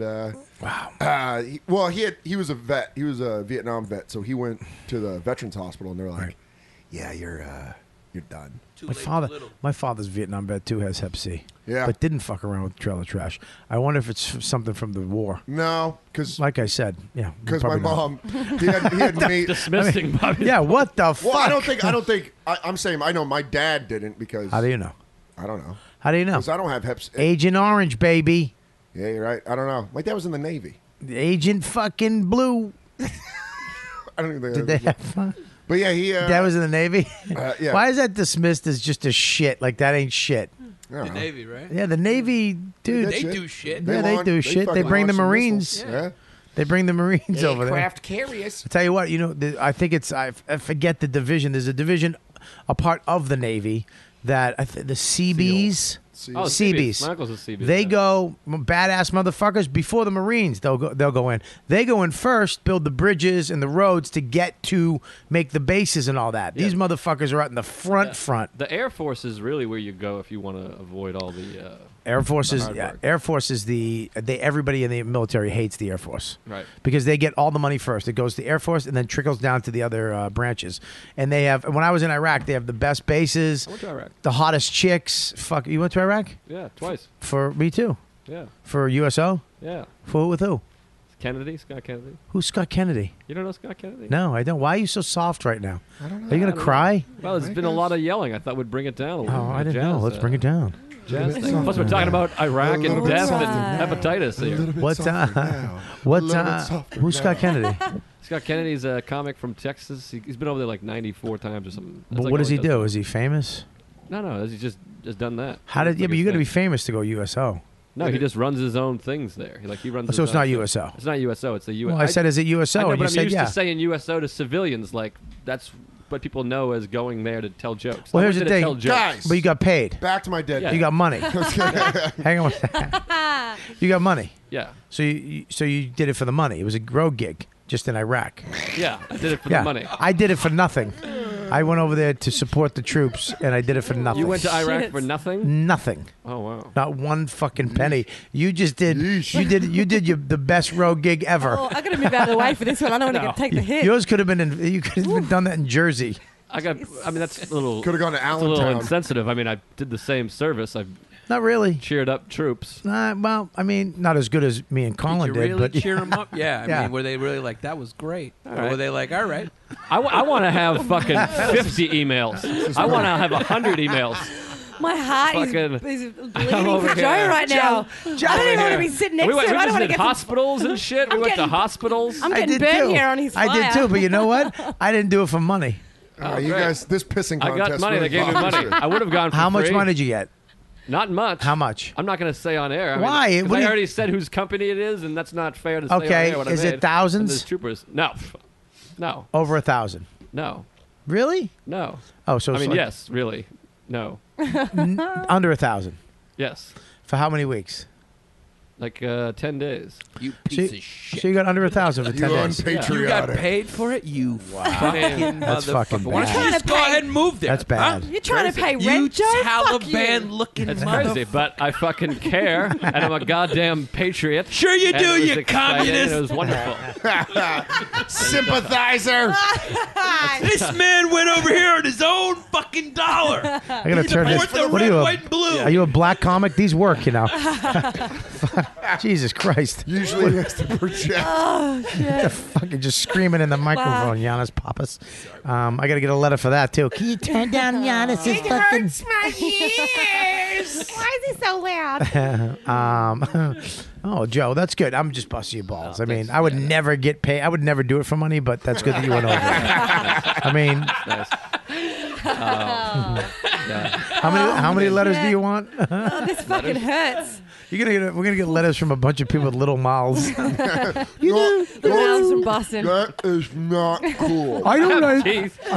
[SPEAKER 5] wow.
[SPEAKER 10] He was a vet. He was a Vietnam vet, so he went to the Veterans Hospital, and they're like, "Yeah, you're done."
[SPEAKER 5] My father's Vietnam vet too has Hep C.
[SPEAKER 10] Yeah.
[SPEAKER 5] But didn't fuck around with trailer trash. I wonder if it's something from the war.
[SPEAKER 10] No, because
[SPEAKER 5] like I said, yeah.
[SPEAKER 10] Because my
[SPEAKER 5] probably not.
[SPEAKER 10] mom, he had me
[SPEAKER 6] dismissing.
[SPEAKER 5] Yeah, what the fuck?
[SPEAKER 10] Well, I don't think. I'm saying I know my dad didn't because.
[SPEAKER 5] How do you know?
[SPEAKER 10] I don't know.
[SPEAKER 5] How do you know?
[SPEAKER 10] Because I don't have Hep C.
[SPEAKER 5] Agent Orange, baby.
[SPEAKER 10] Yeah, you're right. I don't know. My dad was in the Navy.
[SPEAKER 5] Agent fucking Blue.
[SPEAKER 10] I don't even think.
[SPEAKER 5] Did they have fun?
[SPEAKER 10] But yeah, he.
[SPEAKER 5] Dad was in the Navy.
[SPEAKER 10] Yeah.
[SPEAKER 5] Why is that dismissed as just a shit? Like that ain't shit.
[SPEAKER 14] The Navy, right?
[SPEAKER 5] Yeah, the Navy, dude.
[SPEAKER 14] They do shit.
[SPEAKER 5] Yeah, they do shit. They bring the Marines.
[SPEAKER 10] Yeah.
[SPEAKER 5] They bring the Marines over there.
[SPEAKER 11] Aircraft carriers.
[SPEAKER 5] I'll tell you what, I think it's, I forget the division. There's a division, a part of the Navy that, the Seabees.
[SPEAKER 6] Oh,
[SPEAKER 5] Seabees.
[SPEAKER 6] My uncle's a Seabees.
[SPEAKER 5] They go, badass motherfuckers, before the Marines. They'll go in. They go in first, build the bridges and the roads to get to make the bases and all that. These motherfuckers are out in the front.
[SPEAKER 6] The Air Force is really where you go if you want to avoid all the
[SPEAKER 5] Air Force is
[SPEAKER 6] hard work.
[SPEAKER 5] Air Force is everybody in the military hates the Air Force,
[SPEAKER 6] Right.
[SPEAKER 5] Because they get all the money first. It goes to the Air Force and then trickles down to the other branches. And they have. When I was in Iraq, they have the best bases.
[SPEAKER 6] I went to Iraq.
[SPEAKER 5] The hottest chicks. Fuck, you went to Iraq?
[SPEAKER 6] Yeah, twice.
[SPEAKER 5] For me too.
[SPEAKER 6] Yeah.
[SPEAKER 5] For USO.
[SPEAKER 6] Yeah.
[SPEAKER 5] With who?
[SPEAKER 6] Kennedy, Scott Kennedy.
[SPEAKER 5] Who's Scott Kennedy?
[SPEAKER 6] You don't know Scott Kennedy?
[SPEAKER 5] No, I don't. Why are you so soft right now?
[SPEAKER 10] I don't know.
[SPEAKER 5] Are you gonna cry?
[SPEAKER 6] Well, there's been a lot of yelling. I thought we'd bring it down a little.
[SPEAKER 5] Oh, I didn't know. Let's bring it down.
[SPEAKER 6] Jazz thing. Plus, we're talking about Iraq and death and hepatitis here.
[SPEAKER 5] Who's Scott Kennedy?
[SPEAKER 6] Scott Kennedy's a comic from Texas. He's been over there like 94 times or something. That's
[SPEAKER 5] But
[SPEAKER 6] like
[SPEAKER 5] what does
[SPEAKER 6] all
[SPEAKER 5] he do? Is he famous?
[SPEAKER 6] No, he's just done that.
[SPEAKER 5] How did? Yeah, but you got to be famous to go USO.
[SPEAKER 6] No, he just runs his own things there. He runs.
[SPEAKER 5] So
[SPEAKER 6] his
[SPEAKER 5] it's not
[SPEAKER 6] own
[SPEAKER 5] USO.
[SPEAKER 6] It's not USO. It's the US.
[SPEAKER 5] Well, I said, is it USO?
[SPEAKER 6] I know,
[SPEAKER 5] And
[SPEAKER 6] but
[SPEAKER 5] you
[SPEAKER 6] I'm
[SPEAKER 5] said,
[SPEAKER 6] used
[SPEAKER 5] yeah.
[SPEAKER 6] to saying USO to civilians. Like that's what people know as going there to tell jokes.
[SPEAKER 5] Well,
[SPEAKER 6] I
[SPEAKER 5] here's the
[SPEAKER 6] went there to
[SPEAKER 5] thing,
[SPEAKER 6] tell jokes.
[SPEAKER 10] Guys.
[SPEAKER 5] But you got paid.
[SPEAKER 10] Back to my dead.
[SPEAKER 6] Yeah.
[SPEAKER 5] You got money. Hang on. You got money.
[SPEAKER 6] Yeah.
[SPEAKER 5] So you did it for the money. It was a road gig, just in Iraq.
[SPEAKER 6] Yeah, I did it for the money.
[SPEAKER 5] I did it for nothing. I went over there to support the troops, and I did it for nothing.
[SPEAKER 6] You went to Iraq for nothing?
[SPEAKER 5] Nothing.
[SPEAKER 6] Oh wow.
[SPEAKER 5] Not one fucking penny. You just did. You did the best road gig ever.
[SPEAKER 13] Oh, I gotta move out of the way for this one. I don't want to take the hit.
[SPEAKER 5] Yours could have been. You could have done that in Jersey.
[SPEAKER 6] I mean, that's a little.
[SPEAKER 10] Could have gone to
[SPEAKER 6] that's a little
[SPEAKER 10] Allentown.
[SPEAKER 6] insensitive. I mean, I did the same service. I
[SPEAKER 5] Not really.
[SPEAKER 6] cheered up troops.
[SPEAKER 5] Well, I mean, not as good as me and Colin
[SPEAKER 14] Did you really
[SPEAKER 5] but
[SPEAKER 14] cheer them up? Yeah. I mean, were they really like, that was great? Or
[SPEAKER 6] right.
[SPEAKER 14] were they like, all right?
[SPEAKER 6] I want to have fucking 50 emails. I want to have 100 emails.
[SPEAKER 13] My heart is
[SPEAKER 6] Fucking-
[SPEAKER 13] bleeding
[SPEAKER 6] over
[SPEAKER 13] for Joe
[SPEAKER 6] here.
[SPEAKER 13] right now. I don't even want to be sitting next
[SPEAKER 6] We went,
[SPEAKER 13] to him. I
[SPEAKER 6] we
[SPEAKER 13] don't want to
[SPEAKER 6] visited
[SPEAKER 13] get
[SPEAKER 6] hospitals and shit. We went to hospitals.
[SPEAKER 13] I'm
[SPEAKER 5] I
[SPEAKER 13] getting
[SPEAKER 5] did
[SPEAKER 13] burnt
[SPEAKER 5] too.
[SPEAKER 13] here on his fire.
[SPEAKER 5] I did too, but you know what? I didn't do it for money.
[SPEAKER 10] You guys, this pissing
[SPEAKER 6] I
[SPEAKER 10] contest.
[SPEAKER 6] got money.
[SPEAKER 10] really
[SPEAKER 6] They gave me
[SPEAKER 10] bothers
[SPEAKER 6] money.
[SPEAKER 10] you.
[SPEAKER 6] I would have gone for
[SPEAKER 5] How much
[SPEAKER 6] free.
[SPEAKER 5] money did you get?
[SPEAKER 6] Not much.
[SPEAKER 5] How much?
[SPEAKER 6] I'm not going to say on air.
[SPEAKER 5] Why?
[SPEAKER 6] I,
[SPEAKER 5] What do
[SPEAKER 6] I
[SPEAKER 5] you-
[SPEAKER 6] already said whose company it is, and that's not fair to say on
[SPEAKER 5] Okay,
[SPEAKER 6] air what I
[SPEAKER 5] is it
[SPEAKER 6] made.
[SPEAKER 5] thousands?
[SPEAKER 6] And there's troopers. No. No.
[SPEAKER 5] Over 1,000.
[SPEAKER 6] No.
[SPEAKER 5] Really?
[SPEAKER 6] No.
[SPEAKER 5] Oh, so
[SPEAKER 6] I
[SPEAKER 5] it's
[SPEAKER 6] mean,
[SPEAKER 5] like
[SPEAKER 6] yes, really. No.
[SPEAKER 5] under 1,000.
[SPEAKER 6] Yes.
[SPEAKER 5] For how many weeks?
[SPEAKER 6] Like 10 days.
[SPEAKER 14] You
[SPEAKER 5] So
[SPEAKER 14] piece
[SPEAKER 5] you,
[SPEAKER 14] of shit.
[SPEAKER 5] so you got under 1,000 for 10 days.
[SPEAKER 14] You got paid for it? You fucking
[SPEAKER 5] That's
[SPEAKER 14] motherfucker.
[SPEAKER 5] fucking
[SPEAKER 14] Why don't you
[SPEAKER 5] bad.
[SPEAKER 14] just go ahead and move there?
[SPEAKER 5] That's bad.
[SPEAKER 13] You're trying to pay
[SPEAKER 14] You
[SPEAKER 13] rent, Joe? Fuck you.
[SPEAKER 14] Taliban-looking
[SPEAKER 6] It's
[SPEAKER 14] motherfucker.
[SPEAKER 6] crazy, but I fucking care, and I'm a goddamn patriot.
[SPEAKER 14] Sure you
[SPEAKER 6] and
[SPEAKER 14] do,
[SPEAKER 6] it was
[SPEAKER 14] you
[SPEAKER 6] exciting,
[SPEAKER 14] communist.
[SPEAKER 6] and it was wonderful.
[SPEAKER 10] Sympathizer.
[SPEAKER 14] This man went over here on his own fucking dollar.
[SPEAKER 5] I gotta turn this.
[SPEAKER 14] Support the
[SPEAKER 5] What are
[SPEAKER 14] red,
[SPEAKER 5] you?
[SPEAKER 14] white, and blue.
[SPEAKER 5] Are you a black comic? These work, you know. Jesus Christ.
[SPEAKER 10] Usually he has to project.
[SPEAKER 13] Oh, shit.
[SPEAKER 5] Fucking just screaming in the microphone, Yannis Pappas. I got to get a letter for that too. Can you turn down Yannis's
[SPEAKER 11] It
[SPEAKER 5] fucking?
[SPEAKER 11] hurts my ears. Why is he so loud?
[SPEAKER 5] Oh, Joe, that's good. I'm just busting your balls. I mean,
[SPEAKER 6] thanks.
[SPEAKER 5] I would never get paid. I would never do it for money, but that's good that you went over. I mean,
[SPEAKER 6] Nice. Yeah.
[SPEAKER 5] how many letters do you want?
[SPEAKER 13] Oh, this fucking hurts.
[SPEAKER 5] We're gonna get letters from a bunch of people with little mouths.
[SPEAKER 13] The mouths from Boston.
[SPEAKER 10] That is not cool.
[SPEAKER 5] I don't know.
[SPEAKER 6] Teeth.
[SPEAKER 5] I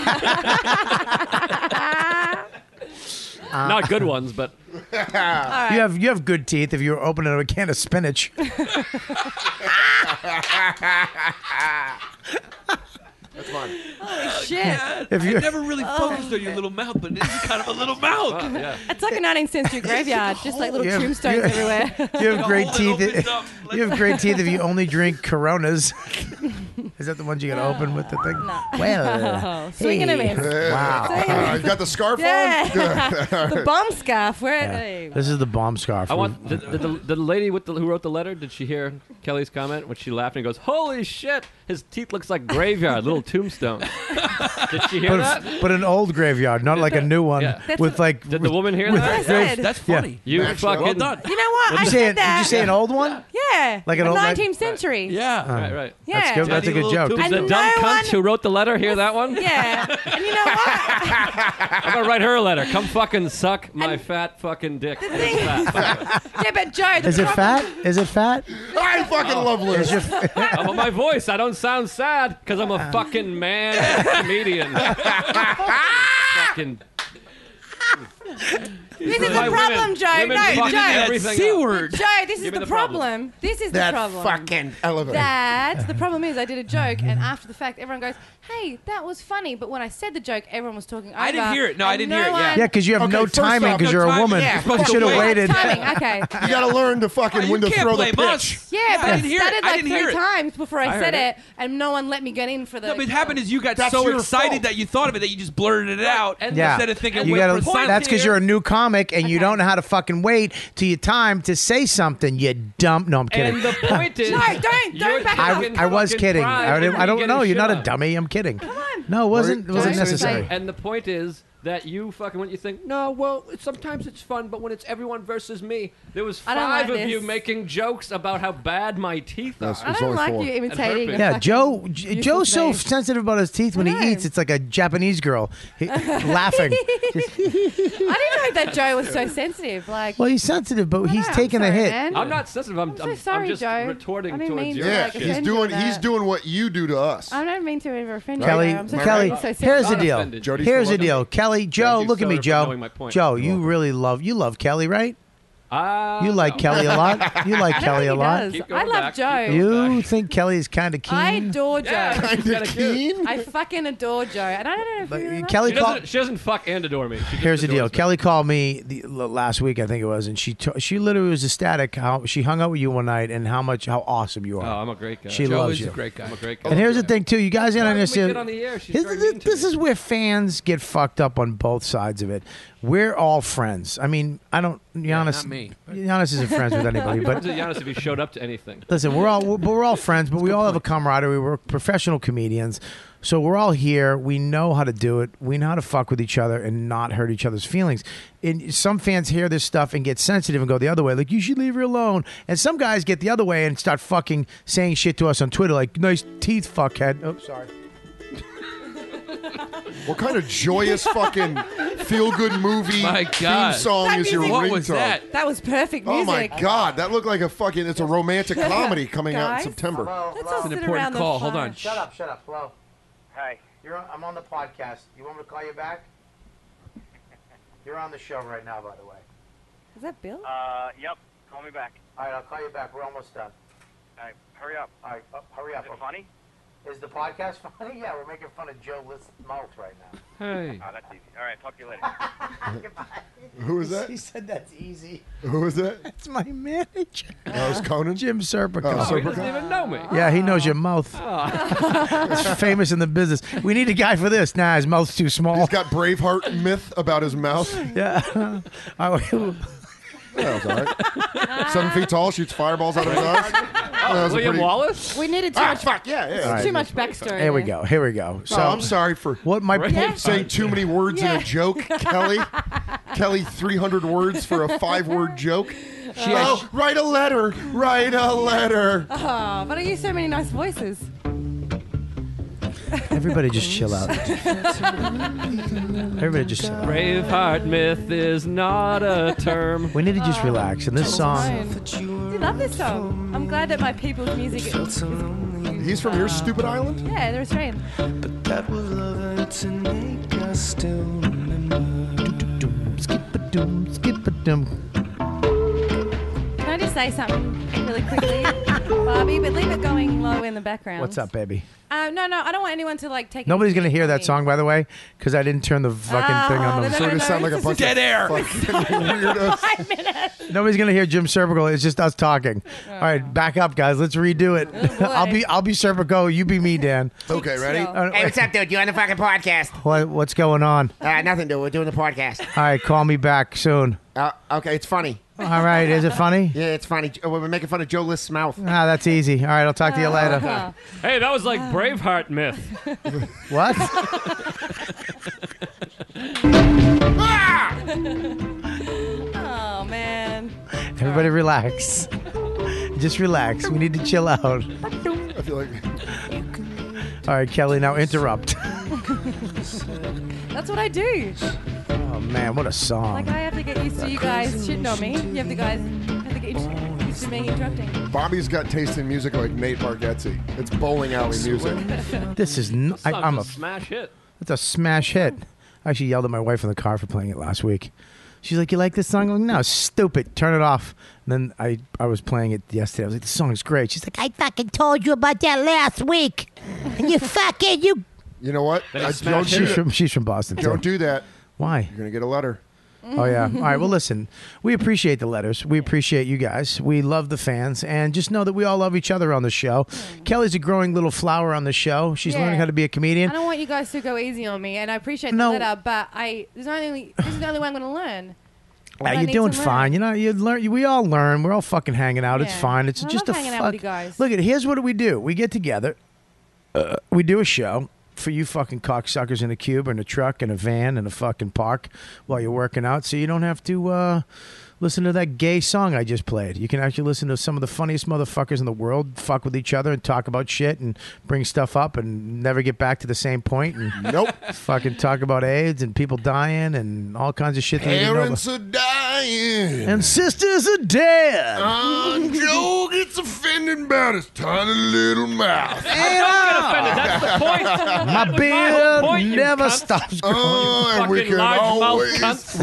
[SPEAKER 5] don't.
[SPEAKER 6] Not good ones, but
[SPEAKER 5] You have good teeth if you were opening a can of spinach.
[SPEAKER 10] That's fine.
[SPEAKER 13] Holy shit.
[SPEAKER 5] If you
[SPEAKER 14] I never really focused on your little mouth, but this is kind of a little mouth.
[SPEAKER 6] yeah.
[SPEAKER 13] It's like a 19th century graveyard, just like little
[SPEAKER 5] Yeah.
[SPEAKER 13] tombstones
[SPEAKER 5] Yeah.
[SPEAKER 13] everywhere.
[SPEAKER 5] You have great
[SPEAKER 14] Hold it,
[SPEAKER 5] teeth.
[SPEAKER 14] opens up.
[SPEAKER 5] You have great teeth if you only drink Coronas. Is that the ones you got to open with the thing?
[SPEAKER 13] No.
[SPEAKER 5] Well,
[SPEAKER 13] Swing and a miss.
[SPEAKER 5] wow.
[SPEAKER 10] You got the scarf on?
[SPEAKER 13] Yeah.
[SPEAKER 10] Good.
[SPEAKER 13] The bomb scarf. Where?
[SPEAKER 5] Yeah.
[SPEAKER 13] Hey.
[SPEAKER 5] This is the bomb scarf.
[SPEAKER 6] I want the lady with who wrote the letter. Did she hear Kelly's comment when she laughed and goes, "Holy shit, his teeth looks like graveyard, little tombstone." Did she hear that?
[SPEAKER 5] but an old graveyard, not like a new one
[SPEAKER 6] Yeah.
[SPEAKER 5] with like.
[SPEAKER 6] Did the woman hear
[SPEAKER 5] with
[SPEAKER 6] that?
[SPEAKER 5] graves-
[SPEAKER 14] That's
[SPEAKER 5] Yeah.
[SPEAKER 14] funny.
[SPEAKER 6] You
[SPEAKER 10] Matched
[SPEAKER 6] fucking
[SPEAKER 14] Well done.
[SPEAKER 13] You know what?
[SPEAKER 5] Did
[SPEAKER 13] I
[SPEAKER 5] you say
[SPEAKER 13] said that.
[SPEAKER 5] Did you say an old one?
[SPEAKER 13] Yeah.
[SPEAKER 5] Like an old-
[SPEAKER 13] 19th century.
[SPEAKER 14] Yeah.
[SPEAKER 6] right, right.
[SPEAKER 13] Yeah.
[SPEAKER 5] That's good. That's a good
[SPEAKER 14] Tiny
[SPEAKER 5] joke.
[SPEAKER 14] little
[SPEAKER 6] Did the
[SPEAKER 13] And
[SPEAKER 6] dumb
[SPEAKER 13] no
[SPEAKER 6] cunt
[SPEAKER 13] one-
[SPEAKER 6] who wrote the letter hear that one?
[SPEAKER 13] Yeah. And you know what?
[SPEAKER 6] I'm gonna write her a letter. Come fucking suck my fat fucking dick.
[SPEAKER 13] The
[SPEAKER 6] It's
[SPEAKER 13] thing-
[SPEAKER 6] fat.
[SPEAKER 13] Yeah, but Joe, the
[SPEAKER 5] Is it
[SPEAKER 13] problem-
[SPEAKER 5] fat? Is it fat?
[SPEAKER 10] I fucking love Liz.
[SPEAKER 6] I'm on my voice. I don't sound sad because I'm a fucking man and a comedian. Fucking.
[SPEAKER 13] This is the
[SPEAKER 6] Why
[SPEAKER 13] problem,
[SPEAKER 6] women-
[SPEAKER 13] Joe.
[SPEAKER 6] women
[SPEAKER 13] No,
[SPEAKER 6] fuck
[SPEAKER 13] Joe.
[SPEAKER 6] everything
[SPEAKER 14] C
[SPEAKER 6] up.
[SPEAKER 14] word.
[SPEAKER 13] Joe, this is
[SPEAKER 6] Give me
[SPEAKER 13] the
[SPEAKER 6] the problem.
[SPEAKER 13] problem. This is the
[SPEAKER 10] That
[SPEAKER 13] problem.
[SPEAKER 10] fucking elevator.
[SPEAKER 13] That the problem is I did a joke and after the fact everyone goes, "Hey, that was funny," but when I said the joke, everyone was talking over.
[SPEAKER 14] I didn't hear it. No, I
[SPEAKER 13] and
[SPEAKER 14] didn't hear it, yeah.
[SPEAKER 5] Yeah, because you have
[SPEAKER 10] Okay,
[SPEAKER 5] no
[SPEAKER 10] first
[SPEAKER 5] timing
[SPEAKER 10] off,
[SPEAKER 5] because
[SPEAKER 14] no
[SPEAKER 5] you're a
[SPEAKER 14] timing.
[SPEAKER 5] woman.
[SPEAKER 14] Yeah,
[SPEAKER 5] You
[SPEAKER 14] supposed to
[SPEAKER 5] should have
[SPEAKER 14] wait.
[SPEAKER 5] waited.
[SPEAKER 13] Timing, okay.
[SPEAKER 10] You got to learn to fucking
[SPEAKER 14] You
[SPEAKER 10] when to
[SPEAKER 14] can't
[SPEAKER 10] throw the
[SPEAKER 14] blame
[SPEAKER 10] pitch.
[SPEAKER 14] us.
[SPEAKER 13] Yeah,
[SPEAKER 14] I
[SPEAKER 13] but I
[SPEAKER 14] didn't hear it.
[SPEAKER 13] started
[SPEAKER 14] I
[SPEAKER 13] like
[SPEAKER 14] didn't hear
[SPEAKER 13] 3
[SPEAKER 14] it.
[SPEAKER 13] times before I
[SPEAKER 6] heard
[SPEAKER 13] said
[SPEAKER 6] it.
[SPEAKER 13] it, and no one let me get in for the.
[SPEAKER 14] No, but it happened is you got
[SPEAKER 10] That's
[SPEAKER 14] so
[SPEAKER 10] your
[SPEAKER 14] excited
[SPEAKER 10] fault.
[SPEAKER 14] that you thought of it that you just blurted it out
[SPEAKER 6] And
[SPEAKER 5] Yeah.
[SPEAKER 14] instead of thinking,
[SPEAKER 5] You
[SPEAKER 14] wait
[SPEAKER 5] gotta,
[SPEAKER 14] for silence.
[SPEAKER 5] that's because you're a new comic and you
[SPEAKER 13] Okay.
[SPEAKER 5] don't know how to fucking wait till your time to say something. You dumb. No, I'm kidding.
[SPEAKER 6] And the point is,
[SPEAKER 13] No, don't
[SPEAKER 6] you're
[SPEAKER 13] back
[SPEAKER 6] taking
[SPEAKER 5] I was
[SPEAKER 6] fucking
[SPEAKER 5] kidding.
[SPEAKER 6] pride
[SPEAKER 5] I
[SPEAKER 6] when
[SPEAKER 5] don't
[SPEAKER 6] you
[SPEAKER 5] know.
[SPEAKER 6] get
[SPEAKER 5] You're not a
[SPEAKER 6] shit on.
[SPEAKER 5] dummy. I'm kidding.
[SPEAKER 13] Come on.
[SPEAKER 5] No, it wasn't
[SPEAKER 13] Don't
[SPEAKER 5] necessary.
[SPEAKER 13] say-
[SPEAKER 6] And the point is that you fucking when you think, no, well, sometimes it's fun, but when it's everyone versus me, there was
[SPEAKER 13] I don't
[SPEAKER 6] 5
[SPEAKER 13] like
[SPEAKER 6] of you
[SPEAKER 13] this.
[SPEAKER 6] making jokes about how bad my teeth are.
[SPEAKER 13] I don't like you imitating. a
[SPEAKER 5] Yeah,
[SPEAKER 13] fucking
[SPEAKER 5] Joe.
[SPEAKER 13] useless
[SPEAKER 5] Joe's so
[SPEAKER 13] name.
[SPEAKER 5] sensitive about his teeth when he
[SPEAKER 13] know.
[SPEAKER 5] eats. It's like a Japanese girl laughing.
[SPEAKER 13] I didn't know that Joe was so sensitive. Like,
[SPEAKER 5] Well, he's sensitive, but he's
[SPEAKER 13] I'm
[SPEAKER 5] taking a
[SPEAKER 13] sorry,
[SPEAKER 5] hit.
[SPEAKER 13] man.
[SPEAKER 6] I'm not sensitive. I'm
[SPEAKER 13] so sorry,
[SPEAKER 6] I'm just
[SPEAKER 13] Joe.
[SPEAKER 6] retorting
[SPEAKER 13] I didn't
[SPEAKER 6] towards
[SPEAKER 13] mean
[SPEAKER 6] you.
[SPEAKER 13] to,
[SPEAKER 10] Yeah,
[SPEAKER 13] like,
[SPEAKER 10] he's
[SPEAKER 13] offend you
[SPEAKER 10] doing
[SPEAKER 13] with
[SPEAKER 10] he's
[SPEAKER 13] that.
[SPEAKER 10] doing what you do to us.
[SPEAKER 13] I don't mean to ever offend you.
[SPEAKER 5] Kelly,
[SPEAKER 13] Joe. I'm so
[SPEAKER 5] Kelly,
[SPEAKER 13] sorry. So
[SPEAKER 5] here's the
[SPEAKER 13] sensitive.
[SPEAKER 5] deal.
[SPEAKER 6] offended.
[SPEAKER 10] Jody's
[SPEAKER 5] Here's
[SPEAKER 10] still
[SPEAKER 5] the deal. Kelly, Joe,
[SPEAKER 6] Thank you,
[SPEAKER 5] look at me,
[SPEAKER 6] Soder, for
[SPEAKER 5] Joe.
[SPEAKER 6] knowing my point.
[SPEAKER 5] Joe,
[SPEAKER 6] You're
[SPEAKER 5] you
[SPEAKER 6] welcome.
[SPEAKER 5] really love Kelly, right? You like Kelly a lot. You like Kelly a lot.
[SPEAKER 13] I love Joe.
[SPEAKER 5] You think Kelly is kind of keen?
[SPEAKER 13] I adore Joe.
[SPEAKER 10] Kinda keen?
[SPEAKER 13] I fucking adore Joe. And I don't know if you
[SPEAKER 5] Kelly
[SPEAKER 6] She doesn't fuck and adore me. She just
[SPEAKER 5] Here's the deal.
[SPEAKER 6] adores me.
[SPEAKER 5] Kelly called me last week, I think it was, and she literally was ecstatic how she hung out with you one night and how awesome you are.
[SPEAKER 6] Oh, I'm a great guy.
[SPEAKER 5] She
[SPEAKER 14] Joe
[SPEAKER 5] loves
[SPEAKER 14] is
[SPEAKER 5] you.
[SPEAKER 14] a great guy.
[SPEAKER 6] I'm a great guy.
[SPEAKER 5] And here's the thing too, you guys gotta
[SPEAKER 6] Why didn't we
[SPEAKER 5] understand.
[SPEAKER 6] get on the air? She's very mean to
[SPEAKER 5] This is where fans get fucked up on both sides of it. We're all friends. I mean, I don't. Giannis,
[SPEAKER 6] not me.
[SPEAKER 5] Giannis isn't friends with anybody, but
[SPEAKER 6] Friends with Giannis if he showed up to anything.
[SPEAKER 5] listen, we're all friends, but we all have a camaraderie. We're professional comedians, so we're all here. We know how to do it. We know how to fuck with each other and not hurt each other's feelings. And some fans hear this stuff and get sensitive and go the other way, like you should leave her alone. And some guys get the other way and start fucking saying shit to us on Twitter, like nice teeth, fuckhead. Oh, sorry.
[SPEAKER 10] What kind of joyous fucking feel-good movie
[SPEAKER 14] My
[SPEAKER 10] theme
[SPEAKER 14] God.
[SPEAKER 10] song
[SPEAKER 13] That
[SPEAKER 10] is your
[SPEAKER 13] music-
[SPEAKER 10] ringtone?
[SPEAKER 14] What was that?
[SPEAKER 13] That was perfect
[SPEAKER 10] Oh
[SPEAKER 13] music.
[SPEAKER 10] my God, that looked like it's a romantic comedy coming out in
[SPEAKER 13] Guys?
[SPEAKER 10] September.
[SPEAKER 13] Let's all
[SPEAKER 14] an
[SPEAKER 13] sit
[SPEAKER 14] important
[SPEAKER 13] around the
[SPEAKER 14] call. Hold
[SPEAKER 13] fire.
[SPEAKER 14] on.
[SPEAKER 5] Shut up. Hello.
[SPEAKER 15] Hi.
[SPEAKER 5] I'm on the podcast. You want me to call you back? You're on the show right now, by the way.
[SPEAKER 13] Is that Bill?
[SPEAKER 15] Yep. Call me back.
[SPEAKER 5] All right, I'll call you back. We're almost done.
[SPEAKER 15] All right. Hurry up.
[SPEAKER 5] All right, hurry up.
[SPEAKER 15] Is it funny?
[SPEAKER 5] Is the podcast funny? Yeah, we're making fun of Joe List's mouth right now.
[SPEAKER 6] Hey.
[SPEAKER 15] Oh, that's easy. All right. Talk to you later.
[SPEAKER 10] Who was that?
[SPEAKER 5] He said that's easy.
[SPEAKER 10] Who was that?
[SPEAKER 5] That's my manager.
[SPEAKER 10] That was Conan?
[SPEAKER 5] Jim Serpico.
[SPEAKER 10] Oh,
[SPEAKER 6] He doesn't even know me.
[SPEAKER 5] Yeah, he knows your mouth. He's famous in the business. We need a guy for this. Nah, his mouth's too small.
[SPEAKER 10] He's got Braveheart myth about his mouth.
[SPEAKER 5] Yeah.
[SPEAKER 10] That was all right. 7 feet tall, shoots fireballs out of his eyes. That was a
[SPEAKER 6] William
[SPEAKER 10] pretty-
[SPEAKER 6] Wallace?
[SPEAKER 13] We needed too
[SPEAKER 10] Ah,
[SPEAKER 13] much.
[SPEAKER 10] fuck, yeah.
[SPEAKER 5] All right.
[SPEAKER 13] Too much backstory.
[SPEAKER 5] Here we go. So
[SPEAKER 10] I'm sorry for
[SPEAKER 5] what my
[SPEAKER 10] saying too many words in a joke, Kelly. Kelly, 300 words for a 5-word joke. Write a letter.
[SPEAKER 13] Oh, but I use so many nice voices.
[SPEAKER 5] Everybody just chill out. Everybody just chill out.
[SPEAKER 6] Braveheart myth is not a term.
[SPEAKER 5] We need to just relax. And this song,
[SPEAKER 13] I love this song. I'm glad that my people's music is.
[SPEAKER 10] He's from your stupid island?
[SPEAKER 13] Yeah, they're Australian.
[SPEAKER 16] But that was love to make us still remember.
[SPEAKER 5] skip-a-doom.
[SPEAKER 13] Can I just say something really quickly, Barbie? But leave it going low in the background.
[SPEAKER 5] What's up, baby?
[SPEAKER 13] No, I don't want anyone to like take.
[SPEAKER 5] Nobody's gonna hear that song, by the way, because I didn't turn the fucking thing on.
[SPEAKER 10] So we just sound like a bunch
[SPEAKER 14] Dead
[SPEAKER 10] of
[SPEAKER 14] air.
[SPEAKER 10] fucking weirdos.
[SPEAKER 5] Nobody's gonna hear Jim Serpico. It's just us talking. All right, back up, guys. Let's redo it. I'll be Serpico. You be me, Dan.
[SPEAKER 10] Okay, ready?
[SPEAKER 2] Hey, what's up, dude? You on the fucking podcast?
[SPEAKER 5] What's going on?
[SPEAKER 2] Nothing, dude. We're doing the podcast.
[SPEAKER 5] All right, call me back soon.
[SPEAKER 2] Okay, it's funny.
[SPEAKER 5] All right, is it funny?
[SPEAKER 2] Yeah, it's funny. We're making fun of Joe List's mouth.
[SPEAKER 5] Ah, that's easy. All right, I'll talk to you later.
[SPEAKER 6] Hey, that was like Braveheart myth.
[SPEAKER 5] What?
[SPEAKER 13] Oh man.
[SPEAKER 5] Everybody relax. Just relax. We need to chill out.
[SPEAKER 10] I feel like.
[SPEAKER 5] All right, Kelly, now interrupt.
[SPEAKER 13] That's what I do.
[SPEAKER 5] Oh, man, what a song.
[SPEAKER 13] Like I have to get used to you guys shitting on me. You have to get used to me interrupting.
[SPEAKER 10] Bobby's got taste in music like Nate Bargatze. It's bowling alley music.
[SPEAKER 5] This is... I'm a
[SPEAKER 6] smash hit.
[SPEAKER 5] It's a smash hit. I actually yelled at my wife in the car for playing it last week. She's like, you like this song? I'm like, no, stupid. Turn it off. And then I was playing it yesterday. I was like, this song's great. She's like, I fucking told you about that last week. And you fucking...
[SPEAKER 10] You know what?
[SPEAKER 5] She's from Boston, too.
[SPEAKER 10] Don't do that.
[SPEAKER 5] Why?
[SPEAKER 10] You're going to get a letter.
[SPEAKER 5] Oh, yeah. All right. Well, listen, we appreciate the letters. We appreciate you guys. We love the fans. And just know that we all love each other on the show. Kelly's a growing little flower on the show. She's learning how to be a comedian.
[SPEAKER 13] I don't want you guys to go easy on me, and I appreciate the letter, but this is the only way I'm going to learn.
[SPEAKER 5] You're doing fine. You know, you learn. We all learn. We're all fucking hanging out. It's fine. It's just a
[SPEAKER 13] hanging out with you guys.
[SPEAKER 5] Look, here's what we do. We get together. We do a show for you fucking cocksuckers in a cube or in a truck in a van in a fucking park while you're working out, so you don't have to listen to that gay song I just played. You can actually listen to some of the funniest motherfuckers in the world fuck with each other and talk about shit and bring stuff up and never get back to the same point. And fucking talk about AIDS and people dying and all kinds of shit.
[SPEAKER 10] Parents are dying. crying.
[SPEAKER 5] And sisters are dead.
[SPEAKER 10] Joe gets offended about his tiny little mouth.
[SPEAKER 6] That's the point.
[SPEAKER 5] My
[SPEAKER 6] whole
[SPEAKER 5] beard
[SPEAKER 6] point, you
[SPEAKER 5] never
[SPEAKER 6] cunt.
[SPEAKER 5] stops growing.
[SPEAKER 10] And we
[SPEAKER 6] Fucking
[SPEAKER 10] can
[SPEAKER 6] largemouth
[SPEAKER 10] always...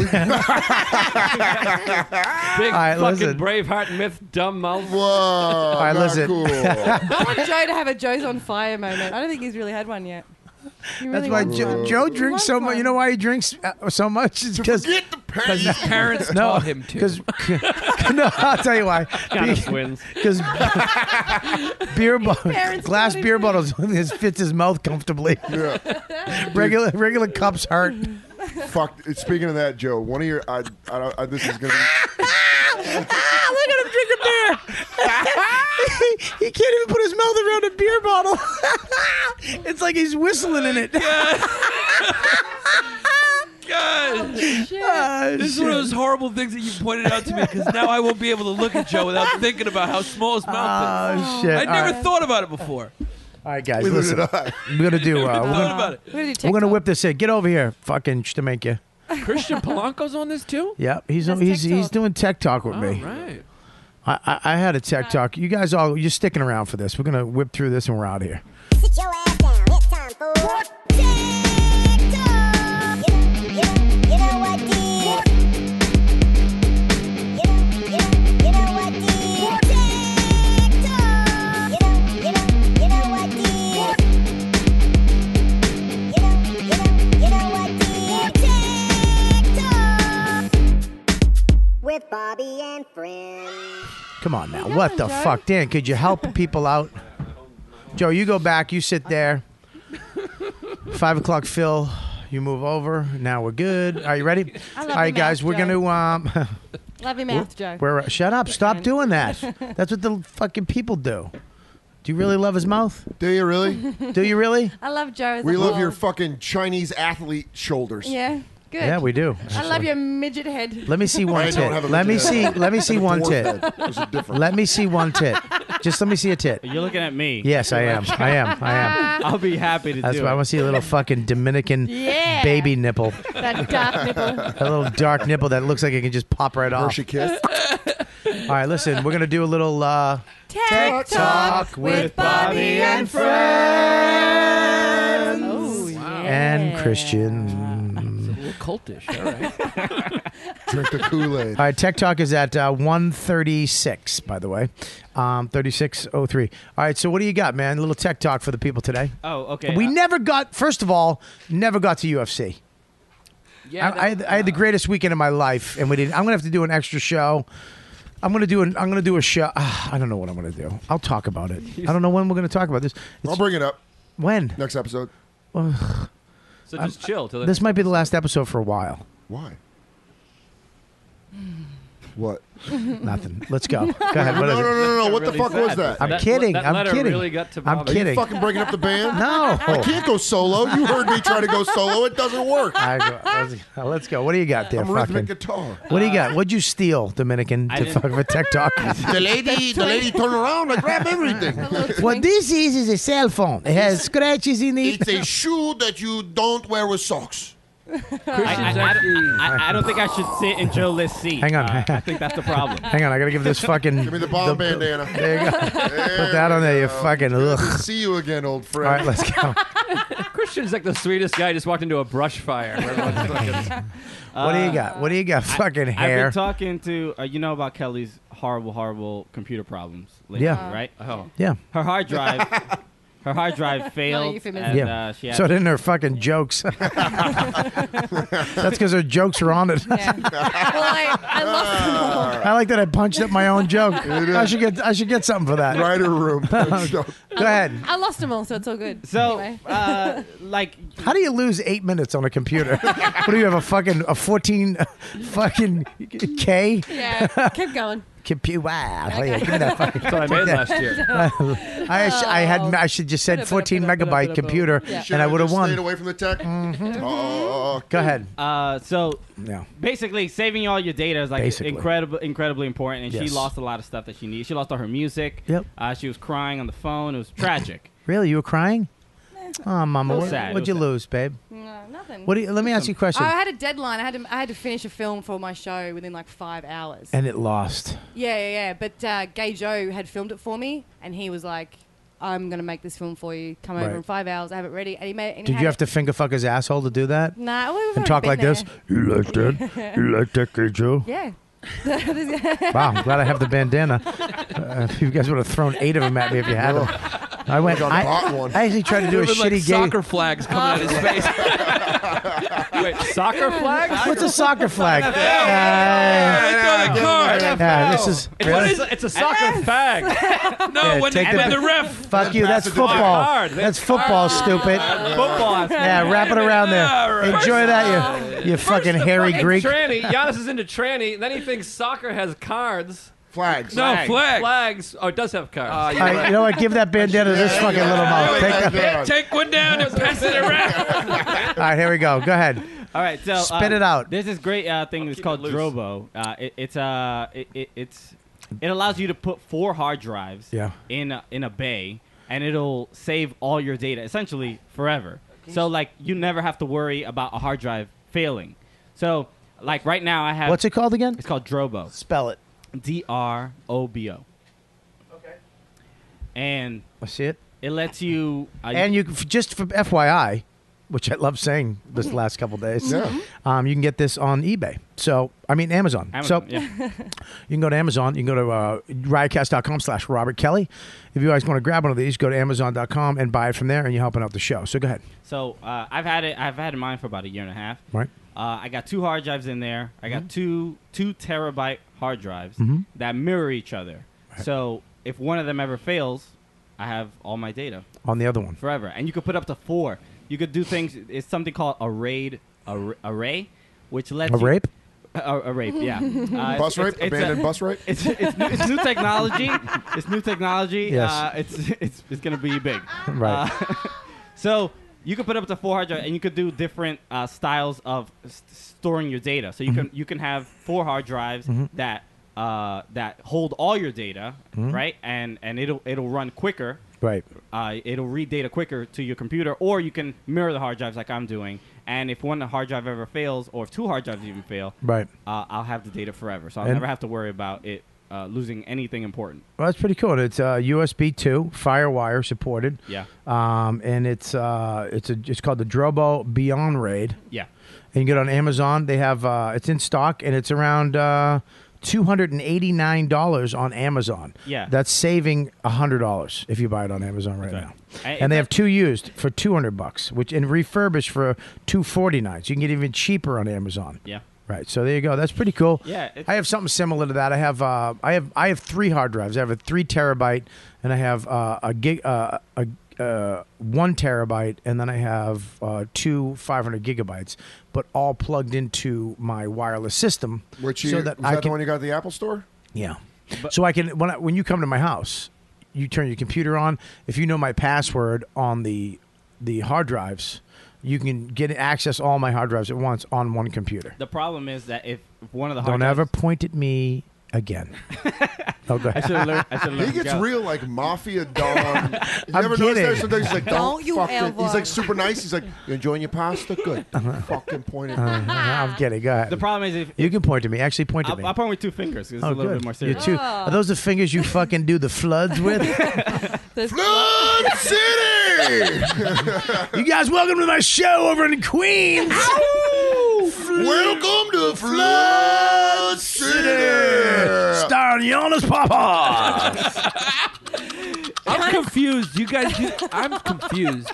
[SPEAKER 6] Big
[SPEAKER 5] right,
[SPEAKER 6] fucking
[SPEAKER 5] listen.
[SPEAKER 6] Braveheart myth, dumb mouth.
[SPEAKER 10] Whoa,
[SPEAKER 5] All right,
[SPEAKER 10] not
[SPEAKER 5] listen.
[SPEAKER 10] cool.
[SPEAKER 13] I want Joe to have a Joe's on fire moment. I don't think he's really had one yet. He
[SPEAKER 5] That's
[SPEAKER 13] really
[SPEAKER 5] why
[SPEAKER 13] wants
[SPEAKER 5] Joe,
[SPEAKER 13] one.
[SPEAKER 5] Joe
[SPEAKER 13] He
[SPEAKER 5] drinks
[SPEAKER 13] wants
[SPEAKER 5] so much.
[SPEAKER 13] one.
[SPEAKER 5] You know why he drinks so much? It's because
[SPEAKER 10] Get the pain.
[SPEAKER 14] His parents taught him to.
[SPEAKER 5] Because no, I'll tell you why.
[SPEAKER 6] Kind of twins.
[SPEAKER 5] Because beer
[SPEAKER 13] parents
[SPEAKER 5] glass
[SPEAKER 13] taught him
[SPEAKER 5] beer
[SPEAKER 13] to.
[SPEAKER 5] bottles fits his mouth comfortably.
[SPEAKER 10] Yeah.
[SPEAKER 5] Regular cups hurt.
[SPEAKER 10] Fuck. Speaking of that, Joe, one of your... this is going to be...
[SPEAKER 5] Look at him drink a beer. He can't even put his mouth around a beer bottle. It's like he's whistling in it.
[SPEAKER 14] God.
[SPEAKER 13] Shit.
[SPEAKER 14] This is one of those horrible things that you pointed out to me because now I won't be able to look at Joe without thinking about how small his mouth is.
[SPEAKER 5] Oh, shit.
[SPEAKER 14] I never
[SPEAKER 5] All
[SPEAKER 14] thought about it before.
[SPEAKER 5] right, guys,
[SPEAKER 10] Neither
[SPEAKER 5] listen.
[SPEAKER 10] did I.
[SPEAKER 5] We're gonna do.
[SPEAKER 14] Thought about it.
[SPEAKER 13] We're
[SPEAKER 5] We're gonna whip this in. Get over here, fucking Shtamenka.
[SPEAKER 14] Christian Polanco's on this too?
[SPEAKER 5] Yep, he's
[SPEAKER 13] That's
[SPEAKER 5] he's
[SPEAKER 13] Tech
[SPEAKER 5] he's
[SPEAKER 13] Talk.
[SPEAKER 5] doing tech talk with me.
[SPEAKER 14] All right.
[SPEAKER 5] I had a tech talk. You guys you're sticking around for this. We're gonna whip through this and we're out of here.
[SPEAKER 9] Sit your ass down. It's time for TikTok. You know what, dude? You know what, dude? TikTok. You know what, dude? You know what, dude? TikTok. With Bobby and friends.
[SPEAKER 5] Come on now. What the fuck, Dan? Could you help people out? Joe, you go back. You sit there. 5 o'clock, Phil. You move over. Now we're good. Are you ready?
[SPEAKER 13] I love
[SPEAKER 5] All right,
[SPEAKER 13] your
[SPEAKER 5] guys.
[SPEAKER 13] mouth,
[SPEAKER 5] We're gonna
[SPEAKER 13] Love your mouth, Joe.
[SPEAKER 5] We're shut up. Stop doing that. That's what the fucking people do. Do you really love his mouth?
[SPEAKER 10] Do you really?
[SPEAKER 5] Do you really?
[SPEAKER 13] I love Joe. As
[SPEAKER 10] We
[SPEAKER 13] a
[SPEAKER 10] love
[SPEAKER 13] whole.
[SPEAKER 10] your fucking Chinese athlete shoulders.
[SPEAKER 13] Yeah, good.
[SPEAKER 5] Yeah, we do.
[SPEAKER 13] I love your midget head.
[SPEAKER 5] Let me see one
[SPEAKER 10] I don't have
[SPEAKER 5] tit.
[SPEAKER 10] a
[SPEAKER 5] Let me
[SPEAKER 10] midget
[SPEAKER 5] see.
[SPEAKER 10] head.
[SPEAKER 5] Let me see
[SPEAKER 10] I have a
[SPEAKER 5] one
[SPEAKER 10] dwarf
[SPEAKER 5] tit.
[SPEAKER 10] head. Those are different.
[SPEAKER 5] Let me see one tit. Just let me see a tit.
[SPEAKER 17] You're looking at me.
[SPEAKER 5] Yes, I am. I am.
[SPEAKER 17] I'll be happy to
[SPEAKER 5] That's
[SPEAKER 17] do
[SPEAKER 5] why I
[SPEAKER 17] it.
[SPEAKER 5] want to see a little fucking Dominican
[SPEAKER 13] Yeah.
[SPEAKER 5] baby nipple.
[SPEAKER 13] That dark nipple.
[SPEAKER 5] A little dark nipple that looks like it can just pop right off.
[SPEAKER 10] Hershey kiss.
[SPEAKER 5] All right, listen. We're gonna do a little
[SPEAKER 13] Tech
[SPEAKER 5] Talk with Bobby and friends.
[SPEAKER 13] Oh, yeah.
[SPEAKER 5] And Christian.
[SPEAKER 14] A little cultish. All right.
[SPEAKER 10] Drink the Kool-Aid.
[SPEAKER 5] All right, Tech Talk is at 136, by the way. 3603. All right, so what do you got, man? A little Tech Talk for the people today.
[SPEAKER 17] Oh, okay.
[SPEAKER 5] We never got, first of all, never got to UFC.
[SPEAKER 14] Yeah,
[SPEAKER 5] I had the greatest weekend of my life, and we didn't. I'm gonna have to do an extra show. I'm gonna do a show. I don't know what I'm gonna do. I'll talk about it. I don't know when we're gonna talk about this.
[SPEAKER 10] I'll bring it up.
[SPEAKER 5] When?
[SPEAKER 10] Next episode.
[SPEAKER 6] So just chill till
[SPEAKER 5] This might be the last episode for a while.
[SPEAKER 10] Why? What?
[SPEAKER 5] Nothing. Let's go. Go ahead. What is it?
[SPEAKER 10] No. What the
[SPEAKER 6] Really
[SPEAKER 10] fuck
[SPEAKER 6] sad.
[SPEAKER 10] was that?
[SPEAKER 5] I'm
[SPEAKER 6] That
[SPEAKER 5] kidding.
[SPEAKER 6] that
[SPEAKER 5] I'm
[SPEAKER 6] letter
[SPEAKER 5] kidding.
[SPEAKER 6] really got to
[SPEAKER 5] I'm
[SPEAKER 6] Bobby.
[SPEAKER 10] Are you
[SPEAKER 5] kidding.
[SPEAKER 10] fucking breaking up the band?
[SPEAKER 5] No.
[SPEAKER 10] I can't go solo. You heard me try to go solo. It doesn't work.
[SPEAKER 5] Let's go. What do you got there?
[SPEAKER 10] I'm rhythmic
[SPEAKER 5] Fucking.
[SPEAKER 10] guitar.
[SPEAKER 5] What do you got? What'd you steal, Dominican, to
[SPEAKER 17] didn't-
[SPEAKER 5] fuck with Tech Talk?
[SPEAKER 10] The lady turned around. I grabbed everything.
[SPEAKER 5] What this is a cell phone. It has scratches in it.
[SPEAKER 10] It's a shoe that you don't wear with socks.
[SPEAKER 17] I don't think I should sit in Joe List's seat.
[SPEAKER 5] Hang on.
[SPEAKER 17] I think that's the problem.
[SPEAKER 5] Hang on, I gotta give this fucking.
[SPEAKER 10] Give me the bomb bandana.
[SPEAKER 5] There you go. Put that on there, you fucking.
[SPEAKER 10] Good
[SPEAKER 5] Ugh.
[SPEAKER 10] to see you again, old
[SPEAKER 5] All
[SPEAKER 10] friend.
[SPEAKER 5] right, let's go.
[SPEAKER 6] Christian's like the sweetest guy. Just walked into a brush fire. Everyone's looking.
[SPEAKER 5] What do you got? What do you got? Fucking hair.
[SPEAKER 17] I've been talking to you know about Kelly's horrible computer problems lately,
[SPEAKER 5] Yeah.
[SPEAKER 17] right?
[SPEAKER 6] Oh.
[SPEAKER 5] Yeah.
[SPEAKER 17] Her hard drive. Her hard drive failed.
[SPEAKER 13] euphemism.
[SPEAKER 17] And,
[SPEAKER 5] Yeah.
[SPEAKER 17] she had
[SPEAKER 5] So didn't her fucking jokes. That's because her jokes are on it.
[SPEAKER 13] Yeah. Well, I lost them all.
[SPEAKER 5] I like that I punched up my own joke. I should get something for that.
[SPEAKER 10] Writer room.
[SPEAKER 5] Go ahead.
[SPEAKER 13] I lost them all, so it's all good.
[SPEAKER 17] So,
[SPEAKER 13] Anyway.
[SPEAKER 17] like,
[SPEAKER 5] How do you lose 8 minutes on a computer? What do you have, a 14 fucking K?
[SPEAKER 13] Yeah, keep going.
[SPEAKER 5] Computer. Wow. Oh, yeah, give me that fucking.
[SPEAKER 6] That's what I made last year.
[SPEAKER 5] I should just said 14 megabyte computer,
[SPEAKER 13] Yeah.
[SPEAKER 5] and I would have
[SPEAKER 10] Stayed
[SPEAKER 5] won.
[SPEAKER 10] away from the tech. Oh,
[SPEAKER 5] Go ahead.
[SPEAKER 17] so
[SPEAKER 5] Yeah.
[SPEAKER 17] basically, saving all your data is like
[SPEAKER 5] Basically.
[SPEAKER 17] incredibly important, and she
[SPEAKER 5] Yes.
[SPEAKER 17] lost a lot of stuff that she needed. She lost all her music.
[SPEAKER 5] Yep.
[SPEAKER 17] She was crying on the phone. It was tragic.
[SPEAKER 5] Really, you were crying? Oh, Mama,
[SPEAKER 17] It was sad.
[SPEAKER 5] what'd you lose, babe?
[SPEAKER 13] No, nothing.
[SPEAKER 5] Let me ask you a question.
[SPEAKER 13] I had a deadline. I had to finish a film for my show within like 5 hours.
[SPEAKER 5] And it lost.
[SPEAKER 13] Yeah. But Gay Joe had filmed it for me, and he was like, "I'm gonna make this film for you. Come over
[SPEAKER 5] Right.
[SPEAKER 13] in 5 hours. I have it ready." And he made. And he
[SPEAKER 5] Did
[SPEAKER 13] had
[SPEAKER 5] you have
[SPEAKER 13] it-
[SPEAKER 5] to finger fuck his asshole to do that?
[SPEAKER 13] Nah, we've
[SPEAKER 5] And
[SPEAKER 13] already
[SPEAKER 5] talk
[SPEAKER 13] been
[SPEAKER 5] like this?
[SPEAKER 13] there.
[SPEAKER 5] You like that? You like that, Gay Joe?
[SPEAKER 13] Yeah.
[SPEAKER 5] Wow, I'm glad I have the bandana. You guys would have thrown 8 of them at me if you had them. I went.
[SPEAKER 10] I bought one.
[SPEAKER 5] I actually tried to do a
[SPEAKER 14] There were, like,
[SPEAKER 5] shitty gay.
[SPEAKER 14] soccer flags coming out of his face.
[SPEAKER 6] Wait, soccer flags?
[SPEAKER 5] What's a soccer flag? Yeah, this is. Really?
[SPEAKER 6] It's a soccer fag.
[SPEAKER 14] No,
[SPEAKER 5] Yeah,
[SPEAKER 14] when
[SPEAKER 5] take
[SPEAKER 14] the ref.
[SPEAKER 5] Fuck you. That's football.
[SPEAKER 6] Card.
[SPEAKER 5] That's football, stupid.
[SPEAKER 6] Football.
[SPEAKER 5] Yeah, wrap it around there. Enjoy that, you fucking hairy Greek.
[SPEAKER 6] Tranny. Giannis is into tranny. Then he thinks soccer has cards.
[SPEAKER 10] Flags.
[SPEAKER 14] No, flags.
[SPEAKER 6] Flags. Oh, it does have cards.
[SPEAKER 5] All right, you know what? Give that bandana to this fucking little mouth. Take that.
[SPEAKER 14] Take one down and pass it around.
[SPEAKER 5] All right, here we go. Go ahead.
[SPEAKER 17] All right, so
[SPEAKER 5] Spit it out.
[SPEAKER 17] There's this great thing that's called Drobo. It allows you to put 4 hard drives in a bay, and it'll save all your data essentially forever. So like you never have to worry about a hard drive failing. So like right now I have.
[SPEAKER 5] What's it called again?
[SPEAKER 17] It's called Drobo.
[SPEAKER 5] Spell it.
[SPEAKER 17] DROBO. Okay. And
[SPEAKER 5] I see it.
[SPEAKER 17] It lets you.
[SPEAKER 5] And you just for FYI, which I love saying this last couple days.
[SPEAKER 10] Yeah.
[SPEAKER 5] You can get this on eBay. So I mean Amazon. So
[SPEAKER 17] yeah.
[SPEAKER 5] you can go to Amazon. You can go to riotcast.com/Robert Kelly. If you guys want to grab one of these, go to Amazon.com and buy it from there, and you're helping out the show. So go ahead.
[SPEAKER 17] So I've had it in mine for about a year and a half.
[SPEAKER 5] Right.
[SPEAKER 17] I got 2 hard drives in there. I got two terabyte hard drives
[SPEAKER 5] Mhm.
[SPEAKER 17] that mirror each other. Right. So if one of them ever fails, I have all my data
[SPEAKER 5] On the other one.
[SPEAKER 17] forever. And you could put up to 4. You could do things. It's something called array, which lets
[SPEAKER 5] A
[SPEAKER 17] you,
[SPEAKER 5] rape?
[SPEAKER 17] A rape, yeah.
[SPEAKER 10] Bus rape? Abandoned bus rape?
[SPEAKER 17] It's new technology. It's new technology.
[SPEAKER 5] Yes.
[SPEAKER 17] It's gonna be big.
[SPEAKER 5] Right.
[SPEAKER 17] So you could put up to 4 hard drives, and you could do different styles of storing your data. So you can have 4 hard drives that hold all your data, right? And it'll run quicker.
[SPEAKER 5] Right.
[SPEAKER 17] It'll read data quicker to your computer, or you can mirror the hard drives like I'm doing. And if one hard drive ever fails, or if 2 hard drives even fail,
[SPEAKER 5] Right.
[SPEAKER 17] I'll have the data forever. So I'll
[SPEAKER 5] And-
[SPEAKER 17] never have to worry about it losing anything important.
[SPEAKER 5] Well, that's pretty cool. It's USB 2, FireWire supported.
[SPEAKER 17] Yeah.
[SPEAKER 5] And it's called the Drobo Beyond Raid.
[SPEAKER 17] Yeah.
[SPEAKER 5] And you get it on Amazon. They have it's in stock, and it's around $289 on Amazon.
[SPEAKER 17] Yeah.
[SPEAKER 5] That's saving $100 if you buy it on Amazon right now.
[SPEAKER 17] And
[SPEAKER 5] And they have 2 used for $200, which and refurbished for $249. So you can get even cheaper on Amazon.
[SPEAKER 17] Yeah.
[SPEAKER 5] Right. So there you go. That's pretty cool.
[SPEAKER 17] Yeah, it's-
[SPEAKER 5] I have something similar to that. I have 3 hard drives. I have a 3 terabyte, and I have a 1 terabyte, and then I have 2 500 gigabytes, but all plugged into my wireless system.
[SPEAKER 10] Which
[SPEAKER 5] so that
[SPEAKER 10] was
[SPEAKER 5] I
[SPEAKER 10] that
[SPEAKER 5] can,
[SPEAKER 10] the one you got at the Apple Store?
[SPEAKER 5] yeah. So I can when you come to my house, you turn your computer on. If you know my password on the hard drives, you can get access all my hard drives at once on one computer.
[SPEAKER 17] The problem is that if one of the hard
[SPEAKER 5] Don't
[SPEAKER 17] drives...
[SPEAKER 5] ever point at me again. Oh, go
[SPEAKER 17] I
[SPEAKER 5] ahead.
[SPEAKER 17] should have learned.
[SPEAKER 10] He gets real like mafia don. You
[SPEAKER 5] I'm
[SPEAKER 10] ever notice that?
[SPEAKER 5] kidding.
[SPEAKER 10] Sometimes he's like,
[SPEAKER 13] Don't you
[SPEAKER 10] fucking.
[SPEAKER 13] ever.
[SPEAKER 10] He's like super nice. He's like, you enjoying your pasta? Good. Fucking point at me.
[SPEAKER 5] I'm kidding. Go ahead.
[SPEAKER 17] The problem is if
[SPEAKER 5] You can point to me. Actually, point to me.
[SPEAKER 17] I'll point with 2 fingers. 'Cause it's
[SPEAKER 5] Oh,
[SPEAKER 17] a little
[SPEAKER 5] good.
[SPEAKER 17] bit more
[SPEAKER 5] You
[SPEAKER 17] serious.
[SPEAKER 5] too. Are those the fingers you fucking do the floods with?
[SPEAKER 10] Flood City!
[SPEAKER 5] You guys, welcome to my show over in Queens.
[SPEAKER 10] Welcome to Flood City!
[SPEAKER 5] Starring Yannis Pappas.
[SPEAKER 14] I'm confused. You guys, I'm confused.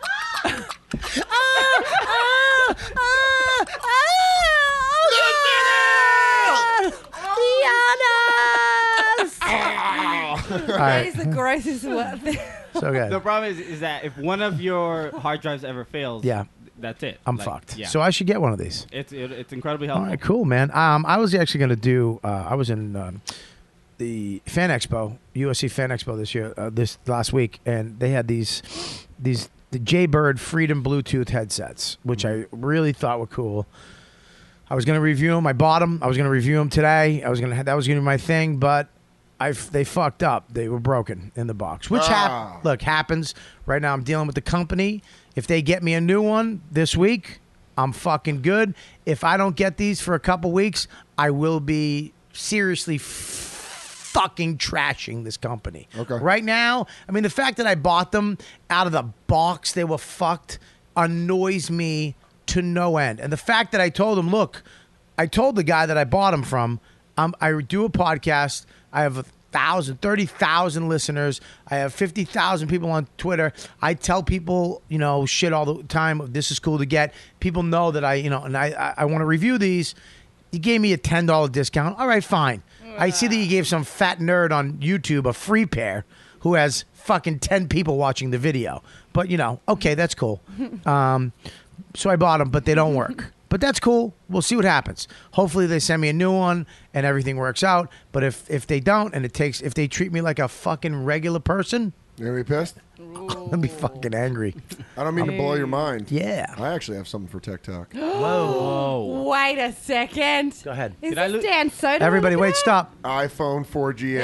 [SPEAKER 13] That is the grossest word.
[SPEAKER 5] So good.
[SPEAKER 17] The problem is that if one of your hard drives ever fails,
[SPEAKER 5] Yeah.
[SPEAKER 17] that's it.
[SPEAKER 5] I'm
[SPEAKER 17] Like,
[SPEAKER 5] fucked.
[SPEAKER 17] Yeah.
[SPEAKER 5] So I should get one of these.
[SPEAKER 17] It's incredibly
[SPEAKER 5] All
[SPEAKER 17] helpful.
[SPEAKER 5] right, cool, man. I was actually going to do. I was in the Fan Expo, USC Fan Expo this last week, and they had the Jaybird Freedom Bluetooth headsets, which I really thought were cool. I was going to review them. I bought them. I was going to review them today. That was going to be my thing, but they fucked up. They were broken in the box, which happens. Right now, I'm dealing with the company. If they get me a new one this week, I'm fucking good. If I don't get these for a couple weeks, I will be seriously fucking trashing this company.
[SPEAKER 10] Okay.
[SPEAKER 5] Right now, I mean, the fact that I bought them out of the box, they were fucked, annoys me to no end. And the fact that I told him, look, I told the guy that I bought them from, I do a podcast. I have 30,000 listeners. I have 50,000 people on Twitter. I tell people, shit all the time. This is cool to get. People know that I want to review these. You gave me a $10 discount. All right, fine. I see that you gave some fat nerd on YouTube a free pair who has fucking 10 people watching the video. But, okay, that's cool. So I bought them, but they don't work. But that's cool. We'll see what happens. Hopefully they send me a new one and everything works out. But if they don't and if they treat me like a fucking regular person,
[SPEAKER 10] you're gonna be pissed?
[SPEAKER 5] I'll be fucking angry.
[SPEAKER 10] I don't mean to blow your mind.
[SPEAKER 5] Yeah.
[SPEAKER 10] I actually have something for Tech Talk.
[SPEAKER 5] Whoa.
[SPEAKER 13] Wait a second.
[SPEAKER 5] Go ahead.
[SPEAKER 13] Is this Dan Soder?
[SPEAKER 5] Everybody, wait, stop.
[SPEAKER 10] iPhone 4GS.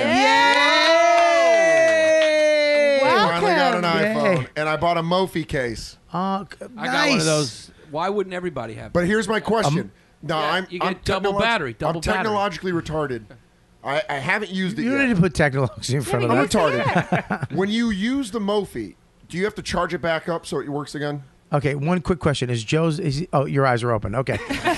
[SPEAKER 5] Yay!
[SPEAKER 10] Finally got an
[SPEAKER 5] Yay.
[SPEAKER 10] iPhone, and I bought a Mophie case.
[SPEAKER 14] I got one of those. Why wouldn't everybody have?
[SPEAKER 10] But here's my question. No,
[SPEAKER 14] you get double battery.
[SPEAKER 10] I'm technologically retarded. I haven't used it yet.
[SPEAKER 5] You don't need to put technology in front of
[SPEAKER 10] I'm
[SPEAKER 5] that.
[SPEAKER 10] retarded. When you use the Mophie, do you have to charge it back up so it works again?
[SPEAKER 5] Okay, one quick question. Your eyes are open. Okay.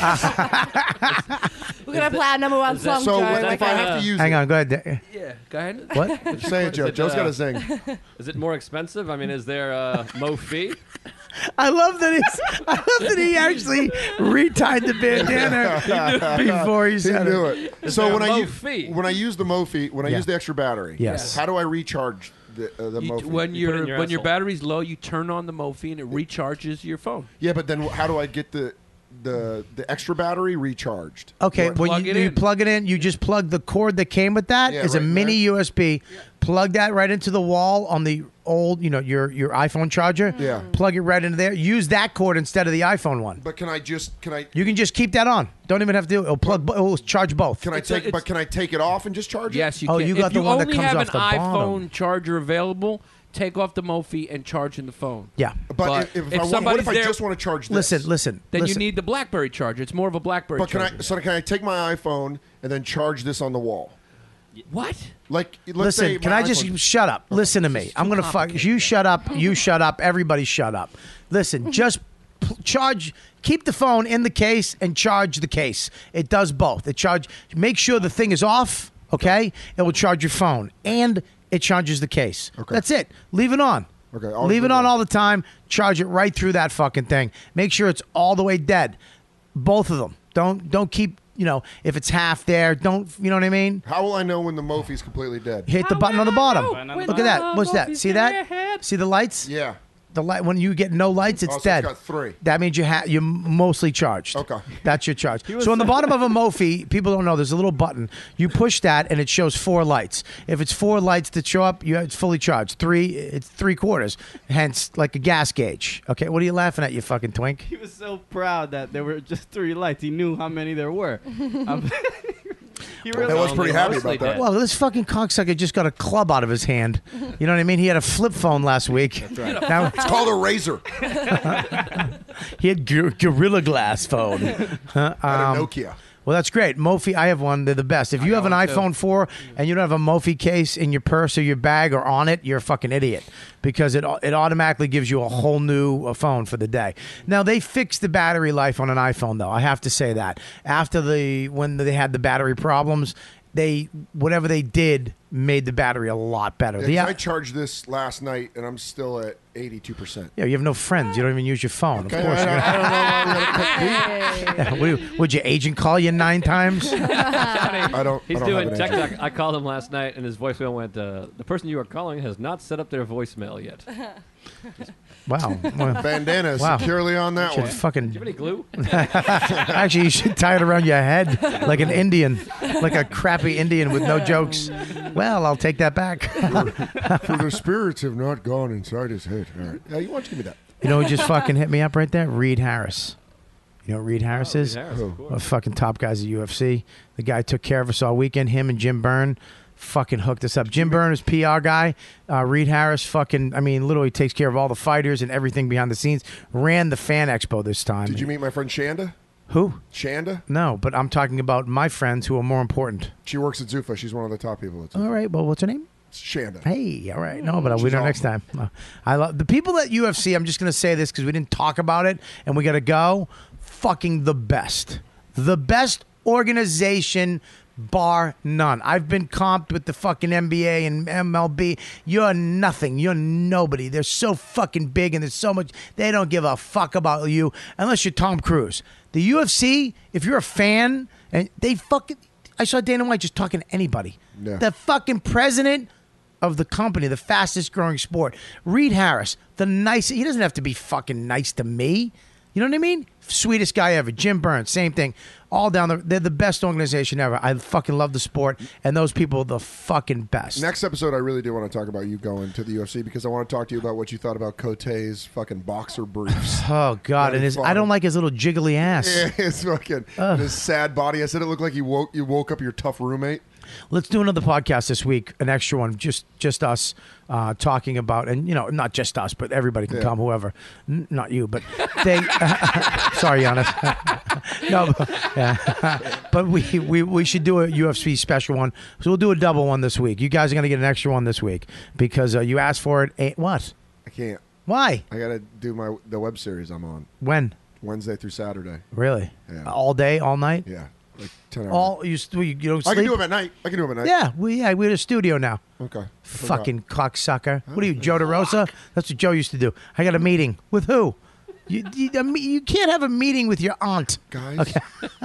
[SPEAKER 13] We're going to play our number one song,
[SPEAKER 10] So
[SPEAKER 13] Joe.
[SPEAKER 10] if I have to use
[SPEAKER 5] Hang
[SPEAKER 10] it...
[SPEAKER 5] on, go ahead.
[SPEAKER 14] Yeah, go ahead.
[SPEAKER 5] What?
[SPEAKER 10] Say it, Joe. Joe's got to zing.
[SPEAKER 6] Is it more expensive? I mean, is there a Mo fee?
[SPEAKER 5] I love that he actually retied the bandana before he said
[SPEAKER 10] knew
[SPEAKER 5] it.
[SPEAKER 10] it. So when I use the Mophie, when I use the extra battery,
[SPEAKER 5] Yes.
[SPEAKER 10] how do I recharge the Mophie?
[SPEAKER 14] When your battery's low, you turn on the Mophie and it recharges your phone.
[SPEAKER 10] Yeah, but then how do I get the extra battery recharged?
[SPEAKER 5] Okay, when
[SPEAKER 14] Plug it
[SPEAKER 5] you
[SPEAKER 14] in.
[SPEAKER 5] plug it in, you just plug the cord that came with that.
[SPEAKER 10] Yeah,
[SPEAKER 5] Is a
[SPEAKER 10] right
[SPEAKER 5] mini USB. Plug that right into the wall on the old, your iPhone charger.
[SPEAKER 10] Yeah.
[SPEAKER 5] Plug it right into there. Use that cord instead of the iPhone one.
[SPEAKER 10] But can I?
[SPEAKER 5] You can just keep that on. Don't even have to. It'll charge both.
[SPEAKER 10] Can I take it off and just charge it?
[SPEAKER 14] Yes, you
[SPEAKER 5] Oh,
[SPEAKER 14] can.
[SPEAKER 5] you got
[SPEAKER 14] if
[SPEAKER 5] the
[SPEAKER 14] you
[SPEAKER 5] one that
[SPEAKER 14] only
[SPEAKER 5] comes
[SPEAKER 14] have
[SPEAKER 5] off
[SPEAKER 14] an
[SPEAKER 5] the
[SPEAKER 14] iPhone
[SPEAKER 5] bottom.
[SPEAKER 14] charger available, take off the Mophie and charge in the phone.
[SPEAKER 5] Yeah.
[SPEAKER 10] But if what
[SPEAKER 14] somebody's
[SPEAKER 10] if I
[SPEAKER 14] there,
[SPEAKER 10] just want to charge this?
[SPEAKER 5] Listen.
[SPEAKER 14] then you need the BlackBerry charger. It's more of a BlackBerry
[SPEAKER 10] But
[SPEAKER 14] charger.
[SPEAKER 10] can I take my iPhone and then charge this on the wall?
[SPEAKER 14] What?
[SPEAKER 10] Like, let's
[SPEAKER 5] Listen,
[SPEAKER 10] say
[SPEAKER 5] can
[SPEAKER 10] my
[SPEAKER 5] I just
[SPEAKER 10] iPhone-
[SPEAKER 5] shut up? Listen to me. I'm going to fuck. You shut up. You shut up. Everybody shut up. Listen, just charge. Keep the phone in the case and charge the case. It does both. Make sure the thing is off, okay? It will charge your phone. And it charges the case. Okay. That's it. Leave it on.
[SPEAKER 10] Okay.
[SPEAKER 5] Leave it on all the time. Charge it right through that fucking thing. Make sure it's all the way dead. Both of them. Don't keep, if it's half there, don't, you know what I mean?
[SPEAKER 10] How will I know when the Mophie's completely dead?
[SPEAKER 5] Hit the button on the bottom.
[SPEAKER 6] when
[SPEAKER 5] Look at that. What's that? See that? See the lights?
[SPEAKER 10] Yeah.
[SPEAKER 5] The light when you get no lights, it's
[SPEAKER 10] Oh, so
[SPEAKER 5] dead.
[SPEAKER 10] it's got 3.
[SPEAKER 5] That means you're mostly charged.
[SPEAKER 10] Okay.
[SPEAKER 5] That's your charge. So on the bottom of a Mophie, people don't know, there's a little button. You push that and it shows 4 lights. If it's 4 lights that show up, it's fully charged. 3, it's 3/4. Hence, like a gas gauge. Okay, what are you laughing at, you fucking twink?
[SPEAKER 17] He was so proud that there were just 3 lights. He knew how many there were. He really
[SPEAKER 10] I was pretty happy about that.
[SPEAKER 5] Well, this fucking cocksucker just got a club out of his hand. You know what I mean? He had a flip phone last week. That's
[SPEAKER 10] right.
[SPEAKER 5] Now,
[SPEAKER 10] It's called a Razor.
[SPEAKER 5] he had Gorilla Glass phone.
[SPEAKER 10] I had a Nokia.
[SPEAKER 5] Well, that's great. Mophie, I have one. They're the best. If you have an iPhone 4 and you don't have a Mophie case in your purse or your bag or on it, you're a fucking idiot because it automatically gives you a whole new phone for the day. Now, they fixed the battery life on an iPhone, though. I have to say that. After when they had the battery problems, whatever they did made the battery a lot better.
[SPEAKER 10] Yeah, 'cause I charged this last night and I'm still at 82%.
[SPEAKER 5] Yeah, you have no friends. You don't even use your phone.
[SPEAKER 10] Okay,
[SPEAKER 5] Of course.
[SPEAKER 10] I don't know.
[SPEAKER 5] Would your agent call you 9 times?
[SPEAKER 10] I don't.
[SPEAKER 6] He's
[SPEAKER 10] I don't
[SPEAKER 6] doing
[SPEAKER 10] have an
[SPEAKER 6] tech
[SPEAKER 10] agent.
[SPEAKER 6] talk. I called him last night, and his voicemail went, "The person you are calling has not set up their voicemail yet."
[SPEAKER 5] Wow. Well,
[SPEAKER 10] Bandana is
[SPEAKER 5] wow.
[SPEAKER 10] securely on that
[SPEAKER 5] Should
[SPEAKER 10] one.
[SPEAKER 5] fucking.
[SPEAKER 6] Do you have any glue?
[SPEAKER 5] Actually, you should tie it around your head like an Indian, like a crappy Indian with no jokes. Well, I'll take that back.
[SPEAKER 10] For the spirits have not gone inside his head. All right. Yeah, you want to give me that?
[SPEAKER 5] You know who just fucking hit me up right there? Reed Harris. You know what Reed Harris is?
[SPEAKER 6] Reed Harris, of course.
[SPEAKER 5] One of the fucking top guys at UFC. The guy took care of us all weekend. Him and Jim Byrne. fucking hooked us up. Jim Byrne is PR guy. Reed Harris literally takes care of all the fighters and everything behind the scenes. Ran the Fan Expo this time.
[SPEAKER 10] Did you meet my friend Shanda?
[SPEAKER 5] Who?
[SPEAKER 10] Shanda?
[SPEAKER 5] No, but I'm talking about my friends who are more important.
[SPEAKER 10] She works at Zuffa. She's one of the top people at Zuffa.
[SPEAKER 5] All right, well, what's her name?
[SPEAKER 10] Shanda.
[SPEAKER 5] Hey, all right. No, but we
[SPEAKER 10] She's
[SPEAKER 5] know next time.
[SPEAKER 10] awesome.
[SPEAKER 5] I love the people at UFC. I'm just going to say this because we didn't talk about it and we got to go. Fucking the best. The best organization, bar none. I've been comped with the fucking NBA and MLB. You're nothing. You're nobody. They're so fucking big and there's so much. They don't give a fuck about you unless you're Tom Cruise. The UFC, if you're a fan, and they fucking. I saw Dana White just talking to anybody.
[SPEAKER 10] Yeah.
[SPEAKER 5] The fucking president of the company, the fastest growing sport. Reed Harris, the nicest. He doesn't have to be fucking nice to me. You know what I mean? Sweetest guy ever. Jim Burns, same thing. All down there. They're the best organization ever. I fucking love the sport, and those people are the fucking best.
[SPEAKER 10] Next episode, I really do want to talk about you going to the UFC because I want to talk to you about what you thought about Cote's fucking boxer briefs.
[SPEAKER 5] Oh, God. And I don't like his little jiggly ass.
[SPEAKER 10] Yeah, his fucking his sad body. I said it looked like you woke up your tough roommate.
[SPEAKER 5] Let's do another podcast this week, an extra one, just us talking about, and not just us, but everybody can come, whoever, not you, but they. Sorry, Yannis. No, but we should do a UFC special one, so we'll do a double one this week. You guys are gonna get an extra one this week because you asked for it. What?
[SPEAKER 10] I can't.
[SPEAKER 5] Why?
[SPEAKER 10] I got to do the web series I'm on.
[SPEAKER 5] When?
[SPEAKER 10] Wednesday through Saturday.
[SPEAKER 5] Really?
[SPEAKER 10] Yeah.
[SPEAKER 5] All day, all night?
[SPEAKER 10] Yeah. Like 10 hours.
[SPEAKER 5] You don't sleep?
[SPEAKER 10] I can do them at night.
[SPEAKER 5] Yeah, we're at a studio now.
[SPEAKER 10] Okay.
[SPEAKER 5] Fucking cocksucker. What are you, Joe DeRosa? That's what Joe used to do. I got a meeting. With who? You can't have a meeting with your aunt.
[SPEAKER 10] Guys.
[SPEAKER 5] Okay.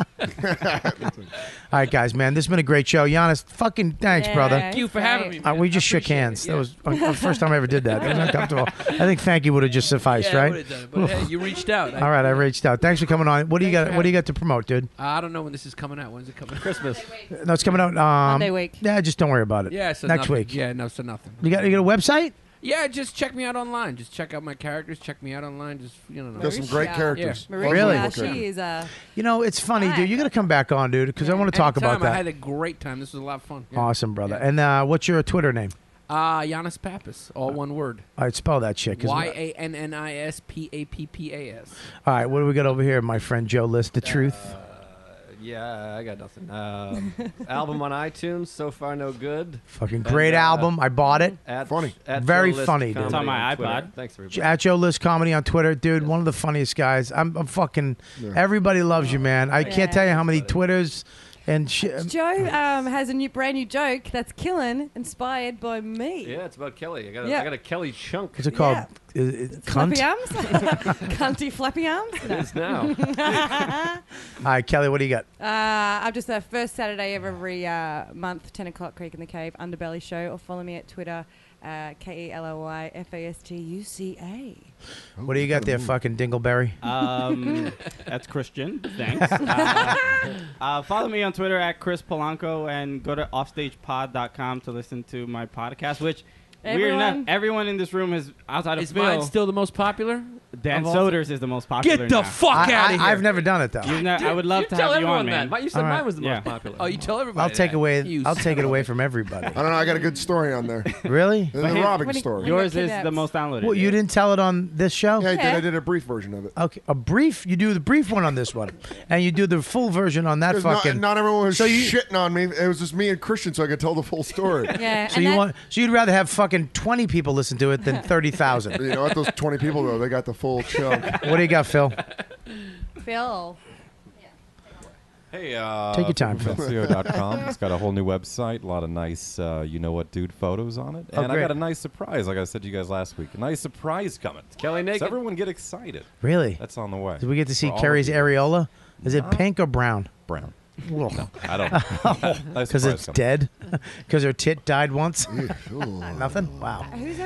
[SPEAKER 5] All right, guys, man. This has been a great show. Giannis, fucking thanks, brother.
[SPEAKER 14] Thank you for having me.
[SPEAKER 5] We just shook hands. That was the first time I ever did that. It was uncomfortable. I think thank you would have just sufficed,
[SPEAKER 14] Yeah, I
[SPEAKER 5] right?
[SPEAKER 14] would've done it, but hey, you reached out.
[SPEAKER 5] All right, I reached out. Thanks for coming on. What do you got? What do you got to promote, dude?
[SPEAKER 14] I don't know when this is coming out. When's it coming out? Christmas.
[SPEAKER 5] No, it's coming out
[SPEAKER 13] Monday week.
[SPEAKER 5] Yeah, just don't worry about it.
[SPEAKER 14] Yeah, so
[SPEAKER 5] next
[SPEAKER 14] nothing.
[SPEAKER 5] week.
[SPEAKER 14] Yeah, no, so nothing.
[SPEAKER 5] You got a website?
[SPEAKER 14] Yeah, just check me out online. Just check out my characters. Check me out online. Just
[SPEAKER 10] There's some great characters.
[SPEAKER 14] Yeah.
[SPEAKER 5] Really?
[SPEAKER 13] She is
[SPEAKER 5] it's funny, dude. You got to come back on, dude, because I want to talk about
[SPEAKER 14] Anytime. I
[SPEAKER 5] that.
[SPEAKER 14] had a great time. This was a lot of fun. Yeah.
[SPEAKER 5] Awesome, brother. And what's your Twitter name?
[SPEAKER 14] Yannis Pappas, all one word.
[SPEAKER 5] All right, spell that shit.
[SPEAKER 14] YANNISPAPPAS.
[SPEAKER 5] All right, what do we got over here, my friend Joe List? The truth.
[SPEAKER 18] Yeah, I got nothing. Album on iTunes, so far no good.
[SPEAKER 5] Fucking great album. I bought it.
[SPEAKER 10] Funny.
[SPEAKER 5] Very funny, dude.
[SPEAKER 17] It's on my
[SPEAKER 18] Twitter.
[SPEAKER 17] iPod.
[SPEAKER 18] Thanks, everybody.
[SPEAKER 5] At Joe List Comedy on Twitter, dude. One of the funniest guys. I'm fucking. Everybody loves you, man. I can't tell you how many Twitters and shit.
[SPEAKER 13] Joe has a brand new joke that's killing, inspired by me.
[SPEAKER 18] Yeah, it's about Kelly. I got a Kelly chunk.
[SPEAKER 5] What's it called?
[SPEAKER 13] Flappy
[SPEAKER 5] Cunt?
[SPEAKER 13] arms? Cunty flappy arms?
[SPEAKER 18] It is now.
[SPEAKER 5] All right, Kelly, what do you got?
[SPEAKER 13] I'm just the first Saturday of every month, 10 o'clock, Creek in the Cave, Underbelly Show, or follow me at Twitter, KELLYFASTUCA.
[SPEAKER 5] What do you got there, fucking Dingleberry?
[SPEAKER 17] That's Christian. Thanks. Follow me on Twitter at Chris Polanco and go to offstagepod.com to listen to my podcast, which weird enough, everyone in this room is outside of
[SPEAKER 14] Is
[SPEAKER 17] Phil.
[SPEAKER 14] mine still the most popular?
[SPEAKER 17] Dan Soder's is the most popular.
[SPEAKER 14] Get the
[SPEAKER 17] now.
[SPEAKER 14] fuck out of here.
[SPEAKER 5] I've never done it though.
[SPEAKER 17] I would love to
[SPEAKER 18] tell
[SPEAKER 17] have you
[SPEAKER 18] everyone
[SPEAKER 17] on, man.
[SPEAKER 18] that. You said
[SPEAKER 5] All right.
[SPEAKER 18] mine was the
[SPEAKER 17] Yeah.
[SPEAKER 18] most popular.
[SPEAKER 14] Oh, you tell everybody.
[SPEAKER 5] I'll take
[SPEAKER 14] that.
[SPEAKER 5] away.
[SPEAKER 14] You
[SPEAKER 5] I'll take it away from everybody.
[SPEAKER 10] I don't know. I got a good story on there.
[SPEAKER 5] Really?
[SPEAKER 10] The Robin story.
[SPEAKER 17] Yours is the most downloaded.
[SPEAKER 5] Well, you didn't tell it on this show?
[SPEAKER 10] Yeah, I did. I did a brief version of it.
[SPEAKER 5] Okay, a brief. You do the brief one on this one, and you do the full version on that
[SPEAKER 10] 'Cause
[SPEAKER 5] fucking.
[SPEAKER 10] not everyone was
[SPEAKER 5] So you-
[SPEAKER 10] shitting on me. It was just me and Christian, so I could tell the full story.
[SPEAKER 13] Yeah,
[SPEAKER 5] So you'd rather have fucking 20 people listen to it than 30,000.
[SPEAKER 10] You know what? Those 20 people though, they got the full chunk.
[SPEAKER 5] What do you got, Phil?
[SPEAKER 13] Phil.
[SPEAKER 12] Hey,
[SPEAKER 5] Take your time, Phil.
[SPEAKER 12] PhilCeo.com. It's got a whole new website, a lot of nice, dude photos on it.
[SPEAKER 5] Oh,
[SPEAKER 12] And I
[SPEAKER 5] great.
[SPEAKER 12] got a nice surprise, like I said to you guys last week. A nice surprise coming.
[SPEAKER 18] Kelly naked.
[SPEAKER 12] So everyone get excited.
[SPEAKER 5] Really?
[SPEAKER 12] That's on the way.
[SPEAKER 5] Did we get to see
[SPEAKER 12] For all of
[SPEAKER 5] Carrie's
[SPEAKER 12] you.
[SPEAKER 5] areola? Is it pink or brown?
[SPEAKER 12] Brown.
[SPEAKER 5] No,
[SPEAKER 12] I don't know. Nice
[SPEAKER 5] Because
[SPEAKER 12] surprise
[SPEAKER 5] it's
[SPEAKER 12] coming.
[SPEAKER 5] dead? Because her tit died once? Nothing? Wow.
[SPEAKER 13] Who's Ariella?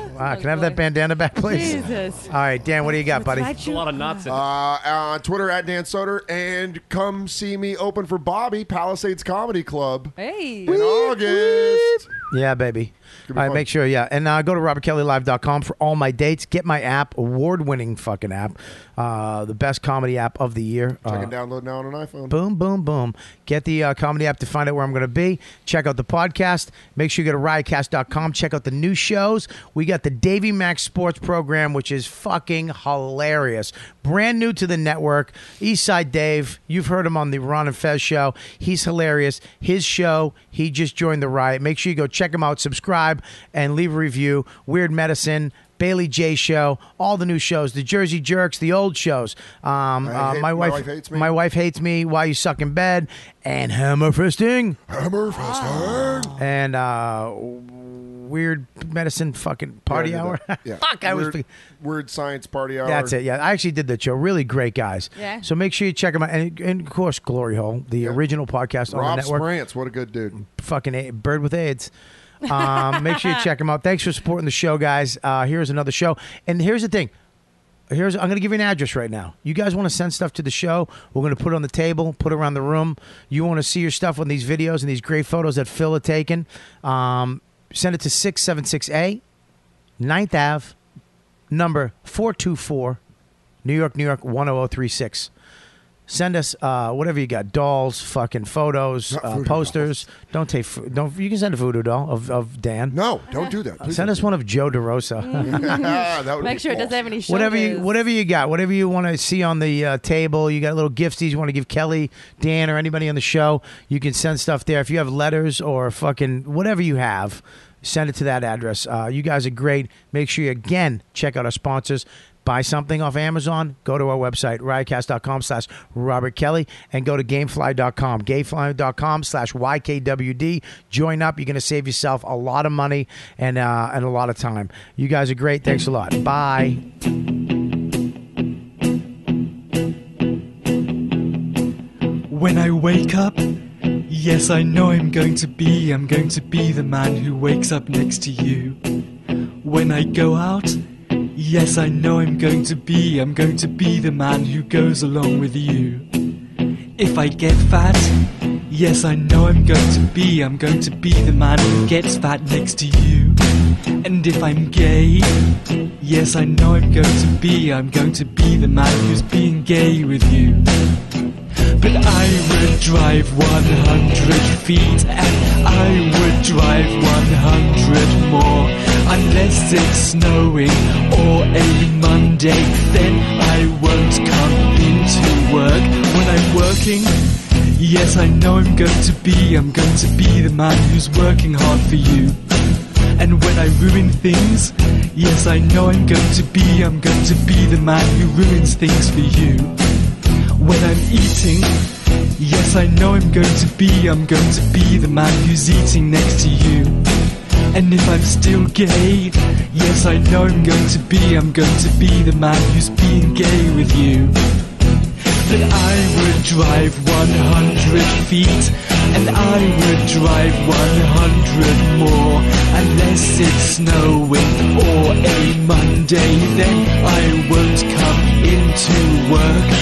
[SPEAKER 5] Wow, can I have that bandana back, please?
[SPEAKER 13] Jesus.
[SPEAKER 5] All right, Dan, what do you got, buddy?
[SPEAKER 10] There's a lot of knots in it. On Twitter at Dan Soder, and come see me open for Bobby Palisades Comedy Club
[SPEAKER 13] Hey.
[SPEAKER 10] in August.
[SPEAKER 5] Yeah, baby. All right,
[SPEAKER 10] fun.
[SPEAKER 5] make sure, yeah. And go to robertkellylive.com for all my dates. Get my app, award-winning fucking app, the best comedy app of the year.
[SPEAKER 10] Check and download now on an iPhone.
[SPEAKER 5] Boom, boom, boom. Get the comedy app to find out where I'm going to be. Check out the podcast. Make sure you go to riotcast.com. Check out the new shows. We got the Davy Max Sports Program, which is fucking hilarious. Brand new to the network. Eastside Dave. You've heard him on the Ron and Fez show. He's hilarious. His show, he just joined the Riot. Make sure you go check him out, subscribe, and leave a review. Weird Medicine, Bailey J Show, all the new shows, the Jersey Jerks, the old shows. My wife hates me. My wife hates me. Why you suck in bed? And Hammer Fisting.
[SPEAKER 10] Hammer Fisting.
[SPEAKER 5] And Weird Medicine fucking Party Hour.
[SPEAKER 10] Yeah.
[SPEAKER 5] Fuck, I was.
[SPEAKER 10] Weird Science Party Hour.
[SPEAKER 5] That's it. Yeah, I actually did that show. Really great guys.
[SPEAKER 13] Yeah.
[SPEAKER 5] So make sure you check them out, and of course, Glory Hole, the original podcast on
[SPEAKER 10] Rob
[SPEAKER 5] the network.
[SPEAKER 10] Sprance, what a good dude.
[SPEAKER 5] Fucking bird with AIDS. Make sure you check him out. Thanks for supporting the show, guys. Here's another show. And here's the thing. I'm going to give you an address right now. You guys want to send stuff to the show? We're going to put it on the table, put it around the room. You want to see your stuff on these videos and these great photos that Phil had taken? Send it to 676A, 9th Ave, number 424, New York, 10036. Send us whatever you got, dolls, fucking photos, posters. Don't take. Don't. You can send a voodoo doll of Dan.
[SPEAKER 10] No, don't do that. Please
[SPEAKER 5] Send us one of Joe DeRosa.
[SPEAKER 10] That would
[SPEAKER 13] Make
[SPEAKER 10] be
[SPEAKER 13] sure it
[SPEAKER 10] cool.
[SPEAKER 13] doesn't have any shoulders.
[SPEAKER 5] Whatever you got, whatever you want to see on the table. You got little gifties you want to give Kelly, Dan, or anybody on the show. You can send stuff there. If you have letters or fucking whatever you have, send it to that address. You guys are great. Make sure you again check out our sponsors. Buy something off Amazon, go to our website, riotcast.com/Robert Kelly, and go to gamefly.com, gamefly.com/YKWD. Join up. You're going to save yourself a lot of money and a lot of time. You guys are great. Thanks a lot. Bye.
[SPEAKER 16] When I wake up, yes, I know I'm going to be the man who wakes up next to you. When I go out, yes, I know I'm going to be the man who goes along with you. If I get fat, yes, I know I'm going to be the man who gets fat next to you. And if I'm gay, yes, I know I'm going to be the man who's being gay with you. But I would drive 100 feet and I would drive 100 more. Unless it's snowing or a Monday, then I won't come into work. When I'm working, yes, I know I'm going to be the man who's working hard for you. And when I ruin things, yes, I know I'm going to be the man who ruins things for you. When I'm eating, yes, I know I'm going to be the man who's eating next to you. And if I'm still gay, yes, I know I'm going to be the man who's being gay with you. But I would drive 100 feet and I would drive 100 more. Unless it's snowing or a Monday, then I won't come into work.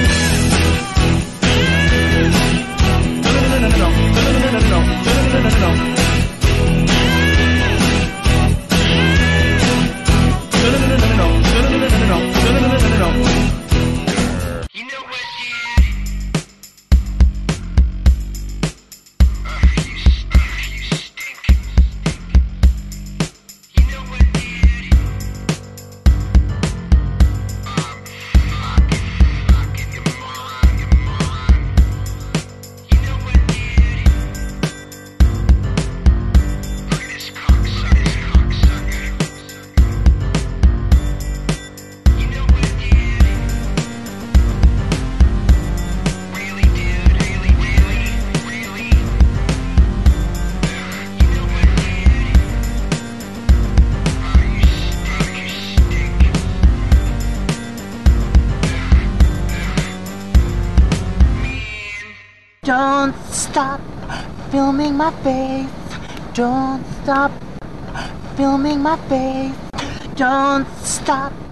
[SPEAKER 19] Don't stop filming my face. Don't stop filming my face. Don't stop.